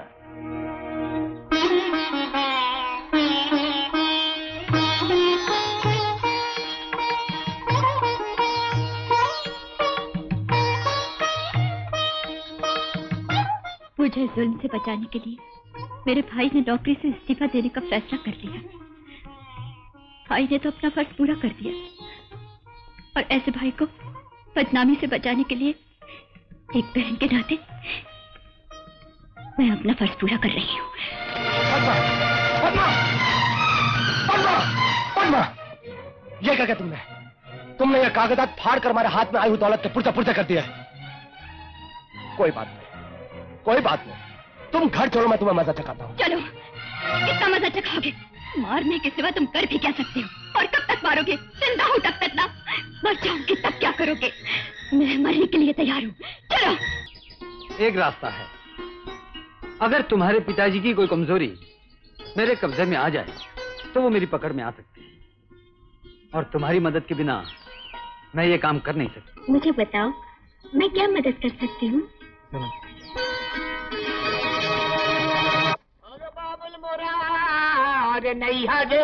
मुझे जुल्म से बचाने के लिए मेरे भाई ने नौकरी से इस्तीफा देने का फैसला कर लिया। भाई ने तो अपना फर्ज पूरा कर दिया और ऐसे भाई को बदनामी से बचाने के लिए एक बहन के नाते मैं अपना फर्ज पूरा कर रही हूँ। पद्मा, पद्मा, पद्मा, पद्मा, ये क्या किया तुमने? तुमने ये कागजात फाड़ कर हमारे हाथ में आई हुई दौलत के पुर्जा पुर्जा कर दिया है। कोई बात नहीं, कोई बात नहीं, तुम घर छोड़ो, मैं तुम्हें मजा चखाता हूँ। चलो, कितना मजा चखाओगे? मारने के सिवा तुम कर भी क्या सकते हो? और कब तक मारोगे? जिंदा हूँ तब तक ना, मर जाऊंगी तब क्या करोगे? मैं मरने के लिए तैयार हूँ। चलो। एक रास्ता है, अगर तुम्हारे पिताजी की कोई कमजोरी मेरे कब्जे में आ जाए तो वो मेरी पकड़ में आ सकती है, और तुम्हारी मदद के बिना मैं ये काम कर नहीं सकती। मुझे बताओ, मैं क्या मदद कर सकती हूँ? अरे नहीं हाजे,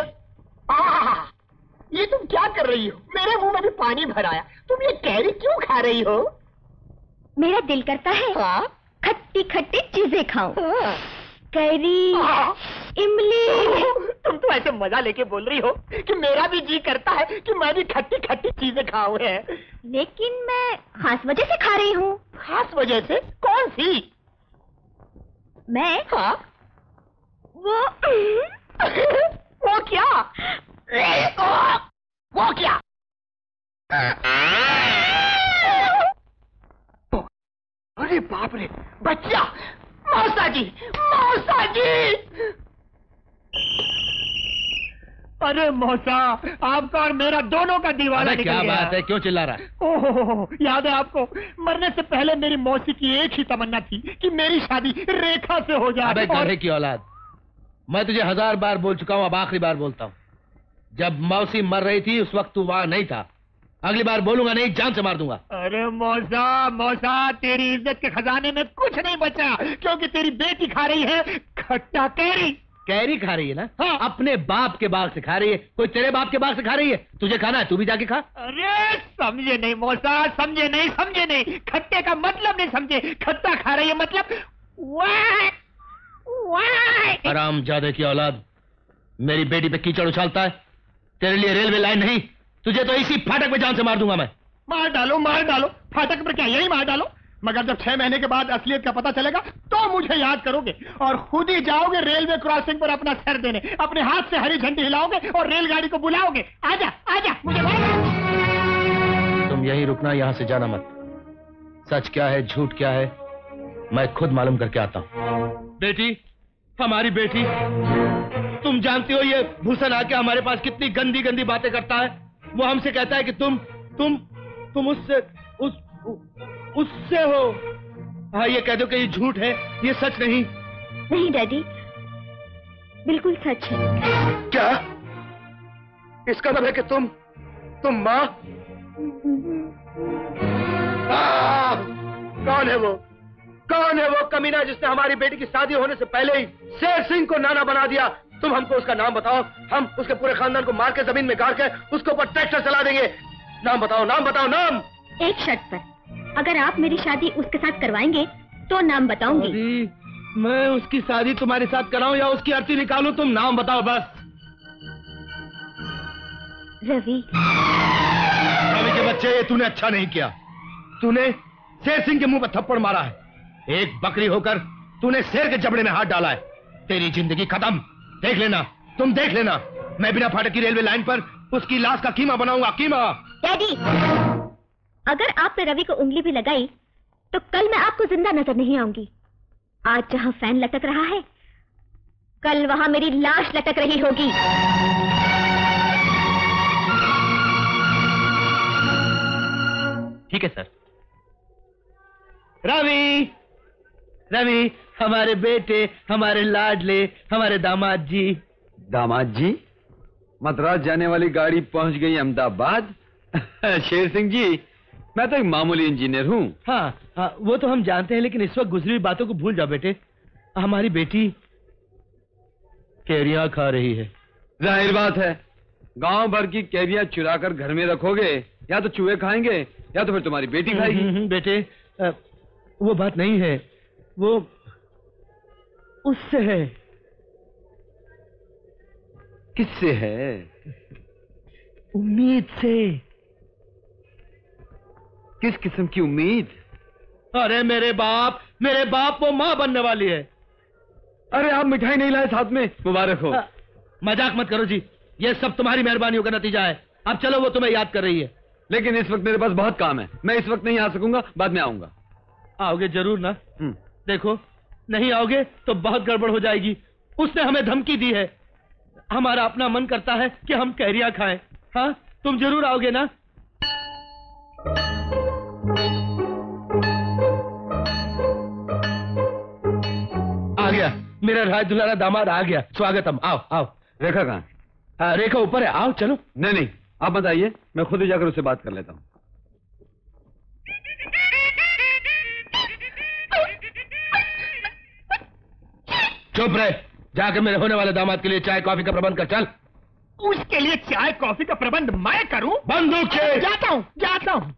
ये तुम क्या कर रही हो? मेरे मुंह में भी पानी भराया। तुम ये कैरी क्यों खा रही हो? मेरा दिल करता है हाँ? खट्टी खट्टी चीजें खाऊं। हाँ। कैरी, हाँ। इमली। तुम तो ऐसे मजा लेके बोल रही हो कि मेरा भी जी करता है कि मैं भी खट्टी खट्टी चीजें खाऊं है। लेकिन मैं खास वजह से खा रही हूँ। खास वजह से? कौन सी? मैं हाँ? वो वो क्या? वो क्या? अरे बाप रे, बच्चा! मौसा जी, मौसा जी! अरे मौसा, आपका और मेरा दोनों का दीवाना निकल गया। क्या बात है, क्यों चिल्ला रहा है? ओह, याद है आपको? मरने से पहले मेरी मौसी की एक ही तमन्ना थी कि मेरी शादी रेखा से हो जाए। अबे गधे की औलाद, मैं तुझे हजार बार बोल चुका हूँ, अब आखिरी बार बोलता हूँ। जब मौसी मर रही थी उस वक्त तू वहां नहीं था। अगली बार बोलूंगा नहीं, जान से मार दूंगा। अरे मौसा, मौसा, तेरी इज्जत के खजाने में कुछ नहीं बचा, क्योंकि तेरी बेटी खा रही है खट्टा कैरी। कैरी खा रही है ना? हाँ। अपने बाप के बाग से खा रही है। कोई तेरे बाप के बाग से खा रही है? तुझे खाना है, तू भी जाके खा। अरे समझे नहीं मौसा, समझे नहीं, समझे नहीं। खट्टे का मतलब नहीं समझे। खट्टा खा रही है मतलब वाह वाह। हरामजादे की औलाद, मेरी बेटी पे कीचड़ उछालता है। तेरे लिए रेलवे लाइन नहीं, तुझे तो इसी फाटक पे जान से मार दूंगा मैं। मार डालो, मार डालो। फाटक पर क्या, यही मार डालो। मगर जब छह महीने के बाद असलियत का पता चलेगा तो मुझे याद करोगे और खुद ही जाओगे रेलवे क्रॉसिंग पर अपना सर देने। अपने हाथ से हरी झंडी हिलाओगे और रेलगाड़ी को बुलाओगे, आजा आजा मुझे मार। तुम यहीं रुकना, यहां से जाना मत। सच क्या है, झूठ क्या है, मैं खुद मालूम करके आता हूं। बेटी, हमारी बेटी, तुम जानती हो ये भूषण आके हमारे पास कितनी गंदी गंदी बातें करता है। वो हमसे कहता है कि तुम तुम तुम उससे उस उससे हो। हाँ, ये कह दो कि ये झूठ है, ये सच नहीं। नहीं डैडी, बिल्कुल सच है। क्या? इसका मतलब है कि तुम तुम माँ? कौन है वो? कौन है वो कमीना जिसने हमारी बेटी की शादी होने से पहले ही शेर सिंह को नाना बना दिया? तुम हमको उसका नाम बताओ, हम उसके पूरे खानदान को मार के जमीन में गाड़ के उसके ऊपर ट्रैक्टर चला देंगे। नाम बताओ, नाम बताओ, नाम। एक शर्त पर, अगर आप मेरी शादी उसके साथ करवाएंगे तो नाम बताऊंगी। मैं उसकी शादी तुम्हारे साथ कराऊं या उसकी अर्थी निकालूं, तुम नाम बताओ बस। रवि। रवि के बच्चे, ये तूने अच्छा नहीं किया। तूने शेर सिंह के मुंह पर थप्पड़ मारा है। एक बकरी होकर तूने शेर के जबड़े में हाथ डाला है। तेरी जिंदगी खत्म। देख लेना, तुम देख लेना, मैं बिना फाटक की रेलवे लाइन पर उसकी लाश का कीमा बनाऊंगा, कीमा। डैडी, अगर आपने रवि को उंगली भी लगाई तो कल मैं आपको जिंदा नजर नहीं आऊंगी। आज जहां फैन लटक रहा है, कल वहां मेरी लाश लटक रही होगी। ठीक है सर। रवि, रवि, हमारे बेटे, हमारे लाडले, हमारे दामाद जी। दामाद जी? मद्रास जाने वाली गाड़ी पहुंच गई अहमदाबाद। शेर सिंह जी, मैं तो एक मामूली इंजीनियर हूँ। हाँ, हाँ, वो तो हम जानते हैं, लेकिन इस वक्त गुजरी हुई बातों को भूल जाओ बेटे। हमारी बेटी कैरियां खा रही है। जाहिर बात है, गांव भर की कैरियां चुरा कर घर में रखोगे, या तो चूहे खाएंगे या तो फिर तुम्हारी बेटी खाएगी। बेटे, आ, वो बात नहीं है, वो उससे है। किससे है? उम्मीद से। किस किस्म की उम्मीद? अरे मेरे बाप, मेरे बाप वो माँ बनने वाली है। अरे आप मिठाई नहीं लाए साथ में, मुबारक हो। आ, मजाक मत करो जी, ये सब तुम्हारी मेहरबानियों का नतीजा है। अब चलो, वो तुम्हें याद कर रही है। लेकिन इस वक्त मेरे पास बहुत काम है, मैं इस वक्त नहीं आ सकूंगा, बाद में आऊंगा। आओगे जरूर ना? देखो, नहीं आओगे तो बहुत गड़बड़ हो जाएगी। उसने हमें धमकी दी है। हमारा अपना मन करता है कि हम कैरियां खाएं। हाँ, तुम जरूर आओगे ना? आ गया मेरा राज दुलारा दामाद आ गया। स्वागतम। आओ आओ। रेखा कहाँ है? रेखा ऊपर है। आओ चलो। नहीं नहीं आप मत आइए, मैं खुद ही जाकर उससे बात कर लेता हूँ। चुप रहे, जाकर मेरे होने वाले दामाद के लिए चाय कॉफी का प्रबंध कर। चल। उसके लिए चाय कॉफी का प्रबंध मैं करूं? बंदूक से। जाता हूं जाता हूं।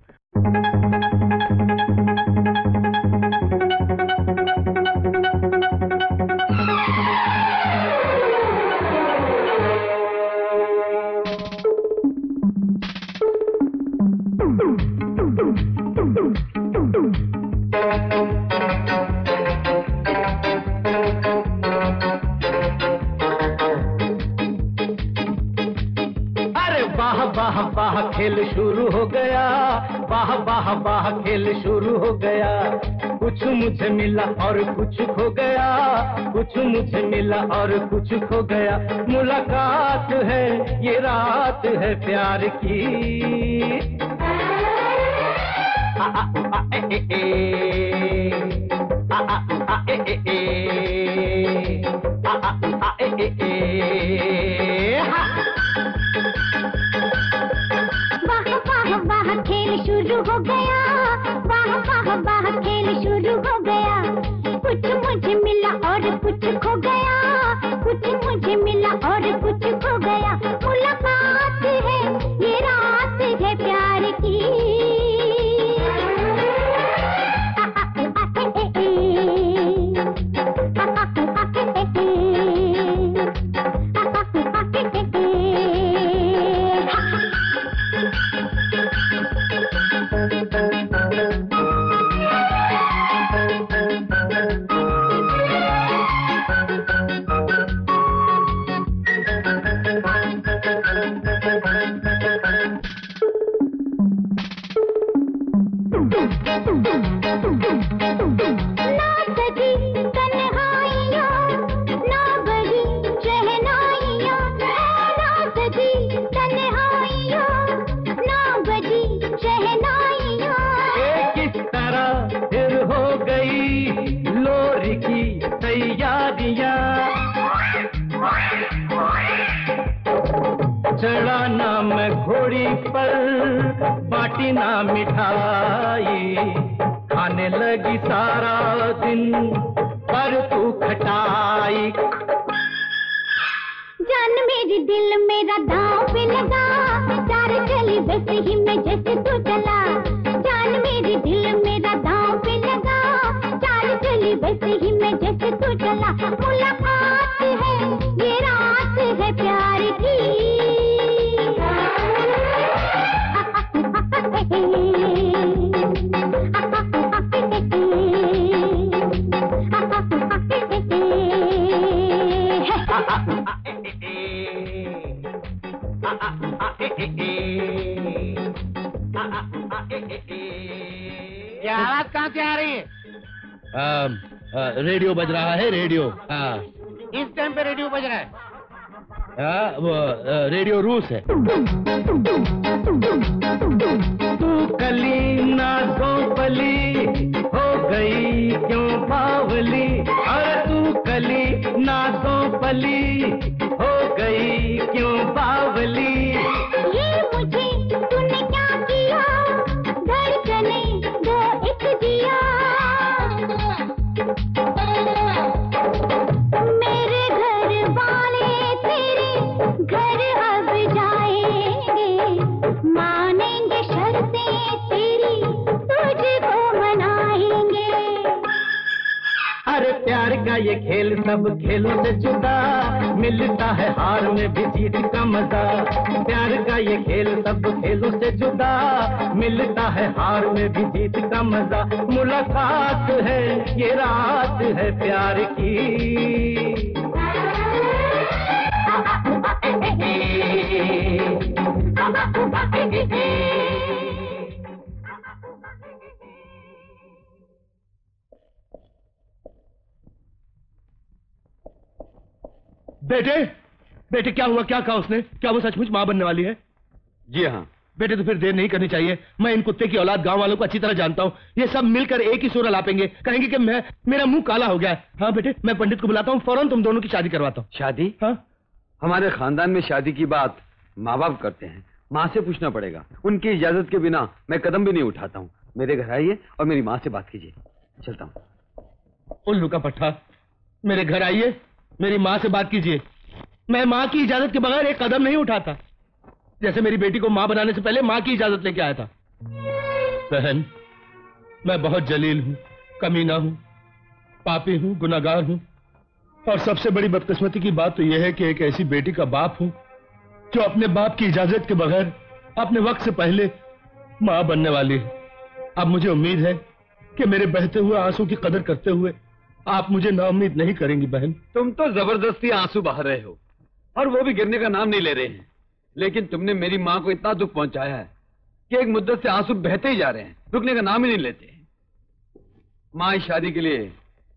खेल शुरू हो गया, वाह वाह वाह खेल शुरू हो गया। कुछ मुझे मिला और कुछ खो गया, कुछ मुझे मिला और कुछ खो गया। मुलाकात है ये रात है प्यार की। आ आ आ ए ए ए आ आ आ ए ए ए आ आ आ ए ए ए। वाह खेल शुरू हो गया, वाह वाह वाह खेल शुरू हो गया। कुछ मुझे मिला और कुछ खो गया, कुछ मुझे मिला और कुछ खो गया। मुलाकात है ये रात है प्यार की। चढ़ाना मैं घोड़ी पर बाटी ना मिठाई, खाने लगी सारा दिन पर तू खटाई। जान मेरी दिल मेरा दांव पे लगा, चार चली वैसे ही मैं जैसे तू चला। जान मेरी दिल मेरा दांव पे लगा, चार चली वैसे ही मैं जैसे तू चला। मुलाकात है ये रात है प्यार की। ये आवाज कहाँ से आ रही है? आ, आ, रेडियो बज रहा है। रेडियो। हाँ इस टाइम पे रेडियो बज रहा है? आ, वो आ, रेडियो रूस है। तू कली ना पली हो गई क्यों बावली, और तू कली ना पली हो गई क्यों बावली। ये मुझे तूने क्या किया, धड़कने दो एक दिया। मेरे घर वाले तेरे घर अब जाएंगे, मानेंगे शर्तें तेरी तुझको मनाएंगे। अरे प्यार का ये खेल सब खेलों से जुदा, मिलता है हार में भी जीत का मजा। प्यार का ये खेल सब खेलों से जुदा, मिलता है हार में भी जीत का मजा। मुलाकात है ये रात है प्यार की। बेटे बेटे क्या हुआ, क्या कहा उसने? क्या वो सचमुच मां बनने वाली है? जी हाँ, बेटे तो फिर देर नहीं करनी चाहिए। मैं इन कुत्ते की औलाद गांव वालों को अच्छी तरह जानता हूँ। ये सब मिलकर एक ही सूरा लापेंगे, कहेंगे कि मैं मेरा मुंह काला हो गया है। हाँ बेटे, मैं पंडित को बुलाता हूँ, फौरन तुम दोनों की शादी करवाता हूँ। शादी? हाँ, हमारे खानदान में शादी की बात माँ बाप करते हैं, माँ से पूछना पड़ेगा। उनकी इजाजत के बिना मैं कदम भी नहीं उठाता हूँ। मेरे घर आइए और मेरी माँ से बात कीजिए। चलता हूँ। उल्लू का पट्टा, मेरे घर आइए, मेरी माँ से बात कीजिए। मैं माँ की इजाजत के बगैर एक कदम नहीं उठाता। जैसे मेरी बेटी को माँ बनाने से पहले माँ की इजाजत लेके आया था। बहन, मैं बहुत जलील हूँ, कमीना हूँ, पापी हूँ, गुनाहगार हूँ, और सबसे बड़ी बदकिस्मती की बात तो यह है कि एक ऐसी बेटी का बाप हूँ जो अपने बाप की इजाजत के बगैर अपने वक्त से पहले माँ बनने वाली है। अब मुझे उम्मीद है कि मेरे बहते हुए आंसू की कदर करते हुए आप मुझे नाउम्मीद नहीं करेंगी बहन। तुम तो जबरदस्ती आंसू बहा रहे हो, और वो भी गिरने का नाम नहीं ले रहे हैं। लेकिन तुमने मेरी माँ को इतना दुख पहुंचाया है कि एक मुद्दत से आंसू बहते ही जा रहे हैं, रुकने का नाम ही नहीं लेते। माँ इस शादी के लिए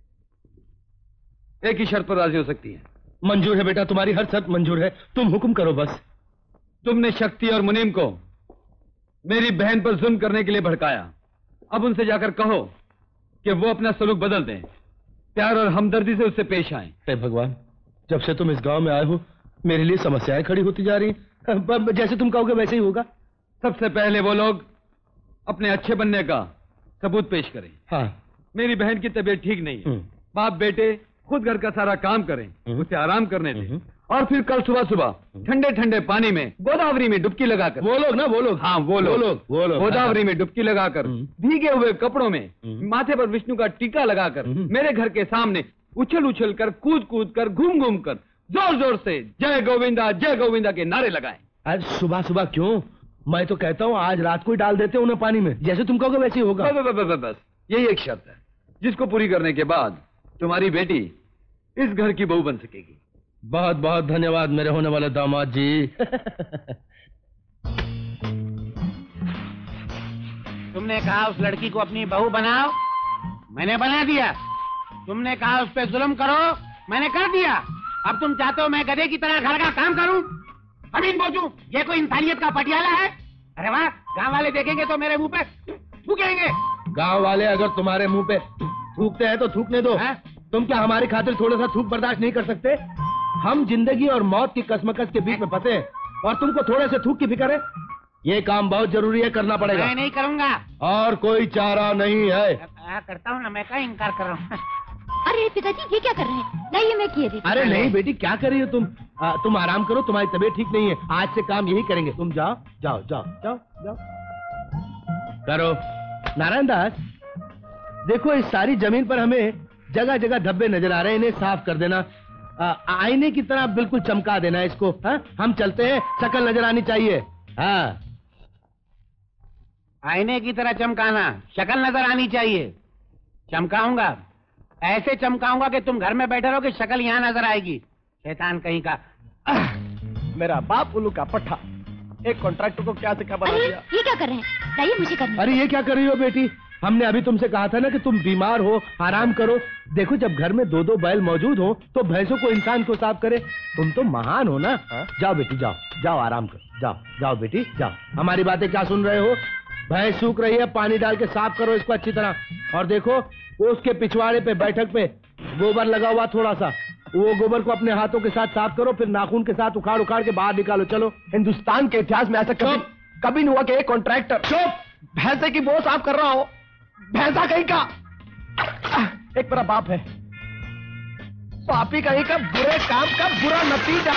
एक ही शर्त पर राजी हो सकती है। मंजूर है बेटा, तुम्हारी हर शर्त मंजूर है, तुम हुक्म करो बस। तुमने शक्ति और मुनीम को मेरी बहन पर जुल्म करने के लिए भड़काया। अब उनसे जाकर कहो कि वो अपना सलूक बदल दें, प्यार और हमदर्दी से उससे पेश आएं। हे भगवान, जब से तुम इस गांव में आए हो मेरे लिए समस्याएं खड़ी होती जा रही हैं। जैसे तुम कहोगे वैसे ही होगा। सबसे पहले वो लोग अपने अच्छे बनने का सबूत पेश करें। हाँ, मेरी बहन की तबीयत ठीक नहीं है। बाप बेटे खुद घर का सारा काम करें, उसे आराम करने दें, और फिर कल सुबह सुबह ठंडे ठंडे पानी में गोदावरी में डुबकी लगाकर, वो लोग ना वो लोग हाँ वो लोग, वो लोग, वो लोग गोदावरी में डुबकी लगाकर भीगे हुए कपड़ों में माथे पर विष्णु का टीका लगाकर मेरे घर के सामने उछल उछल कर, कूद कूद कर, घूम घूम कर जोर जोर से जय गोविंदा जय गोविंदा के नारे लगाएं। आज सुबह सुबह क्यों? मैं तो कहता हूँ आज रात को ही डाल देते उन्हें पानी में, जैसे तुम कहोगे वैसे ही होगा। बस, बस, बस, बस यही एक शर्त है जिसको पूरी करने के बाद तुम्हारी बेटी इस घर की बहू बन सकेगी। बहुत बहुत धन्यवाद मेरे होने वाले दामाद जी। तुमने कहा उस लड़की को अपनी बहू बनाओ, मैंने बना दिया। तुमने कहा उस पर जुल्म करो, मैंने कर दिया। अब तुम चाहते हो मैं गधे की तरह घर का काम करूं, अमीन बोझूं? ये कोई इंसानियत का पटियाला है? अरे वाह, गांव वाले देखेंगे तो मेरे मुंह पे थूकेंगे। गांव वाले अगर तुम्हारे मुंह पे थूकते हैं तो थूकने दो। है? तुम क्या हमारी खातिर थोड़ा सा थूक बर्दाश्त नहीं कर सकते? हम जिंदगी और मौत की कसमकस के बीच में फंसे हैं और तुमको थोड़े से थूक की फिक्र है? ये काम बहुत जरूरी है, करना पड़ेगा। मैं नहीं करूंगा। और कोई चारा नहीं है। आ, करता हूँ ना, मैं क्या इनकार कर रहा हूँ। अरे पिताजी ये क्या कर रहे हैं? नहीं, मैं किए दी। अरे नहीं बेटी, क्या कर रही हो तुम? आ, तुम आराम करो, तुम्हारी तबीयत ठीक नहीं है। आज से काम यही करेंगे। तुम जाओ जाओ जाओ जाओ जाओ करो। नारायण दास, देखो इस सारी जमीन पर हमें जगह जगह धब्बे नजर आ रहे हैं, इन्हें साफ कर देना। आ, आईने की तरह बिल्कुल चमका देना इसको। हा? हम चलते हैं, शक्ल नजर आनी चाहिए। हाँ, आईने की तरह चमकाना, शक्ल नजर आनी चाहिए। चमकाऊंगा, ऐसे चमकाऊंगा कि तुम घर में बैठे रहो कि शक्ल यहाँ नजर आएगी। शैतान कहीं का। मेरा बाप उल्लू का पट्टा, एक कॉन्ट्रैक्टर को क्या सिखा बना दिया। ये क्या कर रहे हैं? लाइए मुझे करने। अरे ये क्या कर रही हो बेटी? हमने अभी तुमसे कहा था ना कि तुम बीमार हो, आराम करो। देखो जब घर में दो दो बैल मौजूद हो तो भैंसों को इंसान को साफ करे। तुम तो महान हो ना। हा? जाओ बेटी जाओ जाओ, आराम करो। जाओ जाओ बेटी जाओ। हमारी बातें क्या सुन रहे हो? भैंस सूख रही है, पानी डाल के साफ करो इसको अच्छी तरह। और देखो उसके पिछवाड़े पे बैठक पे गोबर लगा हुआ थोड़ा सा, वो गोबर को अपने हाथों के साथ साफ करो, फिर नाखून के साथ उखाड़ उखाड़ के बाहर निकालो। चलो। हिंदुस्तान के इतिहास में ऐसा कभी कभी नहीं हुआ कि एक कॉन्ट्रैक्टर चुप भैंसे की वो साफ कर रहा हो। भैंसा कहीं का एक मेरा बाप है, पापी कहीं का, बुरे काम का बुरा नतीजा।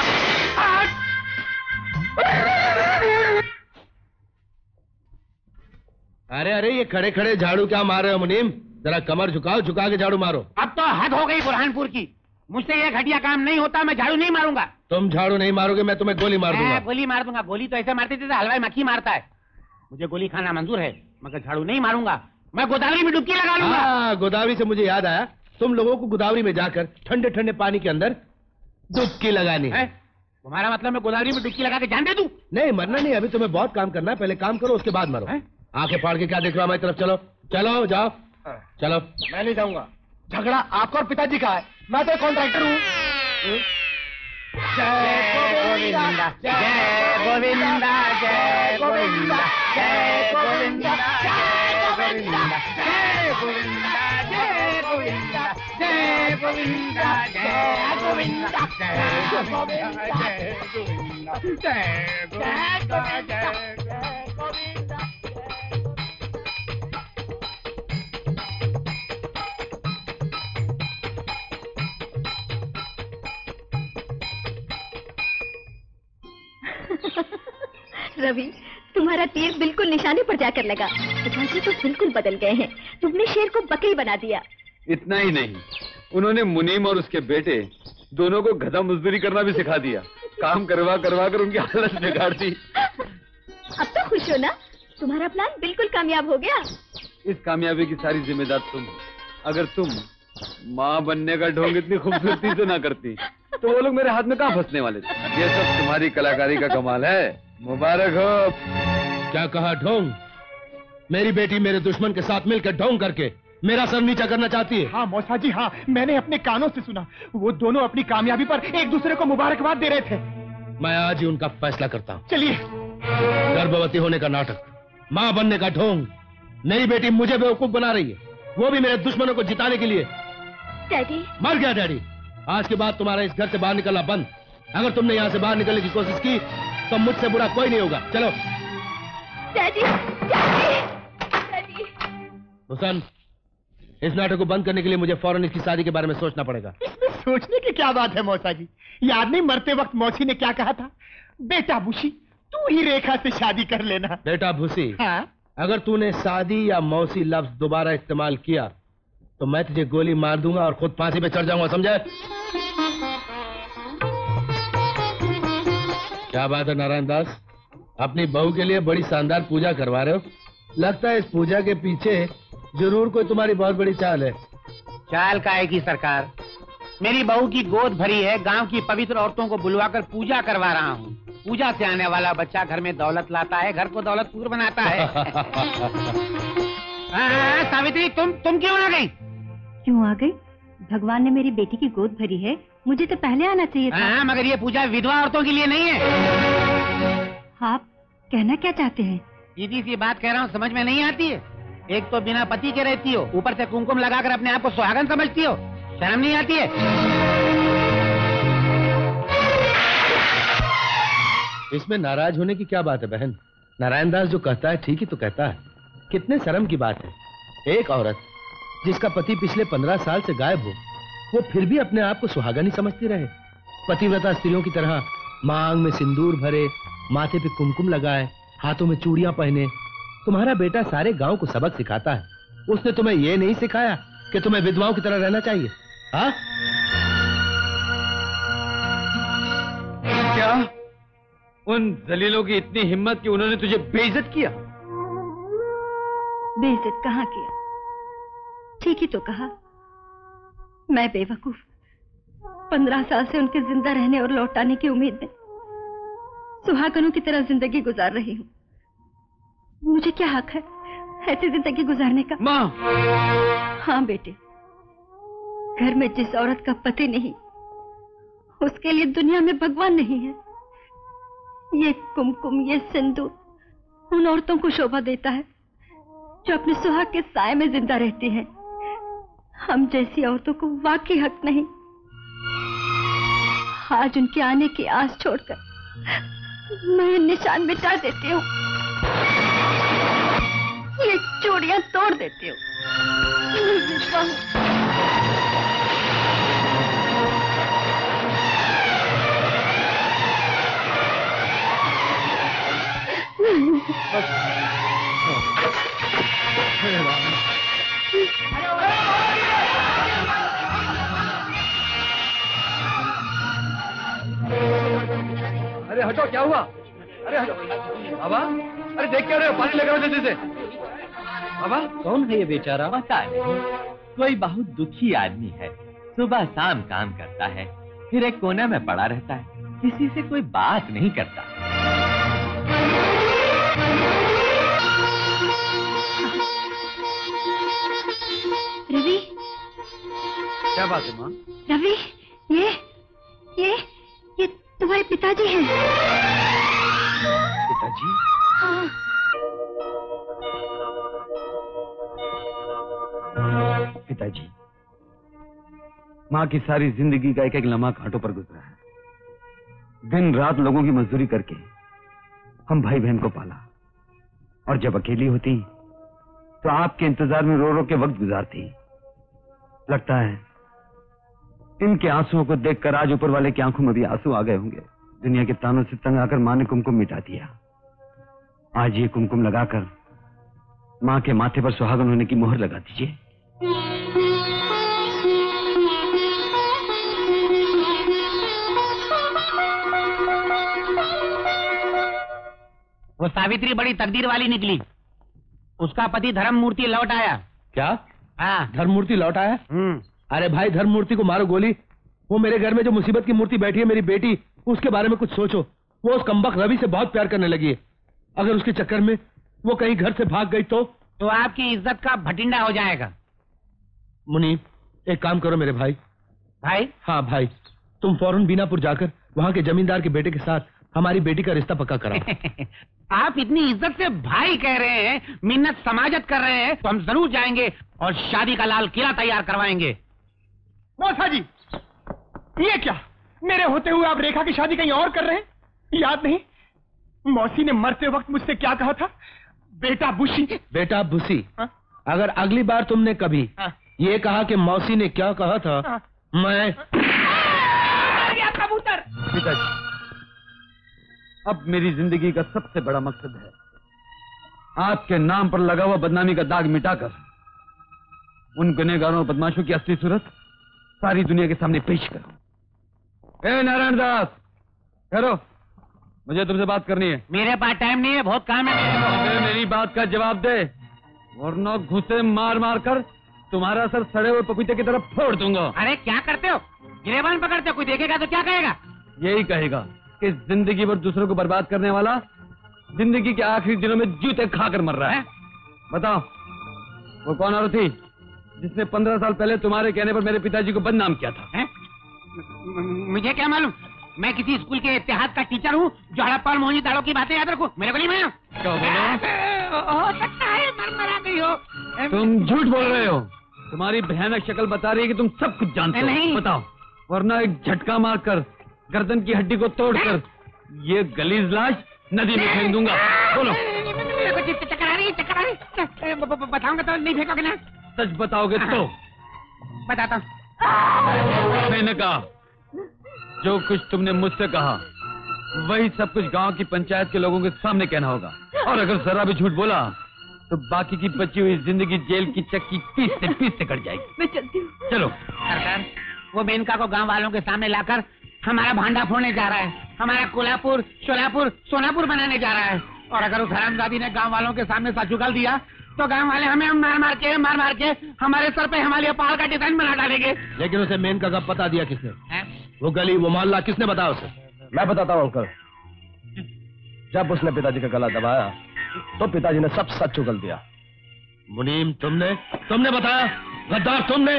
अरे अरे ये खड़े खड़े झाड़ू क्या मार रहे हो मुनीम? जरा कमर झुकाओ, झुका के झाड़ू मारो। अब तो हद हो गई बुरहानपुर की, मुझसे ये घटिया काम नहीं होता। मैं झाड़ू नहीं मारूंगा। तुम झाड़ू नहीं मारोगे, मैं तुम्हें गोली मार दूंगा। गोली मार दूंगा। गोली तो ऐसे मारते थे हलवाई मक्खी मारता है। मुझे गोली खाना मंजूर है मगर झाड़ू नहीं मारूंगा। मैं गोदावरी में डुबकी लगा लूंगा। हाँ, गोदावरी से मुझे याद आया, तुम लोगों को गोदावरी में जाकर ठंडे ठंडे पानी के अंदर डुबकी लगानी है। तुम्हारा मतलब मैं गोदावरी में डुबकी लगा के जान दे दूं? नहीं, मरना नहीं, अभी तुम्हें बहुत काम करना है। पहले काम करो, उसके बाद मरो। आंखें फाड़ के क्या देख रहा हूं हमारी तरफ? चलो चलो जाओ चलो। मैं नहीं जाऊंगा। झगड़ा आपका और पिताजी का है, मैं तो कॉन्ट्रैक्टर हूँ। गोविंदा जय गोविंदा जय गोविंदा जय गोविंदा जय गोविंदा जय गोविंदा जय गोविंदा जय गोविंदा जय गोविंदा जय गोविंदा जय गोविंदा जय गोविंदा जय गोविंदा। रवि, तुम्हारा तीर बिल्कुल निशाने पर जाकर लगा। पिताजी तो बिल्कुल बदल गए हैं। तुमने शेर को बकरी बना दिया। इतना ही नहीं, उन्होंने मुनीम और उसके बेटे दोनों को गधा मजदूरी करना भी सिखा दिया। काम करवा करवा कर उनकी हालत बिगाड़ दी। अब तो खुश हो ना? तुम्हारा प्लान बिल्कुल कामयाब हो गया। इस कामयाबी की सारी जिम्मेदार तुम। अगर तुम माँ बनने का ढोंग इतनी खूबसूरती से ना करती तो वो लोग मेरे हाथ में कहाँ फंसने वाले थे। ये सब तुम्हारी कलाकारी का कमाल है। मुबारक हो। क्या कहा ढोंग? मेरी बेटी मेरे दुश्मन के साथ मिलकर ढोंग करके मेरा सर नीचा करना चाहती है। हाँ मौसा जी, हाँ मैंने अपने कानों से सुना। वो दोनों अपनी कामयाबी पर एक दूसरे को मुबारकबाद दे रहे थे। मैं आज ही उनका फैसला करता हूँ। चलिए। गर्भवती होने का नाटक, माँ बनने का ढोंग, मेरी बेटी मुझे बेवकूफ बना रही है, वो भी मेरे दुश्मनों को जिताने के लिए। डैडी। मर गया डैडी। आज के बाद तुम्हारा इस घर से बाहर निकलना बंद। अगर तुमने यहाँ से बाहर निकलने की कोशिश की तो मुझसे बुरा कोई नहीं होगा। चलो। Daddy, daddy, daddy. हुसैन, इस नाटक को बंद करने के लिए मुझे फौरन इसकी शादी के बारे में सोचना पड़ेगा। इसमें सोचने की क्या बात है मौसा जी? याद नहीं मरते वक्त मौसी ने क्या कहा था? बेटा भूसी, तू ही रेखा से शादी कर लेना। बेटा भूसी, हाँ? अगर तूने शादी या मौसी लफ्ज दोबारा इस्तेमाल किया तो मैं तुझे गोली मार दूंगा और खुद फांसी पे चढ़ जाऊंगा, समझे? क्या बात है नारायण दास, अपनी बहू के लिए बड़ी शानदार पूजा करवा रहे हो। लगता है इस पूजा के पीछे जरूर कोई तुम्हारी बहुत बड़ी चाल है। चाल काहे की सरकार? मेरी बहू की गोद भरी है, गांव की पवित्र औरतों को बुलवाकर पूजा करवा रहा हूँ। पूजा से आने वाला बच्चा घर में दौलत लाता है, घर को दौलतपूर बनाता है। आ, सावित्री, तुम तुम क्यों आ गई? क्यों आ गई? भगवान ने मेरी बेटी की गोद भरी है, मुझे तो पहले आना चाहिए था। आ, मगर ये पूजा विधवा औरतों के लिए नहीं है। आप कहना क्या चाहते हैं? सीधी सी बात कह रहा हूँ, समझ में नहीं आती है? एक तो बिना पति के रहती हो, ऊपर से कुमकुम लगाकर अपने आप को सुहागन समझती हो। शर्म नहीं आती है? इसमें नाराज होने की क्या बात है बहन? नारायण दास जो कहता है ठीक ही तो कहता है। कितने शर्म की बात है, एक औरत जिसका पति पिछले पंद्रह साल से गायब हो, वो फिर भी अपने आप को सुहागन ही समझती रहे। पतिव्रता स्त्रियों की तरह मांग में सिंदूर भरे, माथे पे कुमकुम लगाए, हाथों में चूड़ियां पहने। तुम्हारा बेटा सारे गांव को सबक सिखाता है। उसने तुम्हें ये नहीं सिखाया कि तुम्हें विधवाओं की तरह रहना चाहिए? हाँ? क्या उन जलीलों की इतनी हिम्मत कि उन्होंने तुझे बेइज्जत किया? बेइज्जत कहाँ किया? ठीक ही तो कहा। मैं बेवकूफ पंद्रह साल से उनके जिंदा रहने और लौट आने की उम्मीद में सुहागनों की तरह जिंदगी गुजार रही हूँ। मुझे क्या हक है ऐसी जिंदगी गुजारने का? माँ। हाँ बेटे, घर में जिस औरत का पति नहीं, उसके लिए दुनिया में भगवान नहीं है। ये कुमकुम, ये सिंदूर उन औरतों को शोभा देता है जो अपने सुहाग के साए में जिंदा रहती हैं। हम जैसी औरतों को वाकई हक नहीं। आज उनके आने की आस छोड़कर मैं निशान मिटा देती हूँ, ये चूड़ियां तोड़ देती हूँ। अरे हटो, क्या हुआ? अरे हटो बाबा, अरे देख क्या रहे हो? पानी लगा जल्दी से। बाबा, कौन है ये बेचारा? पता नहीं, कोई बहुत दुखी आदमी है। सुबह शाम काम करता है, फिर एक कोने में पड़ा रहता है, किसी से कोई बात नहीं करता। रवि, क्या बात है माँ? रवि, ये ये ये तुम्हारे पिताजी हैं। पिताजी? हाँ। पिताजी, माँ की सारी जिंदगी का एक एक लम्हा घाटों पर गुजरा है। दिन रात लोगों की मजदूरी करके हम भाई बहन को पाला, और जब अकेली होती तो आपके इंतजार में रो रो के वक्त गुजारती। लगता है इनके आंसुओं को देखकर आज ऊपर वाले की आंखों में भी आंसू आ गए होंगे। दुनिया के तानों से तंग आकर माँ ने कुमकुम मिटा दिया। आज ये कुमकुम लगाकर माँ के माथे पर सुहागन होने की मोहर लगा दीजिए। वो सावित्री बड़ी तकदीर वाली निकली। उसका पति धर्म मूर्ति लौट आया। क्या? हाँ। धर्म मूर्ति लौट आया? अरे भाई, धर्म मूर्ति को मारो गोली। वो मेरे घर में जो मुसीबत की मूर्ति बैठी है, मेरी बेटी, उसके बारे में कुछ सोचो। वो उस कमबख्त रवि से बहुत प्यार करने लगी है। अगर उसके चक्कर में वो कहीं घर से भाग गई तो तो आपकी इज्जत का भटिंडा हो जाएगा। मुनीम, एक काम करो मेरे भाई। भाई? हाँ भाई, तुम फौरन बीनापुर जाकर वहाँ के जमींदार के बेटे के साथ हमारी बेटी का रिश्ता पक्का कराओ। आप इतनी इज्जत से भाई कह रहे हैं, मिन्नत समाजत कर रहे हैं, तो हम जरूर जाएंगे और शादी का लाल किला तैयार करवाएंगे। मौसा जी, ये क्या? मेरे होते हुए आप रेखा की शादी कहीं और कर रहे हैं? याद नहीं मौसी ने मरते वक्त मुझसे क्या कहा था? बेटा बुशी। बेटा बुशी? अगर अगली बार तुमने कभी ये कहा कि मौसी ने क्या कहा था, मैं कबूतर। पिताजी, अब मेरी जिंदगी का सबसे बड़ा मकसद है आपके नाम पर लगा हुआ बदनामी का दाग मिटाकर उन गुनहगारों और बदमाशों की असली सूरत सारी दुनिया के सामने पेश करो। ए नारायण दास, करो, मुझे तुमसे बात करनी है। मेरे पास टाइम नहीं है, बहुत काम है मेरे को। मेरी बात का जवाब दे, वरना घुसे मार मार कर तुम्हारा सर सड़े हुए पपीते की तरफ फोड़ दूंगा। अरे क्या करते हो? गिरेबान पकड़ते हो, कोई देखेगा तो क्या कहेगा? यही कहेगा कि जिंदगी भर दूसरों को बर्बाद करने वाला जिंदगी के आखिरी दिनों में जूते खाकर मर रहा है। बताओ, वो कौन औरत थी जिसने पंद्रह साल पहले तुम्हारे कहने पर मेरे पिताजी को बदनाम किया था? है? मुझे क्या मालूम? मैं किसी स्कूल के इतिहास का टीचर हूँ जो हड़प्पा और मोहनी दाड़ों की बातें याद रखूं। मेरे को नहीं मालूम। क्या बोलो? हो सकता है मर मरा गई हो। तुम झूठ बोल रहे हो। तुम्हारी भयानक शक्ल बता रही है कि तुम सब कुछ जानते हो। बताओ, वरना एक झटका मारकर गर्दन की हड्डी को तोड़कर ये गलीज लाश नदी में फेंक दूंगा। बोलो। चक्कर आ रही, चक्कर आ रही। बताऊंगा तो नहीं फेंकोगे ना? सच बताओगे तो? बताता हूँ। मैंने कहा जो कुछ तुमने मुझसे कहा वही सब कुछ गांव की पंचायत के लोगों के सामने कहना होगा, और अगर जरा भी झूठ बोला तो बाकी की बची हुई जिंदगी जेल की चक्की पीसते पीसते कट जाएगी। मैं चलती हूँ। चलो। सरकार, वो मेनका को गांव वालों के सामने लाकर हमारा भांडा फोड़ने जा रहा है, हमारा कोल्हापुर, शोलापुर, सोनापुर बनाने जा रहा है। और अगर उस हरामजादी ने गांव वालों के सामने सच उगल दिया तो गांव वाले हमें मार मार के मार मार के हमारे सर पे हिमालय पहाड़ का डिजाइन बना डालेंगे। लेकिन उसे मेनका का पता दिया किसने? है? वो गली, वो मोहल्ला किसने बताया उसे? मैं बताता हूँ अंकल। जब उसने पिताजी का गला दबाया तो पिताजी ने सब सच उगल दिया। मुनीम, तुमने तुमने बताया? गद्दार तुमने?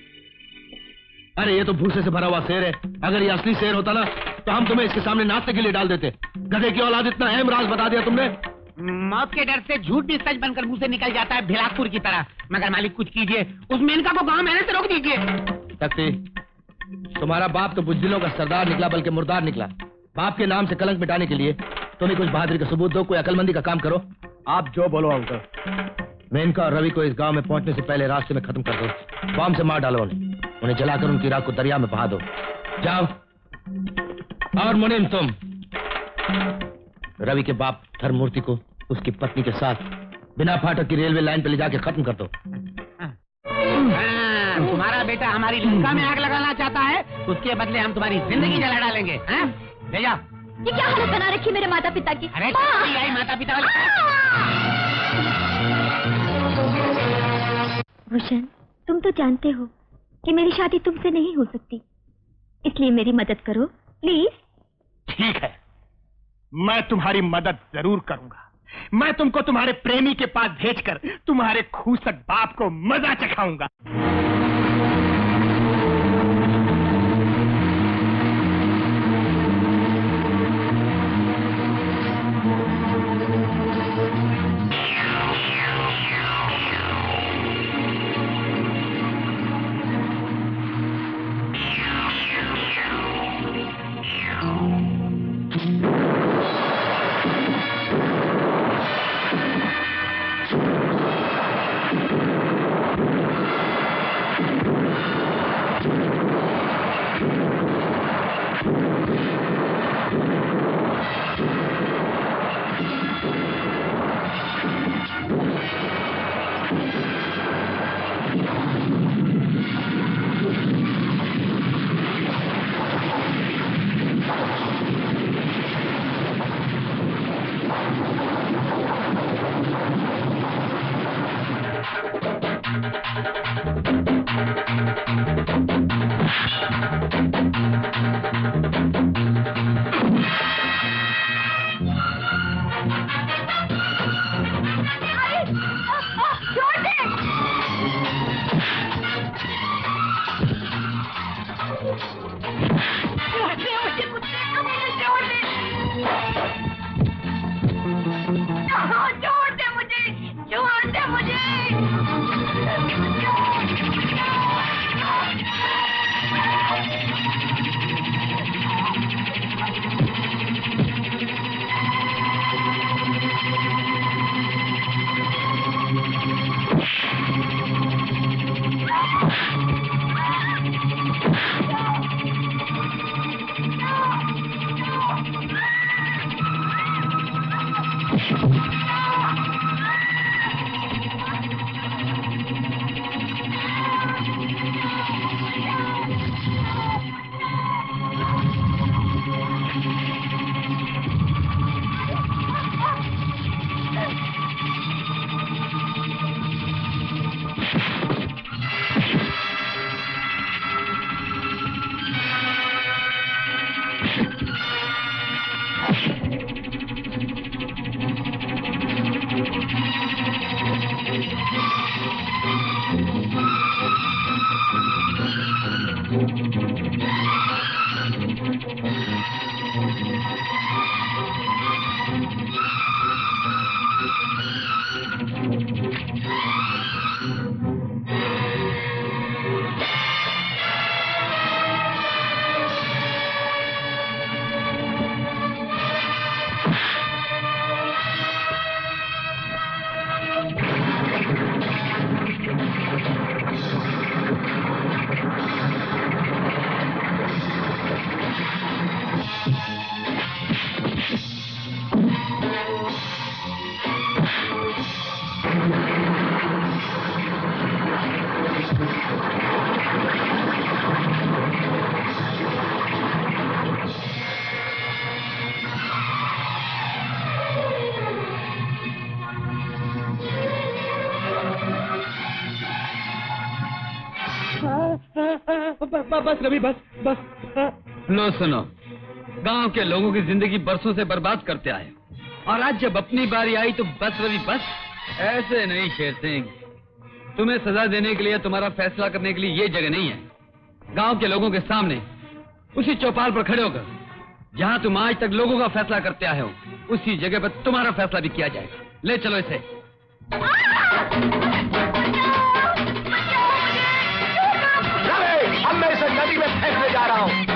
अरे ये तो भूसे से भरा हुआ शेर है। अगर ये असली शेर होता ना तो हम तुम्हें इसके सामने नाचने के लिए डाल देते। गधे की औलाद, इतना अहम राज बता दिया तुमने। मौत के डर से झूठ भी सच बनकर मुंह से निकल जाता है, भिलासपुर की तरह। मगर मालिक कुछ कीजिए, उस मेनका को गांव में आने से रोक दीजिए। तख्ती, तुम्हारा बाप तो बुजदिलों का सरदार निकला, बल्कि मुर्दार निकला। बाप के नाम से कलंक मिटाने के लिए तुम्हें कुछ बहादुरी का सबूत दो, कोई अकलमंदी का काम करो। आप जो बोलो अंकल। मेनका और रवि को इस गांव में पहुंचने से पहले रास्ते में खत्म कर दो। बॉम्ब से मार डालो उन्हें, उन्हें जलाकर उनकी राख को दरिया में बहा दो। जाओ। और मुनीम, तुम रवि के बाप धर्ममूर्ति को उसकी पत्नी के साथ बिना फाटक की रेलवे लाइन पे ले जाके खत्म कर दो। तुम्हारा बेटा हमारी लंका में आग लगाना चाहता है, उसके बदले हम तुम्हारी जिंदगी जला डालेंगे। हैं? ले जाओ। ये क्या हालत बना रखी मेरे माता पिता की? अरे आई माता पिता वाली। भूषण, तुम तो जानते हो कि मेरी शादी तुमसे नहीं हो सकती, इसलिए मेरी मदद करो प्लीज। ठीक है, मैं तुम्हारी मदद जरूर करूंगा। मैं तुमको तुम्हारे प्रेमी के पास भेजकर तुम्हारे खूसट बाप को मजा चखाऊंगा। बस रवि बस बस। लो सुनो, गांव के लोगों की जिंदगी बरसों से बर्बाद करते आए और आज जब अपनी बारी आई तो बस रवि बस। ऐसे नहीं शेर सिंह, तुम्हें सजा देने के लिए, तुम्हारा फैसला करने के लिए ये जगह नहीं है। गांव के लोगों के सामने उसी चौपाल पर खड़े होकर जहां तुम आज तक लोगों का फैसला करते आए हो, उसी जगह पर तुम्हारा फैसला भी किया जाएगा। ले चलो इसे। अब मैं इसे नदी में फेंकने जा रहा हूँ।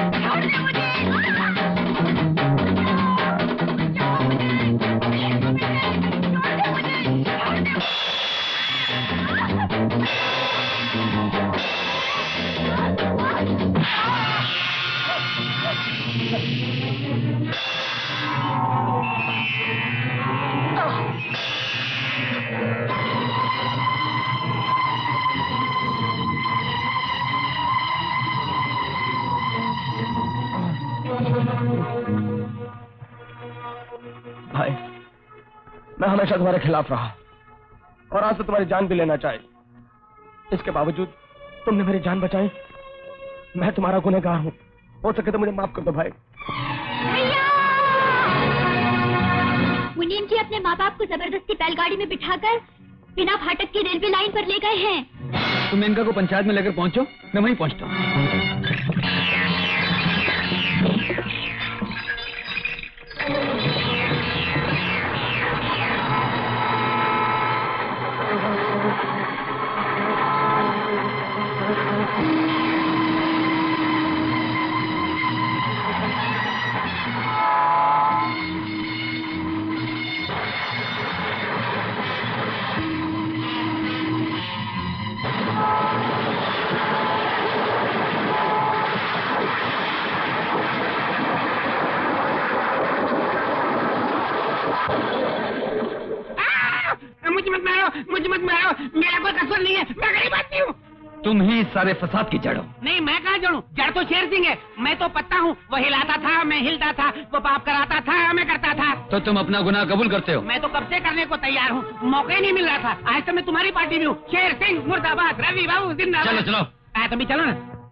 भाई, मैं हमेशा तुम्हारे खिलाफ रहा और आज तो तुम्हारी जान भी लेना चाहे। इसके बावजूद तुमने मेरी जान बचाई। मैं तुम्हारा गुनहगार हूँ, हो सके तो मुझे माफ कर दो भाई। मुनीम जी अपने माँ बाप को जबरदस्ती बैलगाड़ी में बिठाकर बिना फाटक की रेलवे लाइन पर ले गए हैं। तुम इनका को पंचायत में लेकर पहुंचो, मैं वहीं पहुंचता हूँ। मुझे मत मारो, मेरा कोई कसूर नहीं है, मैं गरीब आदमी हूँ। तुम ही सारे फसाद की जड़ हो। नहीं, मैं कहाँ जड़ हूँ? जड़ तो शेर सिंह है। मैं तो पत्ता हूँ। वो हिलाता था, मैं हिलता था, वो पाप कराता था, मैं करता था। तो तुम अपना गुनाह कबूल करते हो? मैं तो कब से करने को तैयार हूँ, मौका ही नहीं मिल रहा था। आज तो मैं तुम्हारी पार्टी में हूँ। शेर सिंह मुर्दाबाद, रवि बाबू जिंदाबाद। चलो चलो। आ, तुम भी चलो ना।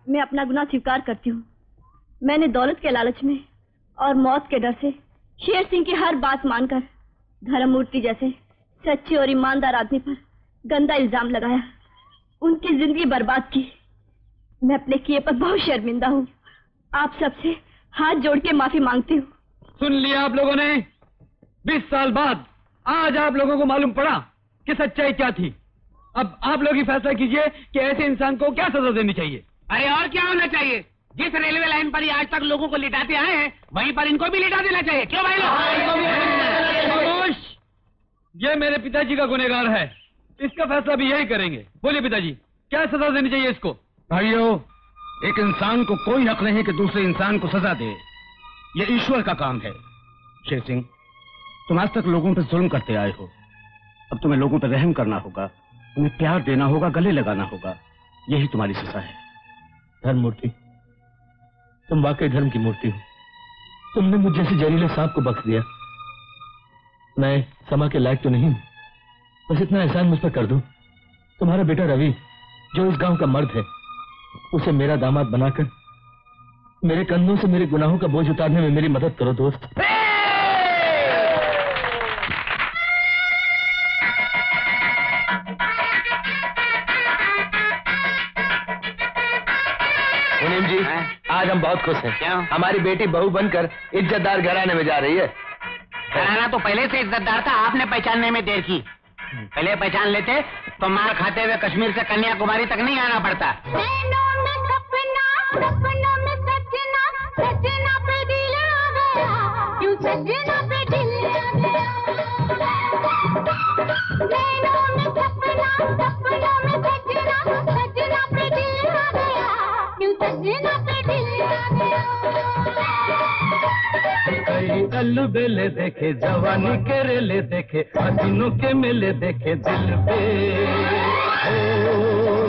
मैं अपना गुनाह स्वीकार करती हूँ। मैंने दौलत के लालच में और मौत के डर से शेर सिंह की हर बात मानकर धर्ममूर्ति जैसे सच्चे और ईमानदार आदमी पर गंदा इल्जाम लगाया, उनकी जिंदगी बर्बाद की। मैं अपने किए पर बहुत शर्मिंदा हूँ। आप सबसे हाथ जोड़ के माफी मांगती हूँ। सुन लिया आप लोगों ने? बीस साल बाद आज आप लोगों को मालूम पड़ा कि सच्चाई क्या थी। अब आप लोग ही फैसला कीजिए कि ऐसे इंसान को क्या सजा देनी चाहिए। अरे और क्या होना चाहिए? जिस रेलवे लाइन पर ये आज तक लोगों को लिटाते आए हैं, वहीं पर इनको भी लिटा देना चाहिए। क्यों भाई लोग? खामोश! ये मेरे पिताजी का गुनहगार है, इसका फैसला भी यही करेंगे। बोलिए पिताजी, क्या सजा देनी चाहिए इसको? भाइयों, एक इंसान को कोई हक नहीं कि दूसरे इंसान को सजा दे। ये ईश्वर का काम है। शेर सिंह, तुम आज तक लोगों पर जुल्म करते आए हो, अब तुम्हें लोगों पर रहम करना होगा, उन्हें प्यार देना होगा, गले लगाना होगा। यही तुम्हारी सजा है। धर्ममूर्ति, तुम वाकई धर्म की मूर्ति हो। तुमने मुझ जैसे जहरीले सांप को बख्श दिया। मैं समा के लायक तो नहीं हूं, बस इतना एहसान मुझ पर कर दो। तुम्हारा बेटा रवि, जो इस गांव का मर्द है, उसे मेरा दामाद बनाकर मेरे कंधों से मेरे गुनाहों का बोझ उतारने में मेरी मदद करो दोस्त। मुनीम जी, आज हम बहुत खुश हैं। क्यों? हमारी बेटी बहू बनकर इज्जतदार घराने में जा रही है। घराना तो पहले से इज्जतदार था, आपने पहचानने में देर की। पहले पहचान लेते तो मार खाते हुए कश्मीर से कन्याकुमारी तक नहीं आना पड़ता। सपनों में सजना, सजना पे दिल आ गया, क्यों सजना पे दिल आ गया। नैनों में सपना, सपनों में सजना, सजना पे दिल आ गया, क्यों सजना पे दिल आ गया। कई अल्लू बेले देखे, जवानी के रेले देखे, हसीनों के मेले देखे दिल पे। ओ